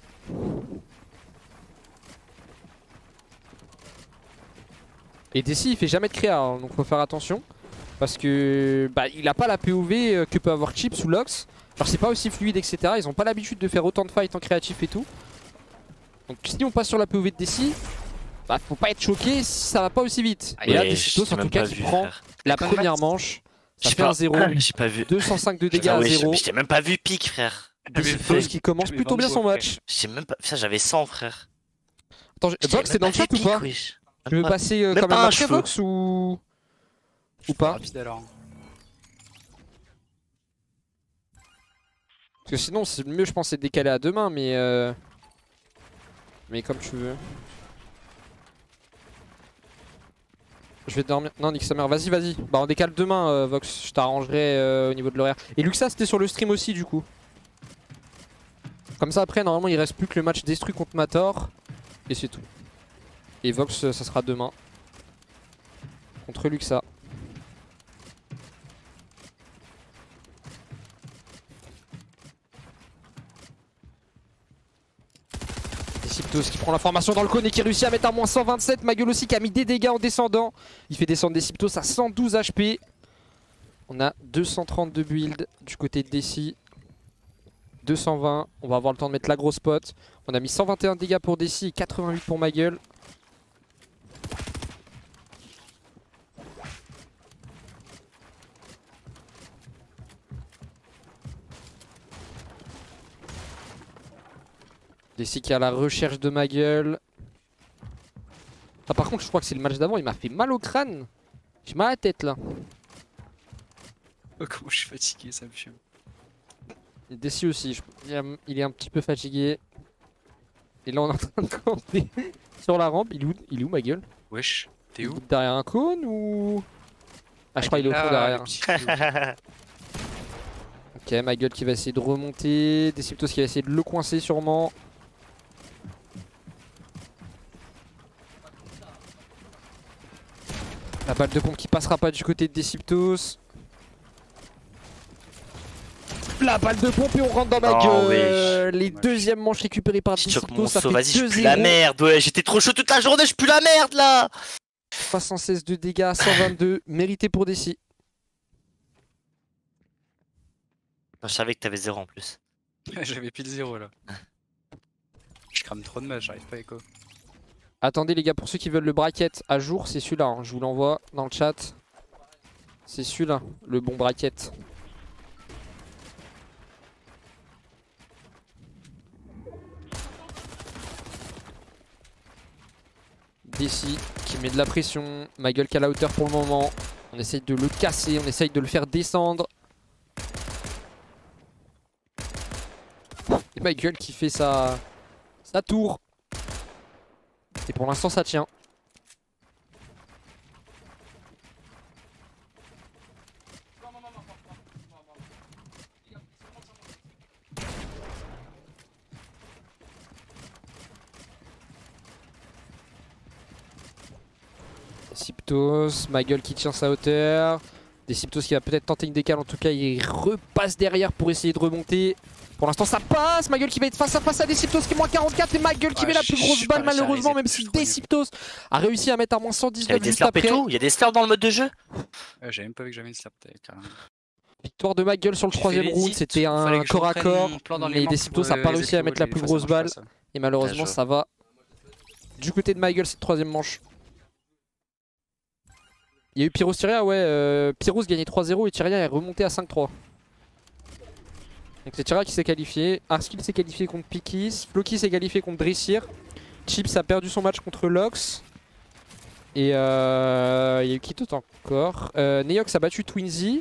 Speaker 1: Et Deci il fait jamais de créa, hein, donc faut faire attention. Parce que bah, il a pas la POV que peut avoir Chips ou Lux. Alors c'est pas aussi fluide, etc. Ils ont pas l'habitude de faire autant de fights en créatif et tout. Donc si on passe sur la POV de Deci, bah faut pas être choqué si ça va pas aussi vite. Et là Deciptos en tout cas qui prend la première manche. Ça fait un 0.
Speaker 13: J'ai pas vu.
Speaker 1: 205 de dégâts
Speaker 13: Ah
Speaker 1: à
Speaker 13: ouais,
Speaker 1: 0.
Speaker 13: je t'ai même pas vu pique, frère.
Speaker 1: Deciptos qui commence plutôt bien son match.
Speaker 13: J'ai même pas. Ça, j'avais 100, frère.
Speaker 1: Attends, Vox t'es dans le chat ou pas? Tu veux passer quand même après Vox ou pas?
Speaker 7: Rapide alors.
Speaker 1: Parce que sinon c'est mieux je pense c'est de décaler à demain mais comme tu veux. Je vais dormir. Non nique sa mère, vas-y. Bah on décale demain Vox, je t'arrangerai au niveau de l'horaire. Et Luxa c'était sur le stream aussi du coup. Comme ça après normalement il reste plus que le match Destru contre Mator. Et c'est tout. Et Vox ça sera demain. Contre Luxa. Deciptos qui prend l'information dans le cône et qui réussit à mettre à moins 127. Magueule aussi qui a mis des dégâts en descendant. Il fait descendre Deciptos à 112 HP. On a 232 build du côté de Desi. 220. On va avoir le temps de mettre la grosse pote. On a mis 121 dégâts pour Desi et 88 pour Magueule. Desi qui est à la recherche de Magueule. Ah, par contre, je crois que c'est le match d'avant. Il m'a fait mal au crâne. J'ai mal à la tête là.
Speaker 16: Oh, comment je suis fatigué, ça me fume.
Speaker 1: Desi aussi. Il est un petit peu fatigué. Et là, on est en train de camper sur la rampe. Il est où Magueule?
Speaker 16: Wesh, t'es où?
Speaker 1: Derrière un cône ou. Ah, je crois qu'il est au fond derrière. Ok, Magueule qui va essayer de remonter. Deciptos qui va essayer de le coincer sûrement. La balle de pompe qui passera pas du côté de Deciptos. La balle de pompe et on rentre dans Magueule. Les deuxièmes manches récupérées par Deciptos. Ça fait 2-0.
Speaker 13: Je pue la merde, ouais, j'étais trop chaud toute la journée, je pue la merde là.
Speaker 1: 316 de dégâts, 122, mérité pour Desi.
Speaker 13: Je savais que t'avais 0 en plus.
Speaker 16: J'avais pile 0 là. Je crame trop de matchs, j'arrive pas à écho.
Speaker 1: Attendez les gars, pour ceux qui veulent le bracket à jour, c'est celui-là, hein. Je vous l'envoie dans le chat. C'est celui-là, le bon bracket. Desi qui met de la pression, Magueule qui a la hauteur pour le moment. On essaye de le casser, on essaye de le faire descendre. Et Magueule qui fait sa tour. Et pour l'instant ça tient. Deciptos, Magueule qui tient sa hauteur. Deciptos qui va peut-être tenter une décale, en tout cas il repasse derrière pour essayer de remonter. Pour l'instant ça passe, Magueule qui va être face à face à Deciptos qui est moins 44 et Magueule qui met la plus grosse balle malheureusement, même si Deciptos a réussi à mettre à moins 119 juste après.
Speaker 13: Il y a des slurps dans le mode de jeu.
Speaker 16: J'ai même pas vu que j'avais une slap carrément.
Speaker 1: Victoire de Magueule sur le troisième round, c'était un corps à corps, mais Deciptos n'a pas réussi à mettre la plus grosse balle. Et malheureusement ça va du côté de Magueule cette troisième manche. Il y a eu Pyros Tyria, ouais, Pyros gagnait 3-0 et Tyria est remonté à 5-3. Donc c'est Tyria qui s'est qualifié, Arskill s'est qualifié contre Pikis, Floki s'est qualifié contre Dressir, Chips a perdu son match contre Lox. Et il y a eu qui d'autre encore, Neox a battu Twinzy.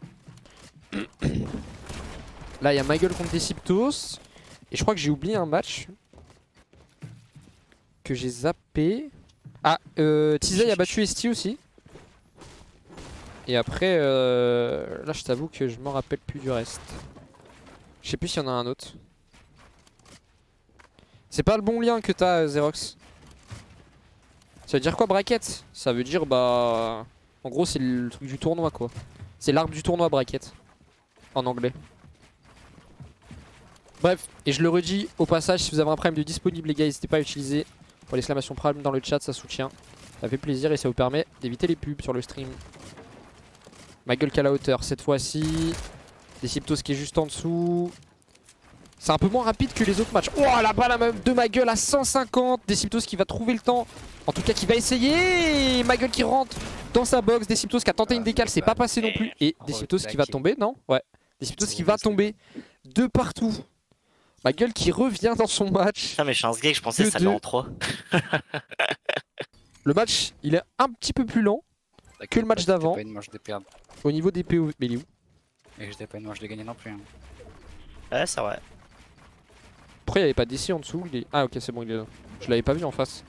Speaker 1: Là il y a Magueule contre Deciptos. Et je crois que j'ai oublié un match que j'ai zappé. Ah, Tizay a battu Esti aussi. Et après, là je t'avoue que je m'en rappelle plus du reste. Je sais plus s'il y en a un autre. C'est pas le bon lien que t'as, Xerox. Ça veut dire quoi, bracket? Ça veut dire, bah... En gros, c'est le truc du tournoi, quoi. C'est l'arbre du tournoi, bracket. En anglais. Bref, et je le redis au passage, si vous avez un prime de disponible, les gars, n'hésitez pas à utiliser. Pour l'exclamation prime dans le chat, ça soutient. Ça fait plaisir et ça vous permet d'éviter les pubs sur le stream. Magueule qui a la hauteur cette fois-ci. Deciptos qui est juste en dessous. C'est un peu moins rapide que les autres matchs. Oh la balle de Magueule à 150. Deciptos qui va trouver le temps. En tout cas qui va essayer. Magueule qui rentre dans sa box. Deciptos qui a tenté une décale, c'est pas passé non plus. Et Deciptos qui va tomber, non? Ouais. Deciptos qui va tomber de partout. Magueule qui revient dans son match.
Speaker 13: Putain mais chance gay, je pensais que ça allait en 3. Le
Speaker 1: match il est un petit peu plus lent que le match d'avant. Au niveau des PO, mais il est où?
Speaker 16: Et j'étais pas une manche de gagner non plus. Hein.
Speaker 13: Ouais, c'est vrai.
Speaker 1: Après, il n'y avait pas d'essai en dessous. Il est... Ah, ok, c'est bon, il est là. Je l'avais pas vu en face.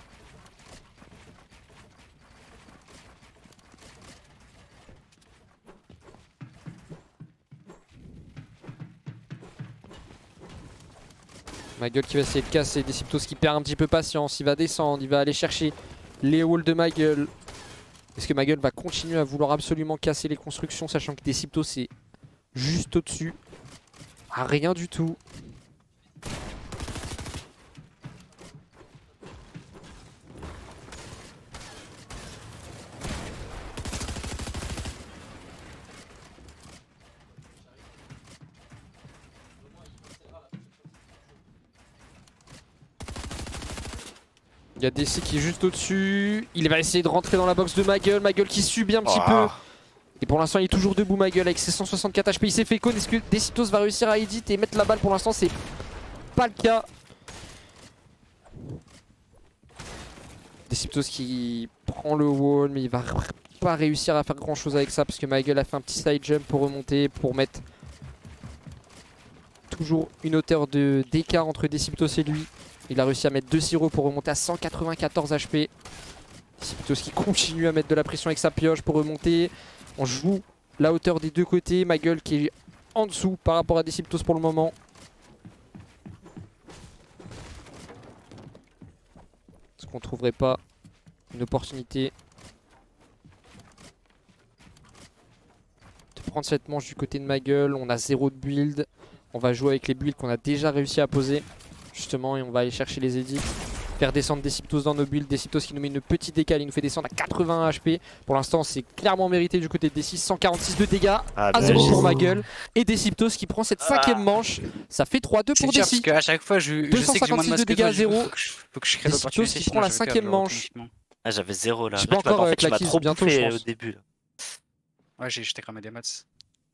Speaker 1: Magueule qui va essayer de casser. Deciptos qui perd un petit peu patience. Il va descendre, il va aller chercher les walls de Magueule. Est-ce que Magueule va continuer à vouloir absolument casser les constructions, sachant que Deciptos est juste au-dessus? Ah, rien du tout. Il y a DC qui est juste au-dessus. Il va essayer de rentrer dans la box de Magel. Magel qui subit un petit peu. Et pour l'instant il est toujours debout Magel avec ses 164 HP. Il s'est fait cône. Est-ce que Decitos va réussir à edit et mettre la balle? Pour l'instant c'est pas le cas. Decitos qui prend le wall mais il va pas réussir à faire grand chose avec ça parce que Magel a fait un petit side jump pour remonter, pour mettre toujours une hauteur d'écart entre Decitos et lui. Il a réussi à mettre 2 siros pour remonter à 194 HP. Decitos qui continue à mettre de la pression avec sa pioche pour remonter. On joue la hauteur des deux côtés. Magel qui est en dessous par rapport à Decitos pour le moment. Est-ce qu'on trouverait pas une opportunité de prendre cette manche du côté de Magel? On a 0 de build. On va jouer avec les builds qu'on a déjà réussi à poser. Justement, et on va aller chercher les edits. Faire descendre Decitos dans nos builds. Decitos qui nous met une petite décale. Il nous fait descendre à 81 HP. Pour l'instant, c'est clairement mérité du côté de D6. 146 de dégâts. À 0 pour Magel. Et Decitos qui prend cette 5ème manche. Ça fait 3-2 pour D6.
Speaker 16: Parce qu'à chaque fois, je sais que j'ai moins de masse que toi, faut que je crée l'opportunité.
Speaker 1: Decitos qui prend la 5ème manche.
Speaker 17: Ah, j'avais 0 là.
Speaker 1: Je peux encore
Speaker 17: en fait, tu m'as trop
Speaker 1: bientôt,
Speaker 17: bouffé au début. Là.
Speaker 16: Ouais, je t'ai cramé des maths.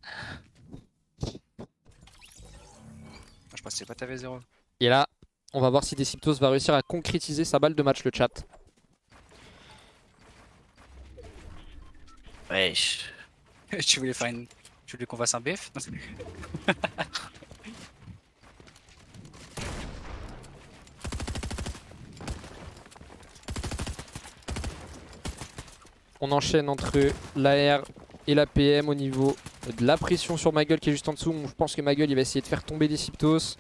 Speaker 16: Je pensais pas que t'avais 0.
Speaker 1: Et là, on va voir si Decitos va réussir à concrétiser sa balle de match, le chat.
Speaker 17: Wesh.
Speaker 16: Tu voulais faire une... Tu voulais qu'on fasse un BF?
Speaker 1: On enchaîne entre l'AR et la PM au niveau de la pression sur Magel qui est juste en dessous. Je pense que Magel il va essayer de faire tomber Decitos.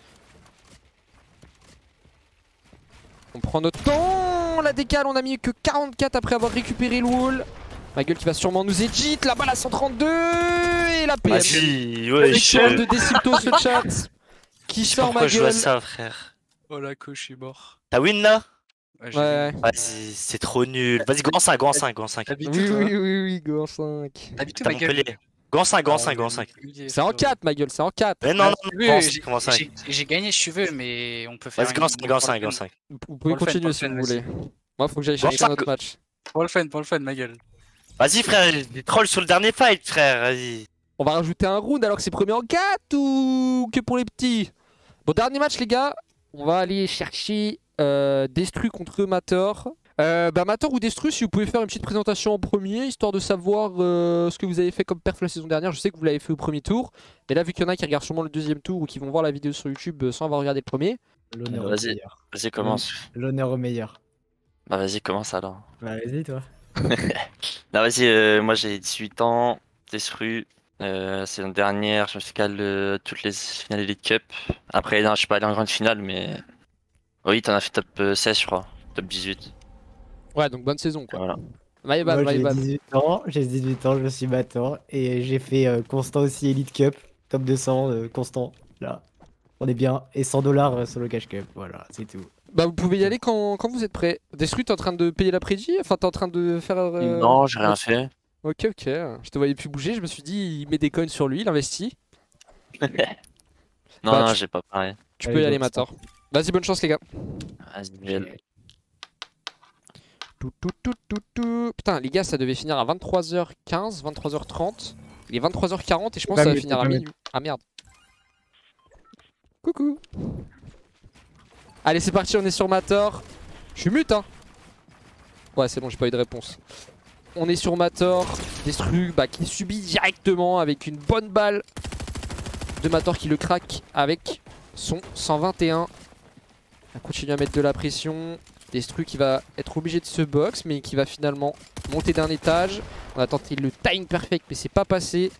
Speaker 1: On prend notre temps, la décale, on a mis que 44 après avoir récupéré le wall. Magel qui va sûrement nous edit, la balle à 132 et la PM.
Speaker 17: Vas-y, ouais,
Speaker 1: victoire de Decitos le chat. Qui sort
Speaker 17: Magel. Pourquoi je joue à ça, frère?
Speaker 16: Oh la couche, je suis mort.
Speaker 17: T'as win là?
Speaker 1: Ouais.
Speaker 17: Vas-y, c'est trop nul. Vas-y, go en 5, go en 5, go en 5.
Speaker 1: Oui, go en 5.
Speaker 16: T'habites où,
Speaker 17: T'as
Speaker 16: Magel?
Speaker 17: Montpellier. Go en 5, go en 5, go en 5.
Speaker 1: C'est en 4, Magel, c'est en 4.
Speaker 17: Mais non, go en 5.
Speaker 16: J'ai gagné, si tu veux, mais on peut faire.
Speaker 17: Vas-y, go en 5, go en 5, go en 5.
Speaker 1: Vous pouvez continuer si vous voulez. Moi, faut que j'aille chercher un autre match.
Speaker 16: Pour le fun, Magel.
Speaker 17: Vas-y, frère, des trolls sur le dernier fight, frère, vas-y.
Speaker 1: On va rajouter un round alors que c'est premier en 4 ou que pour les petits? Bon, dernier match, les gars. On va aller chercher Destru contre Mator. Mator ou Destru, si vous pouvez faire une petite présentation en premier, histoire de savoir ce que vous avez fait comme perf la saison dernière. Je sais que vous l'avez fait au premier tour, mais là vu qu'il y en a qui regardent sûrement le deuxième tour ou qui vont voir la vidéo sur YouTube sans avoir regardé le premier.
Speaker 17: L'honneur au meilleur. Vas-y, commence.
Speaker 12: L'honneur au meilleur.
Speaker 17: Bah vas-y, commence alors.
Speaker 12: Bah vas-y toi.
Speaker 17: Non vas-y, moi j'ai 18 ans, Destru. Saison dernière, je me suis calé toutes les finales Elite Cup. Après, non, je suis pas allé en grande finale, mais... Oui, t'en as fait top 16, je crois. Top 18.
Speaker 1: Ouais, donc bonne saison, quoi.
Speaker 17: Voilà.
Speaker 12: J'ai 18 ans, je suis Mator. Et j'ai fait constant aussi Elite Cup. Top 200, constant. Là, on est bien. Et 100 $, sur le Cash Cup. Voilà, c'est tout.
Speaker 1: Bah vous pouvez y aller quand vous êtes prêts. Destru, t'es en train de payer la prédit? Enfin, t'es en train de faire...
Speaker 17: Non, j'ai rien fait.
Speaker 1: Ok, je te voyais plus bouger, je me suis dit, il met des coins sur lui, il investit.
Speaker 17: Non, j'ai pas parlé.
Speaker 1: Tu peux y aller, Mator. Vas-y, bonne chance, les gars.
Speaker 17: Vas-y, Miguel.
Speaker 1: Putain, les gars, ça devait finir à 23h15, 23h30. Il est 23h40 et je pense que ça va finir à minuit. Ah merde. Coucou. Allez, c'est parti, on est sur Mator. Je suis mute, hein. Ouais, c'est bon, j'ai pas eu de réponse. On est sur Mator, Destru qui subit directement avec une bonne balle de Mator qui le craque avec son 121. On continue à mettre de la pression. Destru qui va être obligé de se box mais qui va finalement monter d'un étage. On a tenté le time perfect mais c'est pas passé.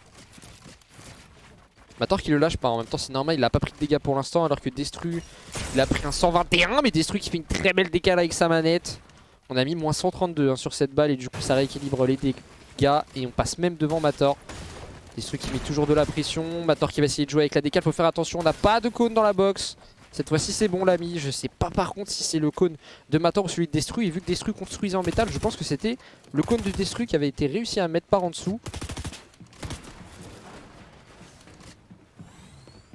Speaker 1: Mator qui le lâche pas, en même temps c'est normal, il a pas pris de dégâts pour l'instant alors que Destru il a pris un 121 mais Destru qui fait une très belle décale avec sa manette. On a mis moins 132 sur cette balle et du coup ça rééquilibre les dégâts et on passe même devant Mator. Destru qui met toujours de la pression, Mator qui va essayer de jouer avec la décale, faut faire attention, on n'a pas de cône dans la box. Cette fois-ci c'est bon l'ami, je sais pas par contre si c'est le cône de Mator ou celui de Destru et vu que Destru construisait en métal, je pense que c'était le cône de Destru qui avait été réussi à mettre par en dessous.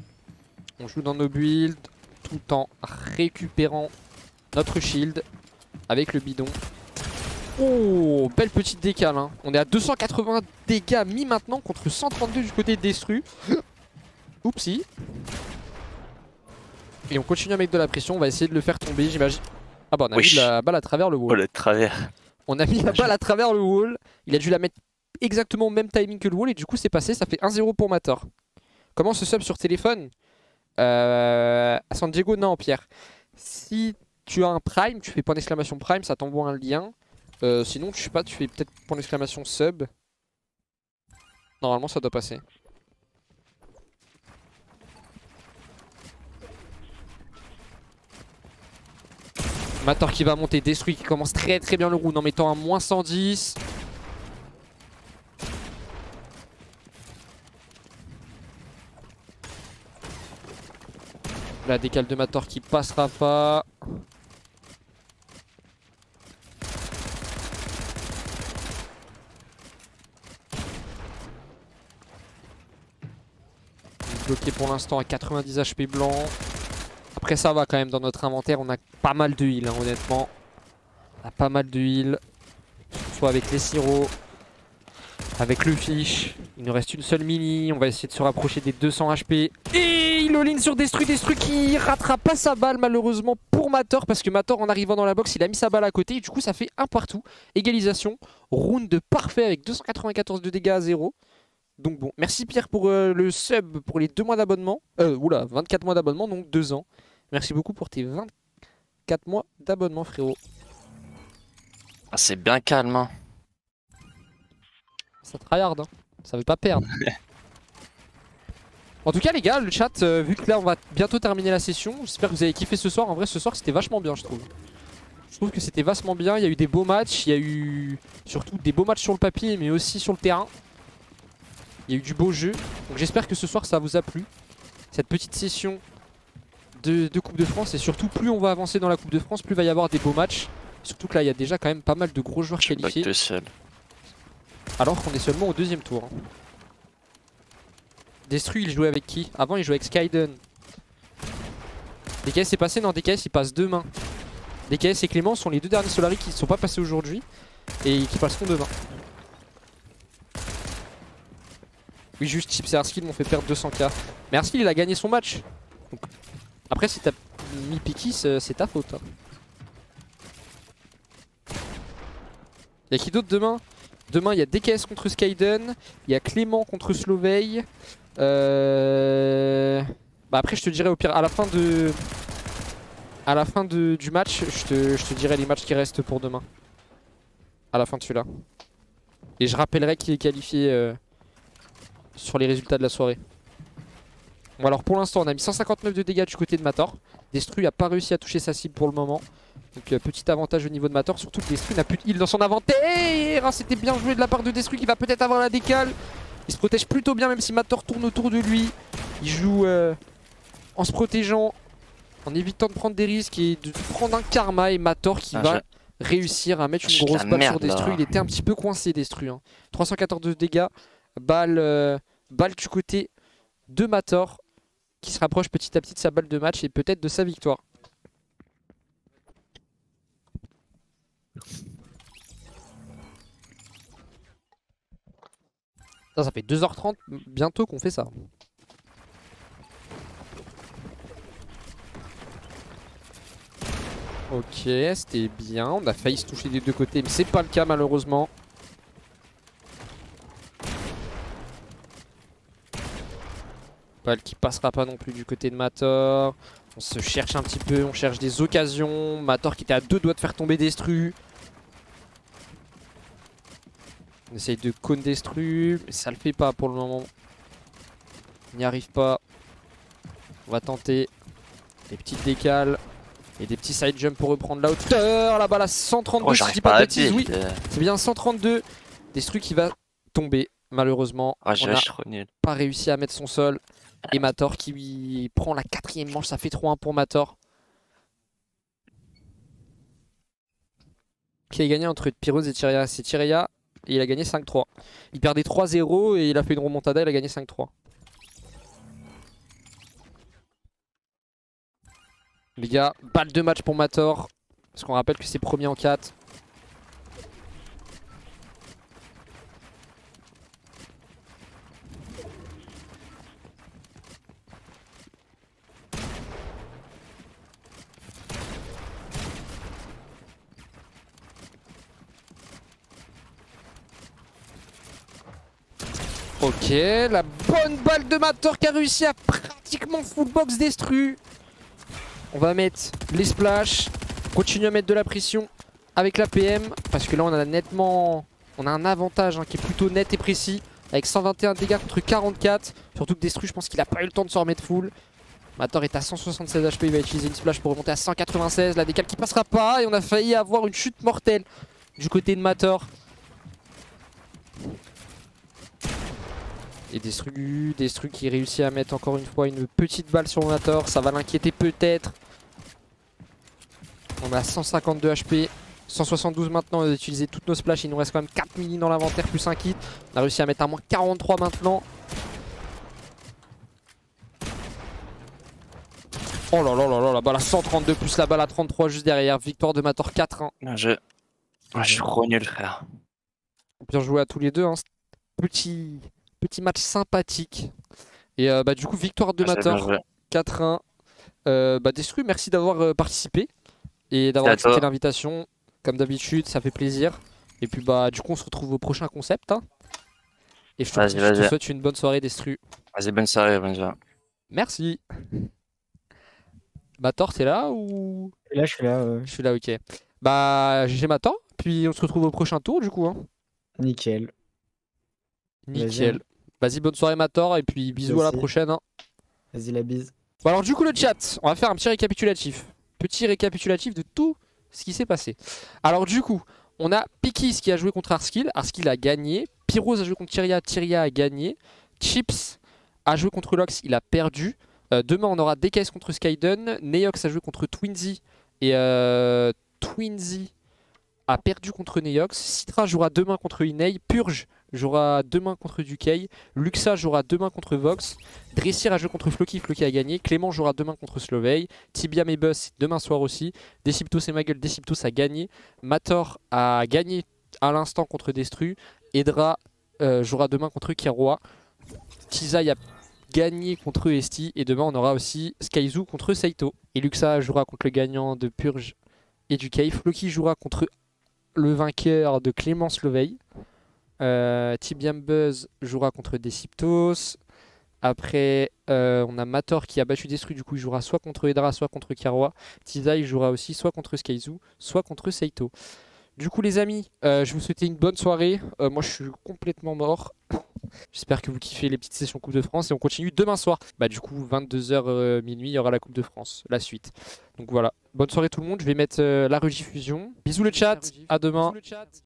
Speaker 1: On joue dans nos builds tout en récupérant notre shield. avec le bidon. Oh, belle petite décale. Hein. On est à 280 dégâts mis maintenant contre 132 du côté de Destru. Oupsie. Et on continue à mettre de la pression. On va essayer de le faire tomber, j'imagine. Ah bah on a mis la balle à travers le wall.
Speaker 17: Oh, le travers.
Speaker 1: On a mis la balle à travers le wall. Il a dû la mettre exactement au même timing que le wall. Et du coup c'est passé. Ça fait 1-0 pour Mator. Comment se sub sur téléphone à San Diego, non Pierre. Si tu as un prime, tu fais point d'exclamation prime, ça t'envoie un lien. Sinon, je sais pas, tu fais peut-être point d'exclamation sub. Normalement, ça doit passer. Mator qui va monter, Destruit qui commence très bien le round en mettant un moins 110. La décale de Mator qui passera pas. Bloqué pour l'instant à 90 HP blanc. Après ça va quand même dans notre inventaire, on a pas mal de heal hein, honnêtement. On a pas mal de heal. Soit avec les sirops, avec le fish. Il nous reste une seule mini, on va essayer de se rapprocher des 200 HP. Et il all-in sur Destru qui rattrape pas sa balle malheureusement pour Mator. Parce que Mator en arrivant dans la box, il a mis sa balle à côté. Et du coup ça fait un partout. Égalisation, round parfait avec 294 de dégâts à 0. Donc bon, merci Pierre pour le sub pour les 2 mois d'abonnement. Oula, 24 mois d'abonnement, donc 2 ans. Merci beaucoup pour tes 24 mois d'abonnement frérot.
Speaker 17: Ah, c'est bien calme. Hein.
Speaker 1: Ça tryhard, hein. Ça veut pas perdre. En tout cas les gars, le chat, vu que là on va bientôt terminer la session, j'espère que vous avez kiffé ce soir. En vrai ce soir c'était vachement bien je trouve. Je trouve que c'était vachement bien, il y a eu des beaux matchs, il y a eu surtout des beaux matchs sur le papier mais aussi sur le terrain. Il y a eu du beau jeu, donc j'espère que ce soir ça vous a plu. Cette petite session de Coupe de France, et surtout plus on va avancer dans la Coupe de France, plus il va y avoir des beaux matchs. Surtout que là il y a déjà quand même pas mal de gros joueurs qualifiés. Alors qu'on est seulement au 2e tour. Hein. Destru il jouait avec qui? Avant il jouait avec Skyden. DKS est passé? Non, DKS il passe demain. DKS et Clément sont les 2 derniers Solari qui ne sont pas passés aujourd'hui et qui passeront demain. Oui, juste Chips et Arskill m'ont fait perdre 200k. Mais Arskill il a gagné son match. Donc, après si t'as mis Pikis, c'est ta faute. Hein. Y'a qui d'autre demain? Demain il y a DKS contre Skyden. Il y a Clément contre Sloveil. Bah après je te dirai au pire à la fin du match, je te dirai les matchs qui restent pour demain. À la fin de celui-là. Et je rappellerai qui est qualifié sur les résultats de la soirée. Bon alors pour l'instant on a mis 159 de dégâts du côté de Mator. Destru a pas réussi à toucher sa cible pour le moment. Donc petit avantage au niveau de Mator. Surtout que Destru n'a plus de heal dans son inventaire. C'était bien joué de la part de Destru qui va peut-être avoir la décale. Il se protège plutôt bien même si Mator tourne autour de lui. Il joue en se protégeant, en évitant de prendre des risques et de prendre un karma. Et Mator qui va réussir à mettre une grosse balle sur Destru. Il était un petit peu coincé Destru. Hein. 314 de dégâts. Balle du côté de Mator qui se rapproche petit à petit de sa balle de match et peut-être de sa victoire. Ça fait 2h30 bientôt qu'on fait ça. Ok, c'était bien. On a failli se toucher des 2 côtés mais c'est pas le cas malheureusement. Balle qui passera pas non plus du côté de Mator. On se cherche un petit peu, on cherche des occasions. Mator qui était à 2 doigts de faire tomber Destru. On essaye de cône Destru, mais ça le fait pas pour le moment. On n'y arrive pas. On va tenter des petites décales et des petits side jumps pour reprendre la hauteur. La balle à 132,
Speaker 17: oh,
Speaker 1: si je dis pas de bêtises, oui. C'est bien 132. Destru qui va tomber malheureusement.
Speaker 17: Ah,
Speaker 1: on n'a pas réussi à mettre son sol. Et Mator qui prend la 4ème manche, ça fait 3-1 pour Mator. Qui a gagné entre Pyros et Tyria. C'est Tyria et il a gagné 5-3. Il perdait 3-0 et il a fait une remontada, il a gagné 5-3. Les gars, balle de match pour Mator. Parce qu'on rappelle que c'est premier en 4. Ok, la bonne balle de Mator qui a réussi à pratiquement full box destru. On va mettre les splashs, continuer à mettre de la pression avec la PM. Parce que là on a nettement, on a un avantage qui est plutôt net et précis. Avec 121 dégâts contre 44. Surtout que destru, je pense qu'il a pas eu le temps de se remettre full. Mator est à 176 HP, il va utiliser une splash pour remonter à 196. La décale qui passera pas et on a failli avoir une chute mortelle du côté de Mator. Et Destru qui réussit à mettre encore une fois une petite balle sur Mator. Ça va l'inquiéter peut-être. On a 152 HP. 172 maintenant. On a utilisé toutes nos splashes. Il nous reste quand même 4 mini dans l'inventaire plus un kit. On a réussi à mettre un moins 43 maintenant. Oh là là là là, la balle à 132 plus la balle à 33 juste derrière. Victoire de Mator 4-1.
Speaker 17: Je suis trop nul, frère.
Speaker 1: Bien joué à tous les deux. Petit match sympathique. Et du coup, victoire de Mator 4-1. Destru, merci d'avoir participé et d'avoir accepté l'invitation. Comme d'habitude, ça fait plaisir. Et puis du coup, on se retrouve au prochain concept. Et je te souhaite une bonne soirée, Destru.
Speaker 17: Vas-y, bonne soirée, bonne soirée.
Speaker 1: Merci. Mator, t'es là ou...
Speaker 12: Là, je suis là.
Speaker 1: Je suis là, ok. GG Mator. Puis on se retrouve au prochain tour, du coup.
Speaker 12: Nickel.
Speaker 1: Nickel. Vas-y, bonne soirée Mator et puis bisous à la prochaine.
Speaker 12: Vas-y, la bise.
Speaker 1: Bon alors du coup le chat, on va faire un petit récapitulatif. Petit récapitulatif de tout ce qui s'est passé. Alors du coup, on a Pikis qui a joué contre Arskill. Arskill a gagné. Pyros a joué contre Tyria. Tyria a gagné. Chips a joué contre Lox. Il a perdu. Demain on aura DKS contre Skyden. Neox a joué contre Twinsy. Et Twinsy a perdu contre Neox. Citra jouera demain contre Inei. Purge jouera demain contre Dukei. Luxa jouera demain contre Vox. Dressir a joué contre Floki. Floki a gagné. Clément jouera demain contre Slovey. Tibiam et Buzz demain soir aussi. Deciptos et Magel. Deciptos a gagné. Mator a gagné à l'instant contre Destru. Edra jouera demain contre Kiroa. Tizai a gagné contre Esti. Et demain on aura aussi Skyzoo contre Saito. Et Luxa jouera contre le gagnant de Purge et Dukei. Floki jouera contre le vainqueur de Clément Slovey. Tibiam Buzz jouera contre Deciptos. Après, on a Mator qui a battu Destru. Du coup, il jouera soit contre Edra, soit contre Kiroa. Tizai jouera aussi soit contre Skyzoo, soit contre Saito. Du coup, les amis, je vous souhaite une bonne soirée. Moi, je suis complètement mort. J'espère que vous kiffez les petites sessions Coupe de France. Et on continue demain soir. Du coup, 22h minuit, il y aura la Coupe de France, la suite. Donc voilà. Bonne soirée tout le monde. Je vais mettre la rediffusion. Bisous le chat. À demain.